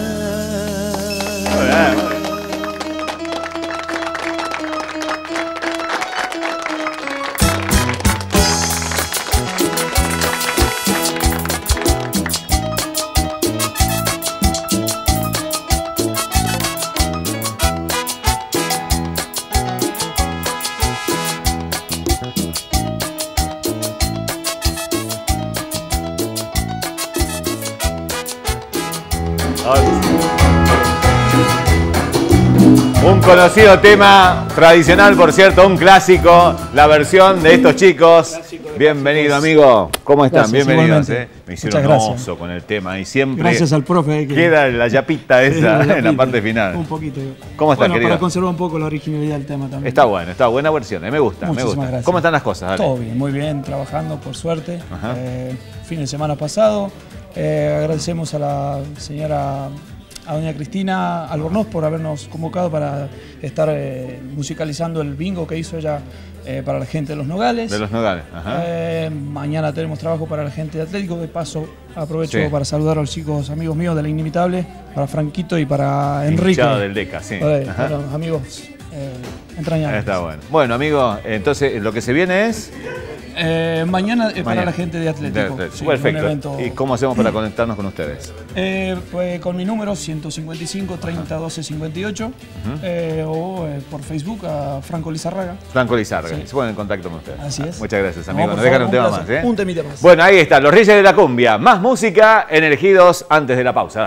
Speaker 3: Un conocido tema tradicional, por cierto, un clásico, la versión de estos chicos. Bienvenido, amigo. ¿Cómo están?
Speaker 11: Gracias,
Speaker 3: bienvenidos.
Speaker 11: igualmente.
Speaker 3: Me hicieron
Speaker 11: Muchas
Speaker 3: un
Speaker 11: gracias.
Speaker 3: oso con el tema y siempre
Speaker 11: Gracias al profe.
Speaker 3: queda la yapita esa
Speaker 11: La
Speaker 3: en la
Speaker 11: yapita,
Speaker 3: parte final.
Speaker 11: Un poquito.
Speaker 3: ¿Cómo están,
Speaker 11: bueno,
Speaker 3: querido?
Speaker 11: para conservar un poco la originalidad del tema también.
Speaker 3: Está bueno, está buena versión, me gusta, me
Speaker 11: Muchísimas
Speaker 3: gusta.
Speaker 11: gracias.
Speaker 3: ¿Cómo están las cosas? Dale.
Speaker 11: Todo bien, muy bien, trabajando por suerte.
Speaker 3: Ajá.
Speaker 11: Fin de semana pasado. Agradecemos a la señora, a doña Cristina Albornoz por habernos convocado para estar musicalizando el bingo que hizo ella para la gente de Los Nogales.
Speaker 3: De Los Nogales, ajá.
Speaker 11: Mañana tenemos trabajo para la gente de Atlético. De paso, aprovecho
Speaker 3: Sí.
Speaker 11: para saludar a los chicos amigos míos de La Inimitable, para Franquito y para Enrique.
Speaker 3: Hinchado del Deca, sí. Ajá.
Speaker 11: Para los amigos entrañables.
Speaker 3: Está bueno. Bueno, amigo, entonces lo que se viene es...
Speaker 11: Mañana para
Speaker 3: Mañana.
Speaker 11: la gente de Atlético. Sí, un
Speaker 3: Perfecto.
Speaker 11: evento.
Speaker 3: ¿Y cómo hacemos para conectarnos con ustedes?
Speaker 11: Pues con mi número 155 30 12 58 o por Facebook a Franco Lizarraga.
Speaker 3: Franco Lizarraga.
Speaker 11: Sí.
Speaker 3: Se ponen en contacto con ustedes.
Speaker 11: Así es.
Speaker 3: Muchas gracias,
Speaker 11: No,
Speaker 3: amigo.
Speaker 11: por
Speaker 3: Nos dejan
Speaker 11: favor,
Speaker 3: un tema
Speaker 11: un
Speaker 3: más,
Speaker 11: placer.
Speaker 3: ¿eh?
Speaker 11: Un temita más.
Speaker 3: Bueno, ahí están, los Reyes de la Cumbia. Más música en Elegidos antes de la pausa.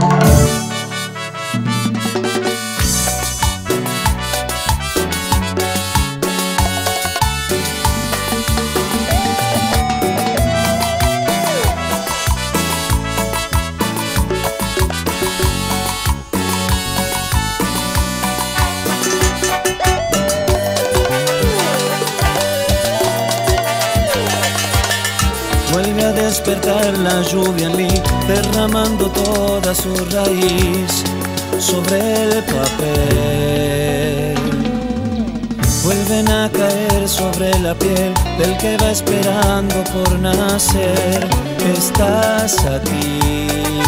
Speaker 16: Vuelve a despertar la lluvia en mí, derramando toda su raíz sobre el papel. Vuelven a caer sobre la piel del que va esperando por nacer. Estás aquí.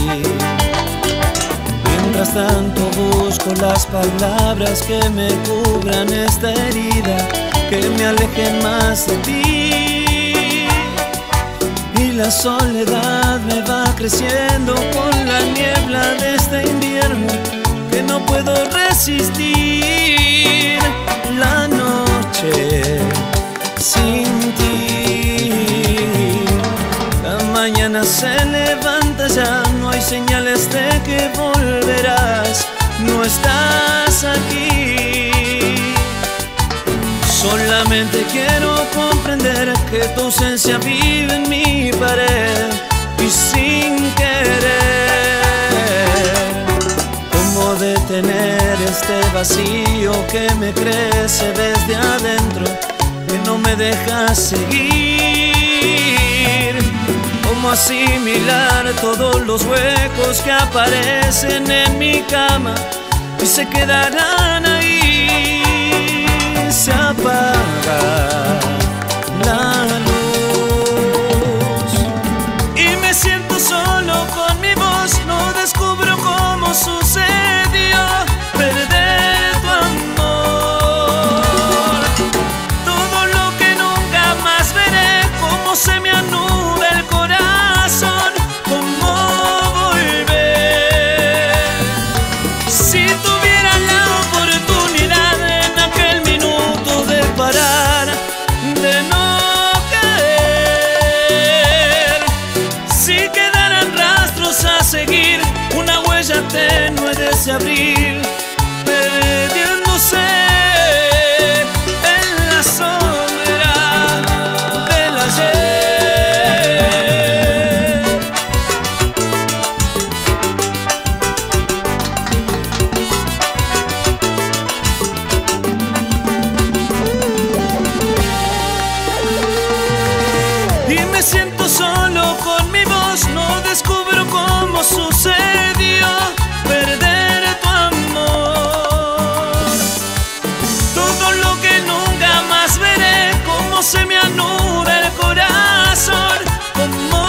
Speaker 16: Mientras tanto busco las palabras que me cubran esta herida, que me alejen más de ti. Y la soledad me va creciendo con la niebla de este invierno que no puedo resistir. La noche sin ti. La mañana se levanta, ya no hay señales de que volverás. no estás aquí. Solamente quiero comprender que tu ausencia vive en mi pared y sin querer, ¿cómo detener este vacío que me crece desde adentro, que no me deja seguir? ¿Cómo asimilar todos los huecos que aparecen en mi cama y se quedarán ahí? Se apaga la luz y me siento solo con mi voz. No descubro cómo sucedió perder tu amor. Todo lo que nunca más veré, cómo se me anuda el corazón, cómo volver. Si tuviera la oportunidad en aquel minuto de parar, de no caer, si quedaran rastros a seguir, una huella tenue de ese abril, perdiéndose en la sombra del ayer. Y me siento solo con mi voz, no descubro cómo sucedió perder tu amor. Todo lo que nunca más veré, cómo se me anuda el corazón, cómo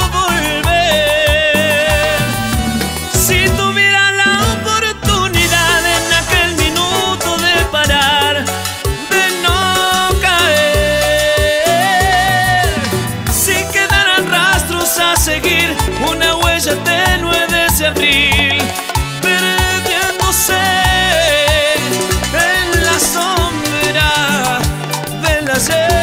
Speaker 16: volver. Si tuviera la oportunidad en aquel minuto de parar, de no caer, si quedaran rastros a seguir, una huella tenue de ese abril, perdiéndose en la sombra del ayer.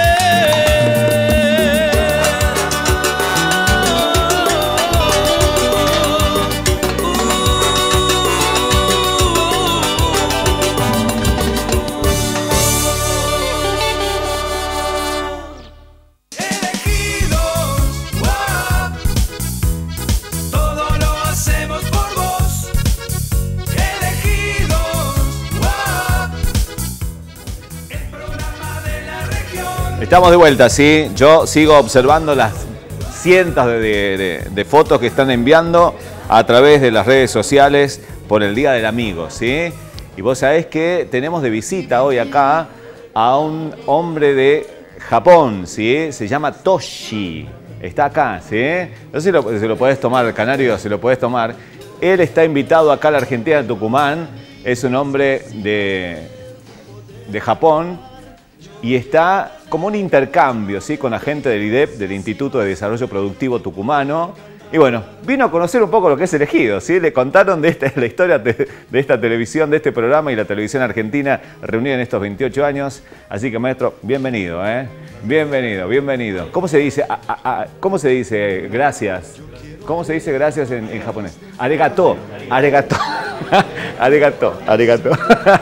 Speaker 10: Todo lo hacemos por vos. Elegidos, el programa de la región.
Speaker 3: Estamos de vuelta, sí. Yo sigo observando las cientos de fotos que están enviando a través de las redes sociales por el Día del Amigo, ¿sí? Y vos sabés que tenemos de visita hoy acá a un hombre de Japón, ¿sí? Se llama Toshi. Está acá, ¿sí? No sé si lo podés tomar, Canario, si lo podés tomar. Él está invitado acá a la Argentina, de Tucumán. Es un hombre de Japón y está como un intercambio, ¿sí? Con la gente del IDEP, del Instituto de Desarrollo Productivo Tucumano. Y bueno, vino a conocer un poco lo que es Elegido, ¿sí? Le contaron de la historia de esta televisión, de este programa y la televisión argentina reunida en estos 28 años. Así que, maestro, bienvenido, ¿eh? Bienvenido, bienvenido. ¿Cómo se dice? ¿Cómo se dice gracias? ¿Cómo se dice gracias en japonés? Arigato, arigato, arigato, arigato.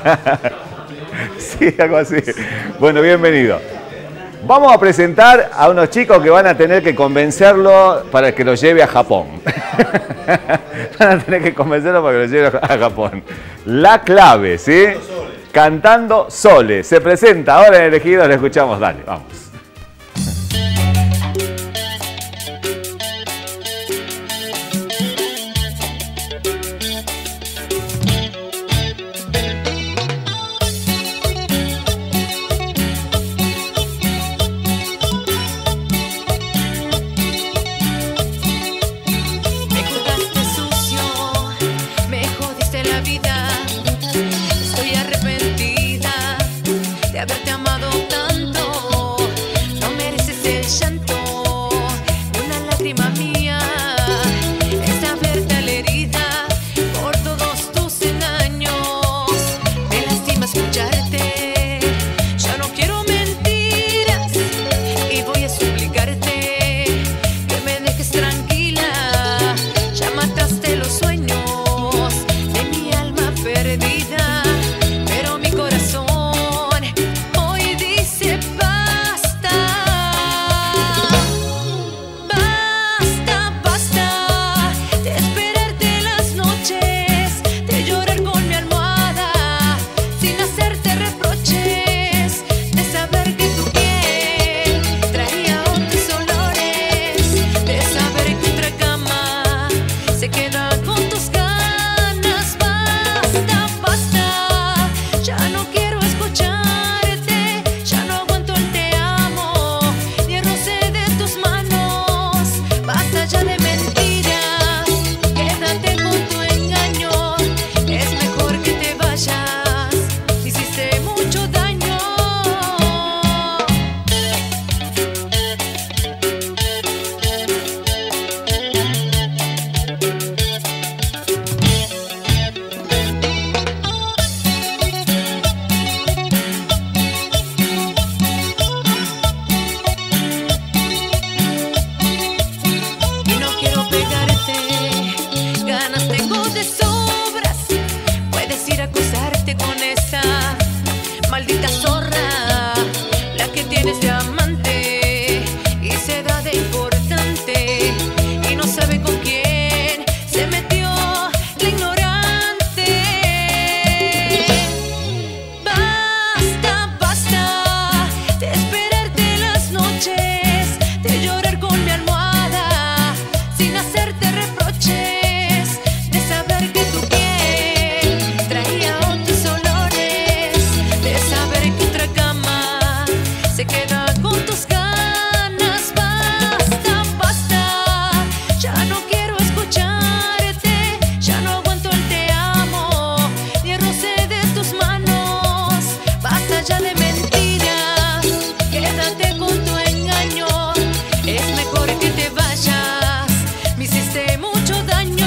Speaker 3: Sí, algo así. Bueno, bienvenido. Vamos a presentar a unos chicos que van a tener que convencerlo para que los lleve a Japón. Van a tener que convencerlo para que los lleve a Japón. La clave, ¿sí? Cantando Sole. Se presenta ahora en Elegidos, le escuchamos. Dale, vamos.
Speaker 13: Estoy arrepentida de haberte amado tanto. de sobras. Puedes ir a acusarte con esa maldita zorra, la que tienes de amante y se da de importante y no sabe con quién se metió la ignorante. Basta, basta de esperarte las noches, de llorar con mi almohada sin hacerte reproches, de saber que tu piel traía otros olores, de saber que otra cama se queda con tus ganas. Basta, basta, ya no quiero escucharte, ya no aguanto el te amo, ni el roce de tus manos. Basta ya de mentiras, quédate con tu engaño, es mejor que te vayas, me hiciste mucho daño.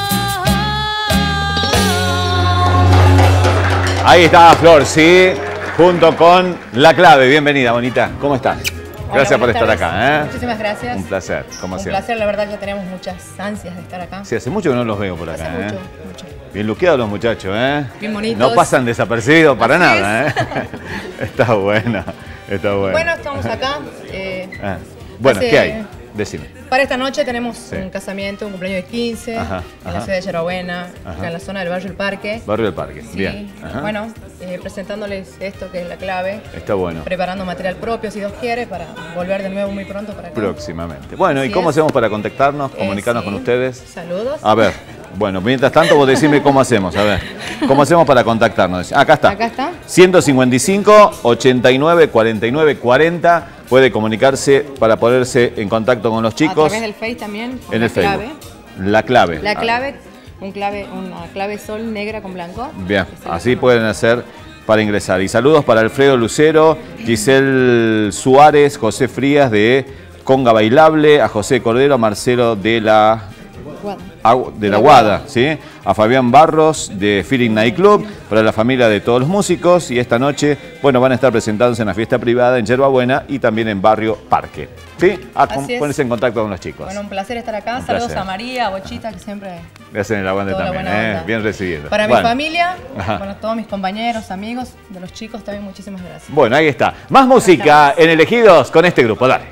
Speaker 3: Ahí está Flor, sí, junto con La Clave. Bienvenida, bonita. ¿Cómo estás? Gracias por estar acá.
Speaker 14: Muchísimas gracias.
Speaker 3: Un placer, como
Speaker 14: Un
Speaker 3: siempre.
Speaker 14: placer, la verdad que tenemos muchas ansias de estar acá.
Speaker 3: Sí, hace mucho que no los veo por acá.
Speaker 14: Hace mucho.
Speaker 3: Bien luqueados los muchachos,
Speaker 14: Bien bonitos.
Speaker 3: No pasan desapercibidos para
Speaker 14: Así
Speaker 3: nada, Está bueno, está bueno.
Speaker 14: Bueno, estamos acá.
Speaker 3: Bueno,
Speaker 14: hace-
Speaker 3: ¿qué hay? Decime.
Speaker 14: Para esta noche tenemos
Speaker 3: Sí.
Speaker 14: un casamiento, un cumpleaños de 15
Speaker 3: Ajá,
Speaker 14: en
Speaker 3: ajá.
Speaker 14: la ciudad de Yarabuena,
Speaker 3: Ajá.
Speaker 14: acá en la zona del barrio El Parque.
Speaker 3: Barrio del Parque,
Speaker 14: Sí.
Speaker 3: bien. Ajá.
Speaker 14: Bueno, presentándoles esto que es La Clave.
Speaker 3: Está bueno.
Speaker 14: Preparando material propio, si Dios quiere, para volver de nuevo muy pronto para acá.
Speaker 3: Próximamente. Bueno, ¿y
Speaker 14: Así
Speaker 3: cómo
Speaker 14: es.
Speaker 3: hacemos para contactarnos, comunicarnos
Speaker 14: sí.
Speaker 3: con ustedes?
Speaker 14: Saludos.
Speaker 3: A ver, bueno, mientras tanto vos decime cómo hacemos, a ver. ¿Cómo hacemos para contactarnos? Acá está.
Speaker 14: Acá está.
Speaker 3: 155 89 49 40. Puede comunicarse para ponerse en contacto con los
Speaker 14: A
Speaker 3: chicos
Speaker 14: través del Face también. con
Speaker 3: en
Speaker 14: la
Speaker 3: el Facebook.
Speaker 14: clave.
Speaker 3: La Clave.
Speaker 14: La clave, una clave sol negra con blanco.
Speaker 3: Bien, así pueden hacer para ingresar. Y saludos para Alfredo Lucero, Giselle Suárez, José Frías de Conga Bailable, a José Cordero, a Marcelo de la Guada, ¿sí? A Fabián Barros de Feeling Night Club, para la familia de todos los músicos. Y esta noche, bueno, van a estar presentándose en la fiesta privada en Yerbabuena y también en Barrio Parque. ¿Sí?
Speaker 14: Así es.
Speaker 3: Ponerse en contacto con los chicos.
Speaker 14: Bueno, un placer estar acá.
Speaker 3: Un
Speaker 14: Saludos
Speaker 3: placer.
Speaker 14: a María, a Bochita, que siempre...
Speaker 3: Le hacen el aguante
Speaker 14: toda la
Speaker 3: también,
Speaker 14: buena onda.
Speaker 3: bien recibido.
Speaker 14: Para
Speaker 3: Bueno.
Speaker 14: mi familia,
Speaker 3: Ajá.
Speaker 14: bueno, todos mis compañeros, amigos, de los chicos también, muchísimas gracias.
Speaker 3: Bueno, ahí está. Más música en Elegidos con este grupo. Dale.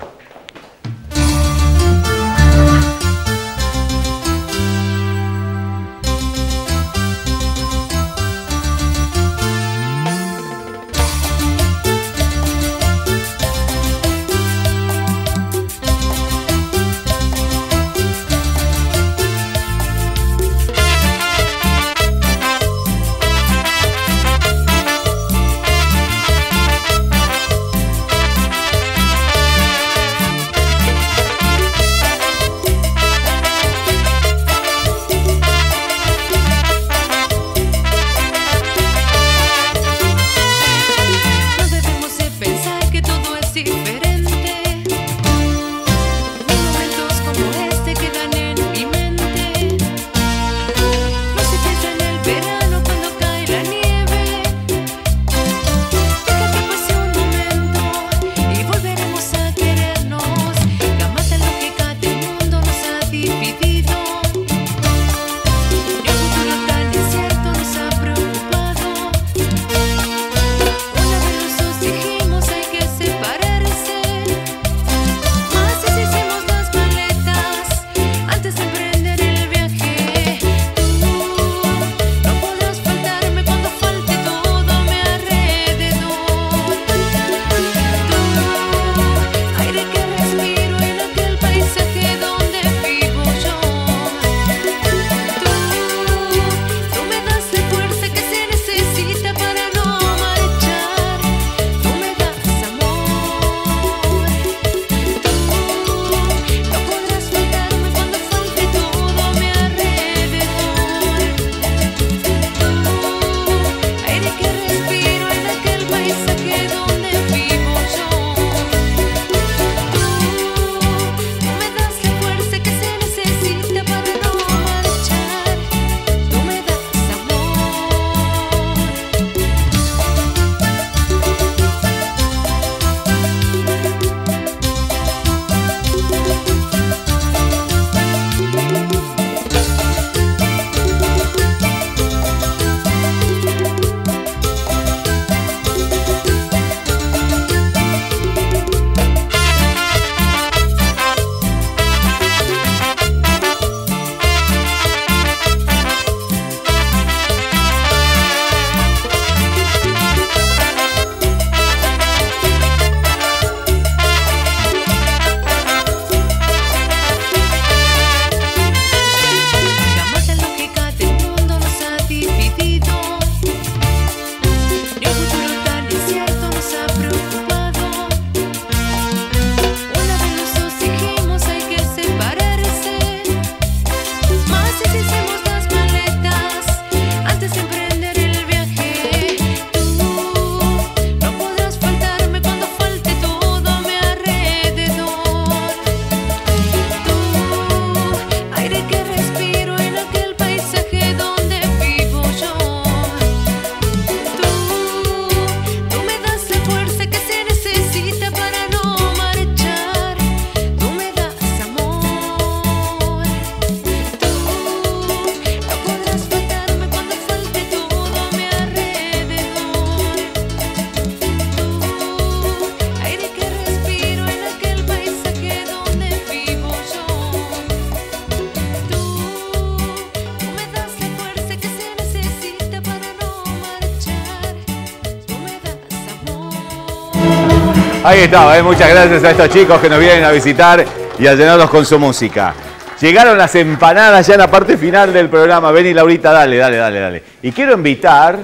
Speaker 3: Ahí estaba, muchas gracias a estos chicos que nos vienen a visitar y a llenarnos con su música. Llegaron las empanadas ya en la parte final del programa. Vení, Laurita, dale. Y quiero invitar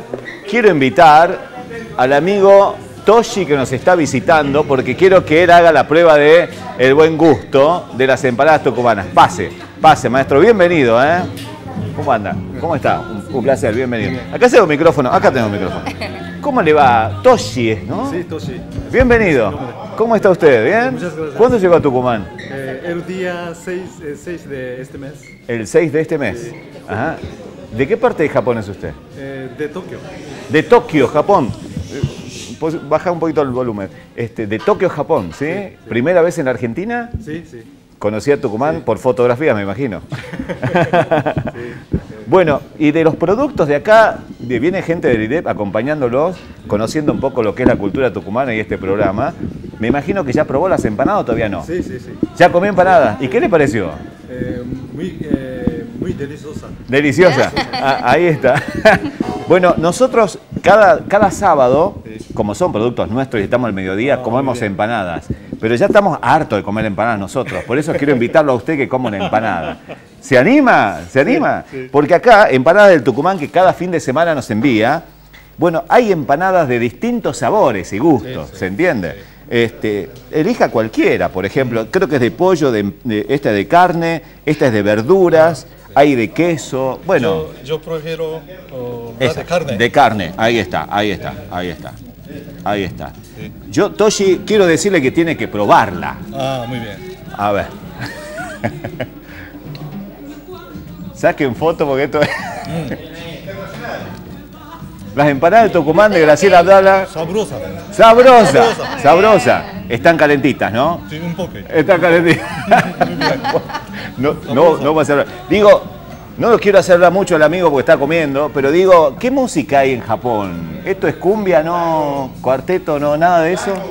Speaker 3: al amigo Toshi que nos está visitando porque quiero que él haga la prueba de el buen gusto de las empanadas tucumanas. Pase, maestro. Bienvenido, ¿eh? ¿Cómo anda? ¿Cómo está? Un placer, bienvenido. Acá tengo un micrófono, ¿Cómo le va? Toshi, ¿no?
Speaker 18: Sí, Toshi.
Speaker 3: Bienvenido. ¿Cómo está usted? ¿Bien?
Speaker 18: Muchas gracias.
Speaker 3: ¿Cuándo llegó a Tucumán?
Speaker 18: El día 6 de este mes.
Speaker 3: El 6 de este mes.
Speaker 18: Sí.
Speaker 3: Ajá. ¿De qué parte de Japón es usted?
Speaker 18: De Tokio.
Speaker 3: De Tokio, Japón. Pues baja un poquito el volumen. De Tokio, Japón, ¿sí? Sí. ¿Primera vez en la Argentina?
Speaker 18: Sí.
Speaker 3: Conocí a Tucumán por fotografía, me imagino. Bueno, y de los productos de acá, viene gente del IDEP acompañándolos, conociendo un poco lo que es la cultura tucumana y este programa. Me imagino que ya probó las empanadas o todavía no.
Speaker 18: Sí.
Speaker 3: ¿Ya comió empanadas? ¿Y qué le pareció?
Speaker 18: Muy deliciosa.
Speaker 3: ¿Deliciosa? Ahí está. Bueno, nosotros cada sábado, como son productos nuestros y estamos al mediodía, comemos empanadas. Pero ya estamos hartos de comer empanadas nosotros. Por eso quiero invitarlo a usted que coma una empanada. ¿Se anima? Sí. Porque acá, Empanadas del Tucumán, que cada fin de semana nos envía, bueno, hay empanadas de distintos sabores y gustos, ¿se entiende? Elija cualquiera, por ejemplo, creo que es de pollo, esta es de carne, esta es de verduras, hay de queso, bueno.
Speaker 18: Yo prefiero de carne.
Speaker 3: De carne, ahí está. Sí. Yo, Toshi, quiero decirle que tiene que probarla.
Speaker 18: Muy bien.
Speaker 3: A ver. Saquen foto porque esto es... Las empanadas de Tucumán de Graciela Abdala. Sabrosa. Están calentitas, ¿no?
Speaker 18: Sí, un poco.
Speaker 3: Están calentitas. No vamos a hablar. Digo, no lo quiero hacer hablar mucho al amigo porque está comiendo, pero digo, ¿qué música hay en Japón? ¿Esto es cumbia, no? ¿Cuarteto, no? ¿Nada de eso?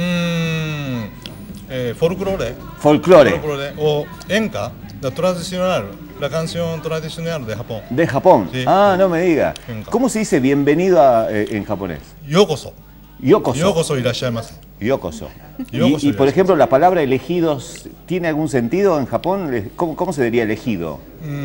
Speaker 18: Folclore. O enka, la canción tradicional de Japón.
Speaker 3: ¿De Japón?
Speaker 18: Sí.
Speaker 3: No me diga. ¿Cómo se dice bienvenido en japonés?
Speaker 18: Yokoso.
Speaker 3: Yokoso irashaimasu. Yokoso. Y por ejemplo, la palabra elegidos, ¿tiene algún sentido en Japón? ¿Cómo se diría elegido?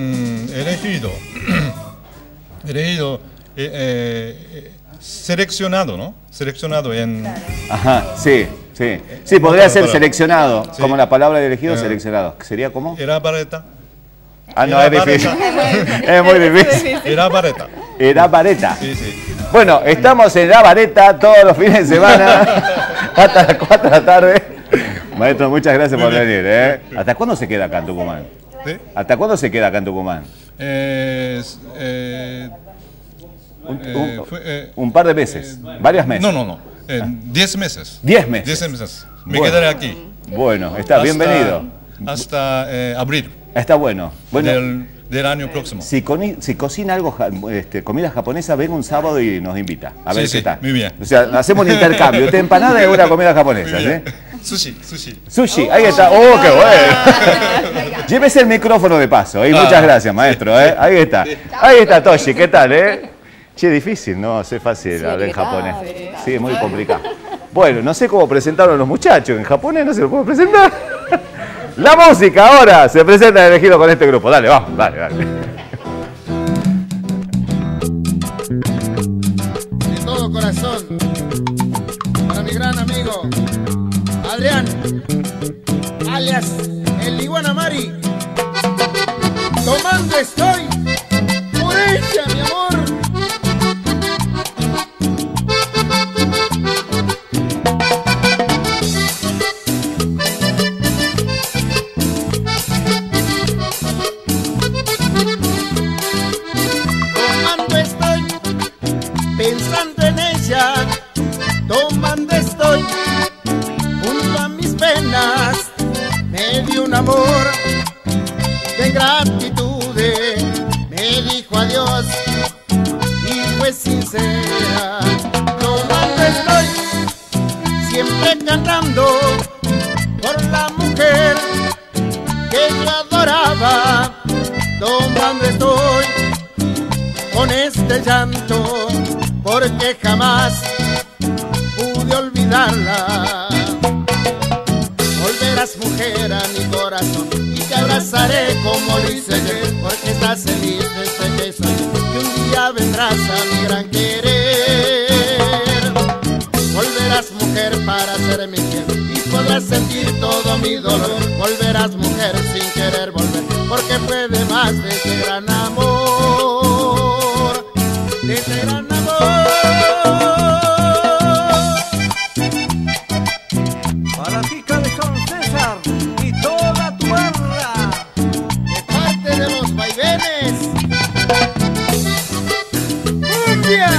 Speaker 18: Elegido. Seleccionado, ¿no? Seleccionado en...
Speaker 3: Ajá, sí, podría ser seleccionado, como la palabra de elegido, seleccionado. ¿Sería cómo?
Speaker 18: Era bareta.
Speaker 3: No, es difícil. Es muy difícil.
Speaker 18: Era bareta.
Speaker 3: Sí. Bueno, estamos en La Vareta todos los fines de semana hasta las 4 de la tarde. Maestro, muchas gracias por venir. ¿Hasta cuándo se queda acá en Tucumán?
Speaker 18: ¿Sí?
Speaker 3: ¿Hasta cuándo se queda acá en Tucumán? Un par de meses, varios meses.
Speaker 18: No. 10 meses.
Speaker 3: 10 meses.
Speaker 18: 10 meses. Me quedaré aquí.
Speaker 3: Bueno, bienvenido.
Speaker 18: Hasta abril.
Speaker 3: Está bueno.
Speaker 18: Del año próximo.
Speaker 3: Si cocina algo, comida japonesa, venga un sábado y nos invita. A ver qué está.
Speaker 18: Muy bien.
Speaker 3: O sea, hacemos un intercambio. Usted empanada y una comida japonesa. Sushi. Ahí está. ¡Oh, qué bueno! Llévese el micrófono de paso. Muchas gracias, maestro. Ahí está Toshi. ¿Qué tal, Che, difícil, ¿no? Es fácil hablar en japonés. Sí, es muy complicado. Bueno, no sé cómo presentaron los muchachos. En japonés no se lo puedo presentar. La música ahora se presenta elegido con este grupo. Dale, vamos, dale.
Speaker 20: De todo corazón, para mi gran amigo Adrián, alias el Iguana Mari. Tomando estoy por ella, mi amor. Pensando en ella, tomando estoy, junto a mis penas, me dio un amor que en gratitud me dijo adiós y fue sincera. Tomando estoy, siempre cantando por la mujer que yo adoraba. Tomando estoy con este llanto, porque jamás pude olvidarla.
Speaker 19: corazón y te abrazaré como lo hice ayer, porque estás en mí desde que soy, que un día vendrás a mi gran querer. Volverás mujer para ser mi fiel y podrás sentir todo mi dolor. Volverás mujer sin querer volver, porque fue de más de ese gran amor, de ese gran amor.
Speaker 21: Para ti, Cabezón César y toda tu barra,
Speaker 19: de parte de los vaivenes. ¡Cumbia!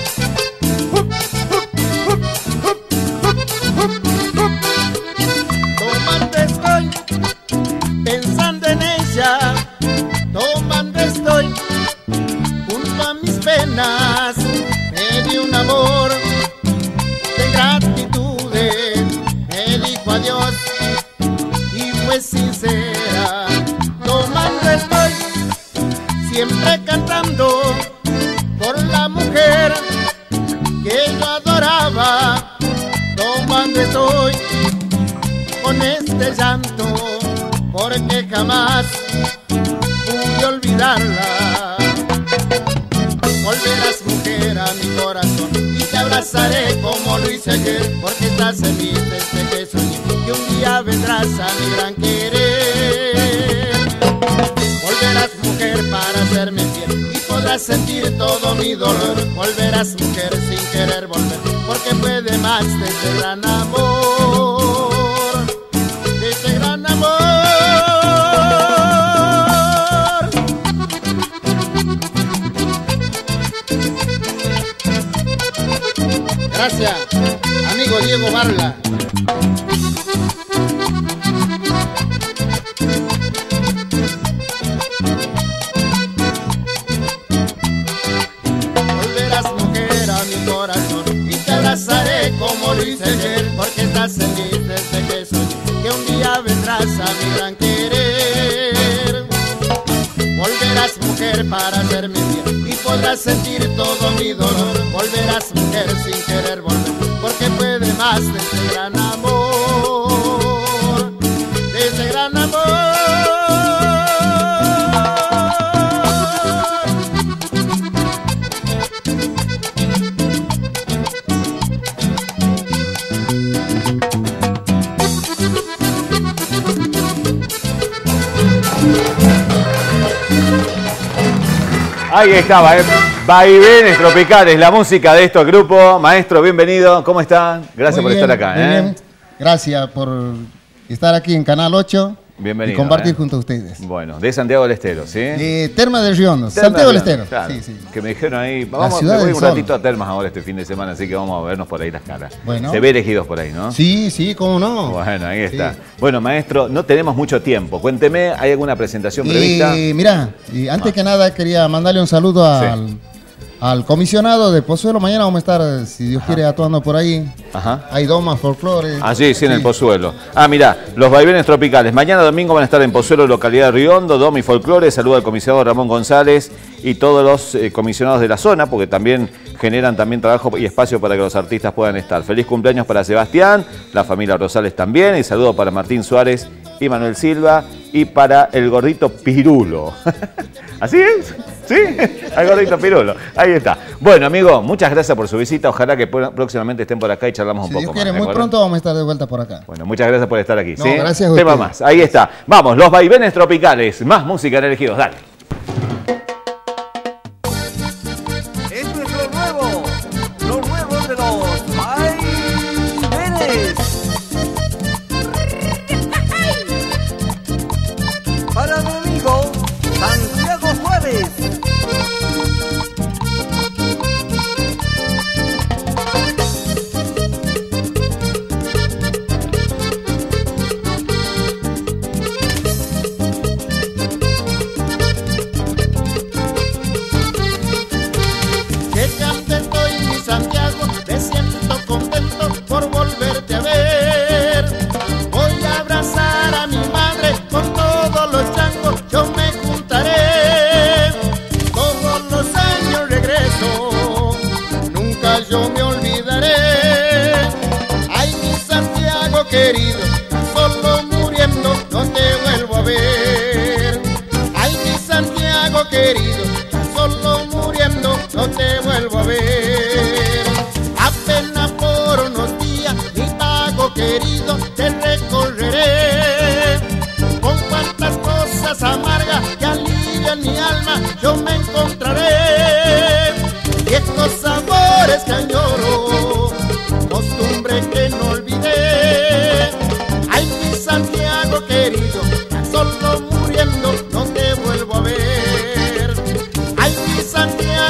Speaker 19: Tomando estoy, pensando en ella. Tomando estoy, junto a mis penas. Me di un amor de gratitudes. Me dijo adiós y fue sincera. Tomando estoy, siempre cantando por la mujer que yo adoraba. Tomando estoy con este llanto, porque jamás pude olvidarla. Volverás mujer a mi corazón y te abrazaré como lo hice ayer, porque estás en mí desde que soñé, que un día vendrás a mi gran querer. Volverás mujer para serme fiel y podrás sentir todo mi dolor. Volverás mujer sin querer volver, porque fue de más de ese gran amor, de ese gran amor. Gracias, amigo Diego Barla. Volverás mujer a mi corazón y te abrazaré como lo hice ayer, porque estás en mí desde que soñé, que un día vendrás a mi gran querer. Volverás mujer para ser mi fiel y podrás sentir todo mi dolor. Volverás mujer sin querer volver, porque fue de más de ese gran amor, de ese gran amor.
Speaker 3: Ahí estaba, Vaivenes Tropicales, la música de estos grupos. Maestro, bienvenido, ¿cómo están? Gracias por estar acá.
Speaker 19: Muy bien. Gracias por estar aquí en Canal 8.
Speaker 3: Bienvenido.
Speaker 19: Y compartir junto a ustedes.
Speaker 3: Bueno, de Santiago del Estero, ¿sí?
Speaker 19: De Termas del Riondo, Santiago del Estero.
Speaker 3: Claro,
Speaker 19: sí, sí.
Speaker 3: Que me dijeron ahí, vamos a ir un ratito a Termas ahora este fin de semana, así que vamos a vernos por ahí las caras.
Speaker 19: Bueno.
Speaker 3: Se ve Elegidos por ahí, ¿no?
Speaker 19: Sí, sí, cómo no.
Speaker 3: Bueno, ahí está. Bueno, maestro, no tenemos mucho tiempo. Cuénteme, ¿hay alguna presentación prevista?
Speaker 19: Mirá, antes que nada quería mandarle un saludo al comisionado de Pozuelo. Mañana vamos a estar, si Dios quiere, actuando por ahí.
Speaker 3: Ajá.
Speaker 19: Hay domas, folclore.
Speaker 3: Allí, sí, en el Pozuelo. Ah, mirá, los Vaivenes Tropicales. Mañana domingo van a estar en Pozuelo, localidad de Riondo, Doma y Folclore. Saluda al comisionado Ramón González y todos los comisionados de la zona, porque también generan trabajo y espacio para que los artistas puedan estar. Feliz cumpleaños para Sebastián, la familia Rosales también, y saludo para Martín Suárez y Manuel Silva, y para el gordito Pirulo. ¿Así es? ¿Sí? El gordito Pirulo. Ahí está. Bueno, amigo, muchas gracias por su visita. Ojalá que próximamente estén por acá y charlamos un poco
Speaker 19: Dios quiere,
Speaker 3: más.
Speaker 19: muy pronto vamos a estar de vuelta por acá.
Speaker 3: Bueno, muchas gracias por estar aquí.
Speaker 19: No,
Speaker 3: ¿sí?
Speaker 19: gracias a
Speaker 3: Tema
Speaker 19: ustedes.
Speaker 3: más. Ahí está. Vamos, los Vaivenes Tropicales. Más música en Elegidos. Dale.
Speaker 21: esto es lo nuevo de los Vaivenes. Para mi amigo Santiago Juárez.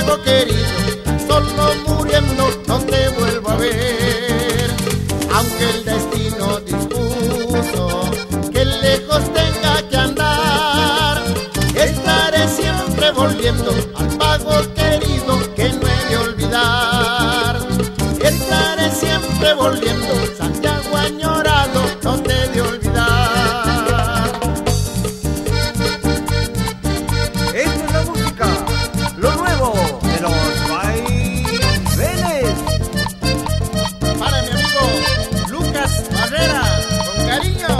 Speaker 19: Santiago querido, solo muriendo no te vuelvo a ver. Aunque el destino dispuso que lejos tenga que andar, estaré siempre volviendo al pago querido que no he de olvidar. Estaré siempre volviendo, Santiago añorado, no te he de olvidar.
Speaker 21: Esta es la música, lo nuevo de los Vaivenes.
Speaker 19: Para mi amigo Lucas Barrera, con cariño.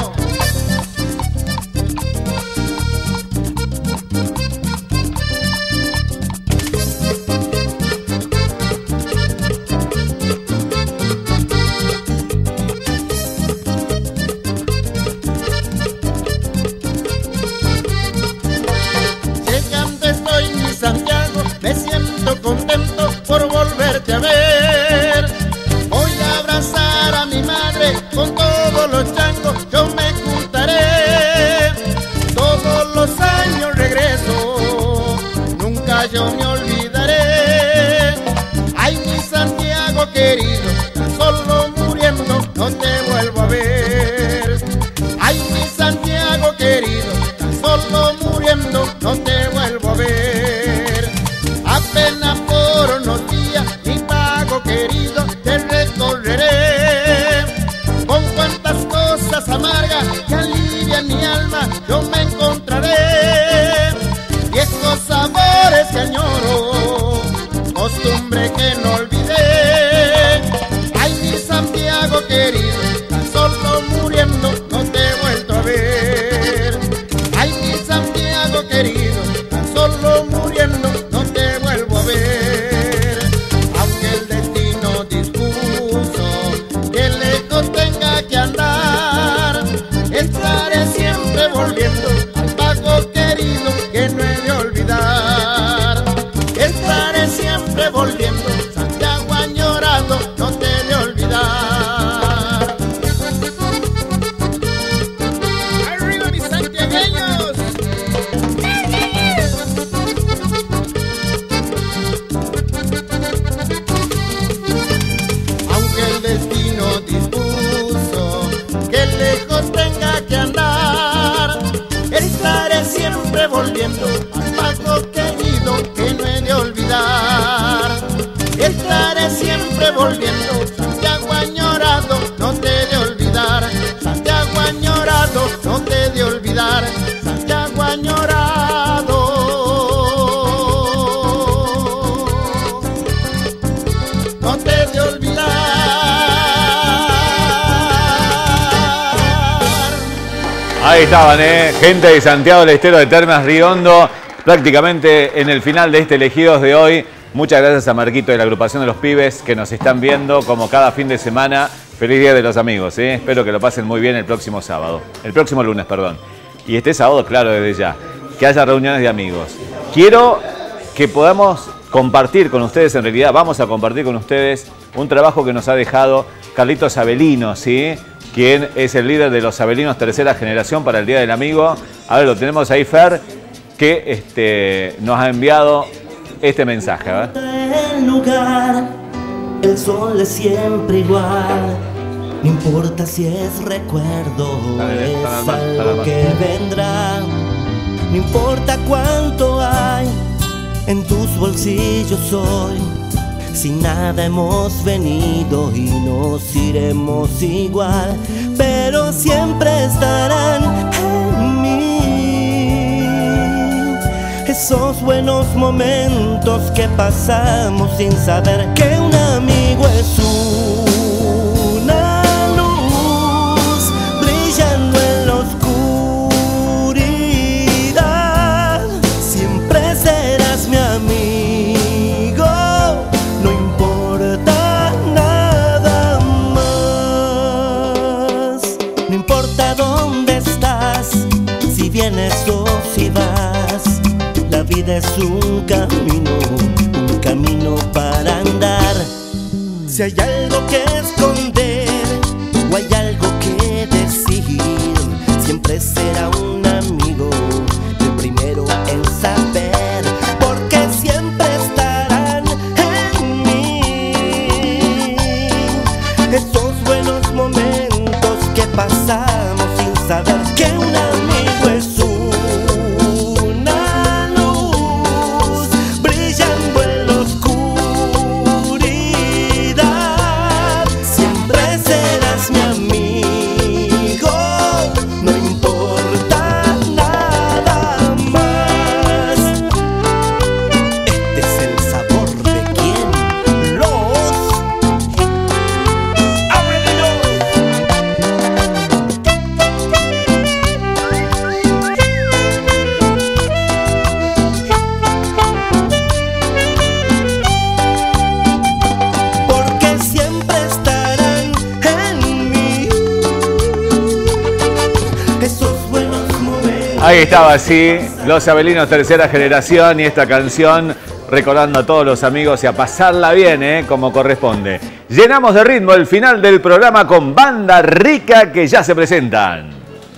Speaker 19: Llegando estoy mi Santiago, me siento contento por volverte a ver. Voy a abrazar a mi madre con todos los changos, yo me juntaré. Todos los años regreso, nunca yo me olvidaré. Ay, mi Santiago querido, tan solo muriendo no te vuelvo a ver. Ay, mi Santiago querido, tan solo muriendo no te vuelvo a ver. Apenas por unos días mi pago querido te recorreré. Con cuantas cosas amargas que alivian mi alma yo me encontraré. Viejos sabores que añoro, costumbre que no olvidé. Ay, mi Santiago querido, tan solo muriendo no te he vuelto a ver. Ay, mi Santiago querido, tan solo muriendo no te vuelvo a ver. Aunque el destino dispuso que lejos tenga que andar, estaré siempre volviendo al pago querido que no he de olvidar. Estaré siempre volviendo, Santiago añorado, no te he de olvidar. ¡Arriba mis santiagueños! Aunque el destino dispuso que lejos tenga que andar, estaré siempre volviendo al pago querido que no he de olvidar. Estaré siempre volviendo, Santiago añorado, no te he de olvidar. Santiago añorado, no te he de olvidar. Santiago añorado, no te he de olvidar.
Speaker 3: Ahí estaban, gente de Santiago del Estero de Termas, Río Hondo, prácticamente en el final de este Elegidos de hoy. Muchas gracias a Marquito de la agrupación de los pibes que nos están viendo como cada fin de semana. Feliz Día de los Amigos, espero que lo pasen muy bien el próximo sábado. El próximo lunes, perdón. Y este sábado, claro, desde ya. Que haya reuniones de amigos. Quiero que podamos compartir con ustedes, en realidad vamos a compartir con ustedes un trabajo que nos ha dejado Carlitos Abelino, ¿sí? Quien es el líder de los Abelinos tercera generación para el Día del Amigo. A ver, lo tenemos ahí, Fer, que nos ha enviado este mensaje. A ver.
Speaker 1: El lugar, el sol es siempre igual. No importa si es recuerdo, es algo que vendrá. No importa cuánto hay en tus bolsillos hoy. Sin nada hemos venido y nos iremos igual, pero siempre estarán en mí esos buenos momentos que pasamos sin saber que un amigo es una luz brillando en la oscuridad. Siempre serás mi amigo, no importa nada más. No importa dónde estás, si vienes o si vas. La vida es un camino para andar. Si hay algo que esconder o hay algo que decir, siempre será un amigo el primero en saber, porque siempre estará
Speaker 3: Ahí estaba, sí, Los Abelinos, tercera generación, y esta canción recordando a todos los amigos y a pasarla bien, como corresponde. Llenamos de ritmo el final del programa con Banda Rica, que ya se presentan.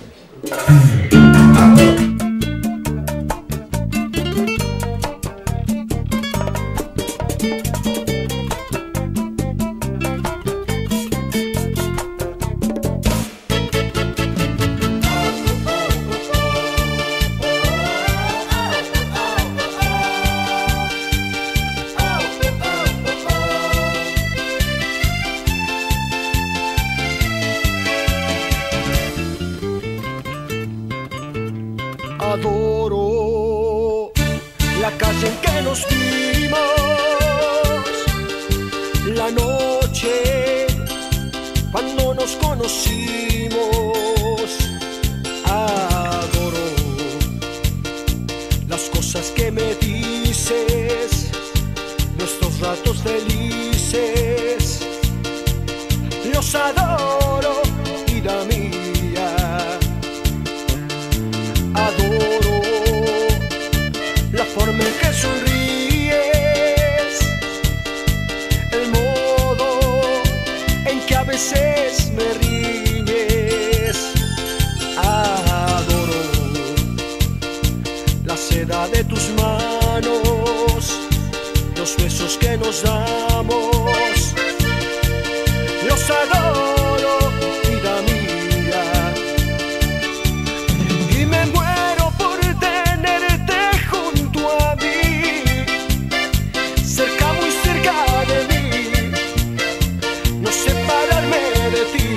Speaker 17: Adoro la calle en que nos vimos, la noche cuando nos conocimos. Adoro las cosas que me dices, nuestros ratos felices. Los adoro, vida mía. Adoro la forma en que sonríes, el modo en que a veces me riñes. Adoro la seda de tus manos, los besos que nos damos. Los adoro, vida mía. Y me muero por tenerte junto a mí, cerca, muy cerca de mí, no separarme de ti.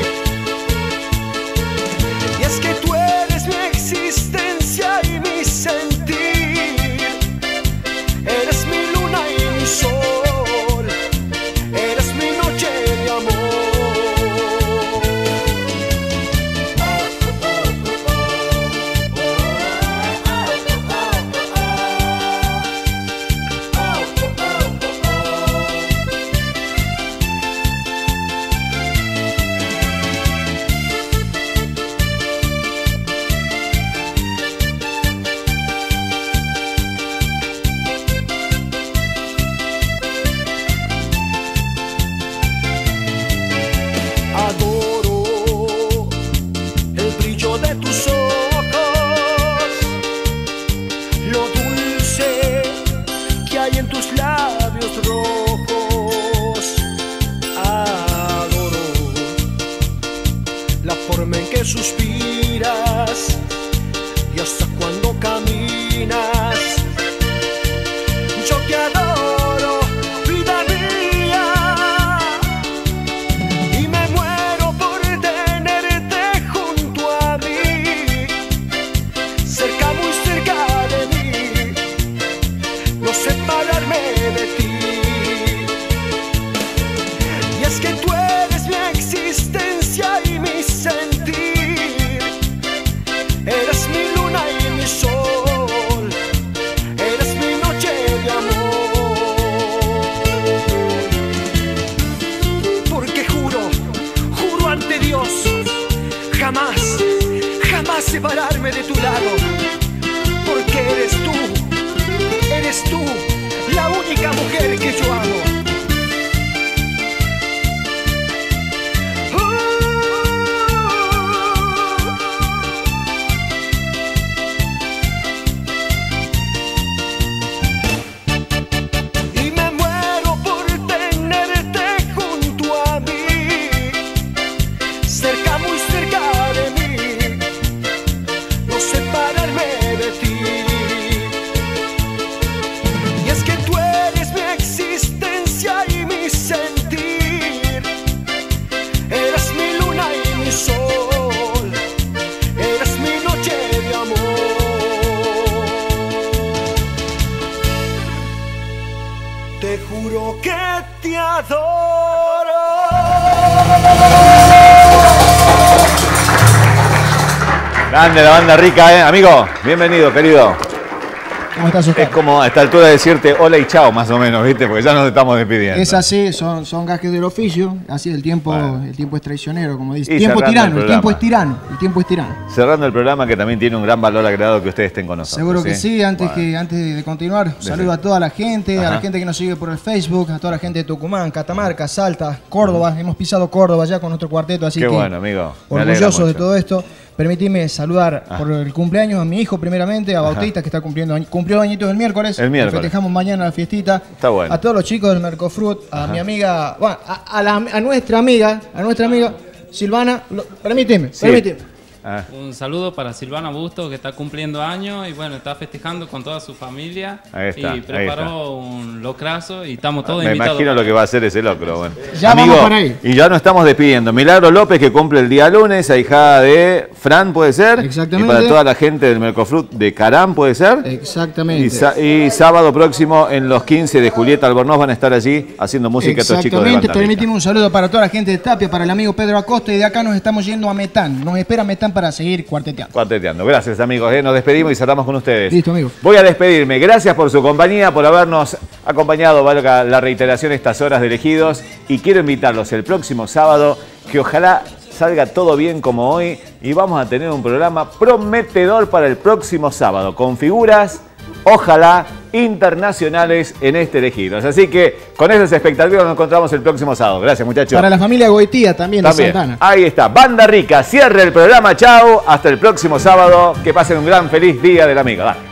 Speaker 17: Y es que tú eres mi existencia y mi sentir, eres mi luna y mi sol, eres mi noche de amor. Adoro el brillo de tus ojos, lo dulce que hay en tus labios rojos. Adoro la forma en que suspiras y hasta cuando caminas. Yo te adoro, vida mía. Y me muero por tenerte junto a mí, cerca, muy cerca de mí, no separarme de ti. Y es que tú eres mi existencia y mi sentir, eres mi luna y mi sol, eres mi noche de amor. Porque juro ante Dios, jamás, jamás separarme de tu lado. Porque eres tú, la única mujer que yo amo. Y me muero por tenerte junto a mí, cerca, muy cerca de mí, no separarme de ti. Y es que tú eres mi existencia y mi sentir, eres mi luna y mi sol, eres mi noche de amor. Te juro que te adoro.
Speaker 3: Grande la Banda Rica, amigo. Bienvenido, querido.
Speaker 4: ¿Cómo estás, Oscar?
Speaker 3: Es como a esta altura decirte hola y chao, más o menos, ¿viste? Porque ya nos estamos despidiendo.
Speaker 4: Es así, son gajes del oficio. Así el tiempo es traicionero, como dice.
Speaker 3: Y
Speaker 4: El tiempo es tirano,
Speaker 3: el
Speaker 4: el tiempo es tirano, el tiempo es tirano.
Speaker 3: Cerrando el programa, que también tiene un gran valor agregado que ustedes estén con nosotros.
Speaker 4: Seguro que sí, antes de continuar, saludo a toda la gente, a la gente que nos sigue por el Facebook, a toda la gente de Tucumán, Catamarca, Salta, Córdoba. Hemos pisado Córdoba ya con nuestro cuarteto, así
Speaker 3: Qué
Speaker 4: que
Speaker 3: bueno, amigo.
Speaker 4: orgulloso de todo esto. Permitime saludar por el cumpleaños a mi hijo primeramente, a Bautista, que está cumplió añitos el miércoles.
Speaker 3: El miércoles.
Speaker 4: Festejamos mañana la fiestita.
Speaker 3: Está bueno.
Speaker 4: A todos los chicos del Mercofruit, a mi amiga, bueno, a nuestra amiga Silvana. Permíteme.
Speaker 22: Un saludo para Silvana Busto, que está cumpliendo años y bueno, está festejando con toda su familia.
Speaker 3: Ahí está,
Speaker 22: y preparó un locrazo y estamos todos
Speaker 3: Me
Speaker 22: invitados.
Speaker 3: imagino lo que va a hacer ese locro. Bueno.
Speaker 4: Ya
Speaker 3: Amigo,
Speaker 4: vamos para ahí.
Speaker 3: Y ya nos estamos despidiendo. Milagro López, que cumple el día lunes, ahijada de Fran, ¿puede ser?
Speaker 4: Exactamente.
Speaker 3: Y para toda la gente del Mercofruit de Carán, ¿puede ser?
Speaker 4: Exactamente.
Speaker 3: Y sábado próximo, en los 15 de Julieta Albornoz, van a estar allí haciendo música estos chicos de
Speaker 4: Exactamente,
Speaker 3: Banda Rica.
Speaker 4: permitimos un saludo para toda la gente de Tapia, para el amigo Pedro Acosta, y de acá nos estamos yendo a Metán. Nos espera Metán para seguir cuarteteando.
Speaker 3: Gracias, amigos. Nos despedimos y cerramos con ustedes.
Speaker 4: Listo, amigo.
Speaker 3: Voy a despedirme. Gracias por su compañía, por habernos acompañado, valga la reiteración, estas horas de Elegidos. Y quiero invitarlos el próximo sábado, que ojalá salga todo bien como hoy. Y vamos a tener un programa prometedor para el próximo sábado, con figuras, ojalá, internacionales en este Elegidos. Así que con esas expectativas nos encontramos el próximo sábado. Gracias, muchachos.
Speaker 4: Para la familia Goitía también de Santana.
Speaker 3: Ahí está, Banda Rica, cierre el programa, chao, hasta el próximo sábado, que pasen un gran feliz día del amigo. Dale.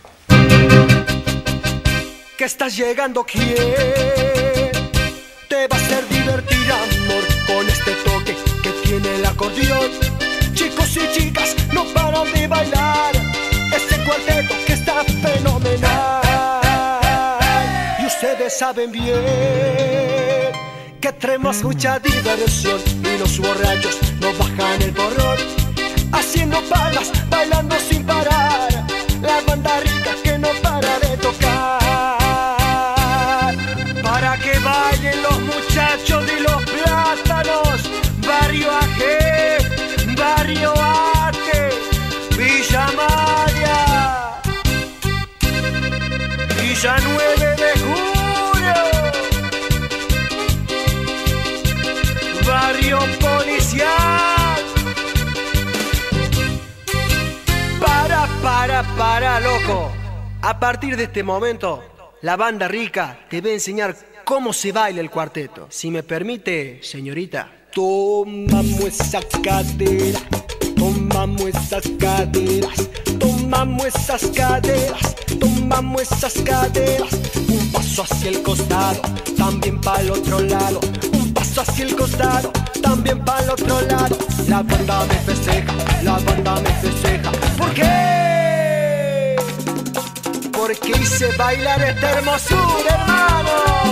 Speaker 17: Que estás llegando, ¿quién te va a hacer divertir, amor, con este toque que tiene el acordeón? Chicos y chicas no paran de bailar este cuarteto que está fenomenal. Y ustedes saben bien que traemos mucha diversión y los borrachos no bajan el porrón, haciendo palmas, bailando sin parar, la banda rica que no para de tocar. Para que bailen los muchachos de los plátanos, Barrio Ajé, Barrio Arte, Villa María, Villa 9 de Julio, Barrio Policial. Para, loco. A partir de este momento, la Banda Rica te va a enseñar cómo se baila el cuarteto. Si me permite, señorita. Tomamos esa cadera, tomamos esas caderas, tomamos esas caderas, tomamos esas caderas. Un paso hacia el costado, también para el otro lado. Un paso hacia el costado, también para el otro lado. La banda me festeja, la banda me festeja. ¿Por qué? Porque hice bailar esta hermosura, hermano.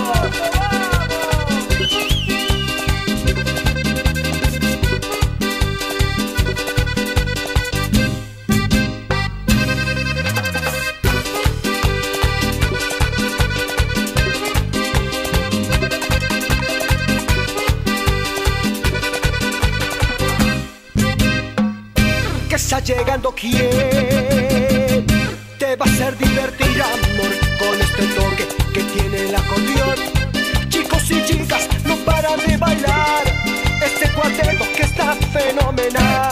Speaker 17: Que está llegando, ¿quién te va a hacer divertir, amor, con este toque que tiene el acordeón? Chicos y chicas no paran de bailar este cuarteto que está fenomenal.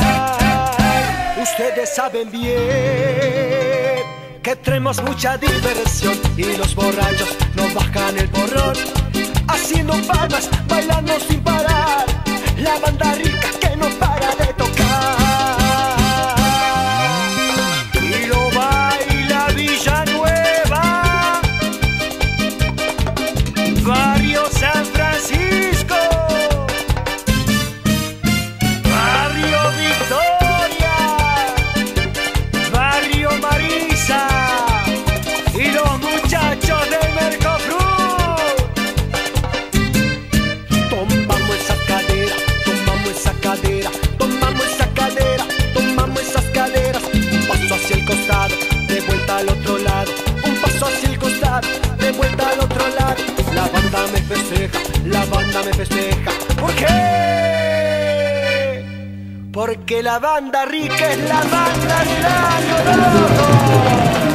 Speaker 17: Ustedes saben bien que traemos mucha diversión y los borrachos no bajan el porrón, haciendo palmas, bailando sin parar, la banda rica que no para de tocar. Y lo baila Villa Nueva, Barrio San Francisco, Barrio Victoria, Barrio Marisa y los muchachos del Mercofruit. Tomamos esa cadera, tomamos esa cadera, tomamos esa cadera, tomamos esas caderas. Un paso hacia el costado, de vuelta al otro lado. Un paso hacia el costado, de vuelta al otro lado. La banda me festeja, la banda me festeja. ¿Por qué? Porque la Banda Rica es la banda del año, loco.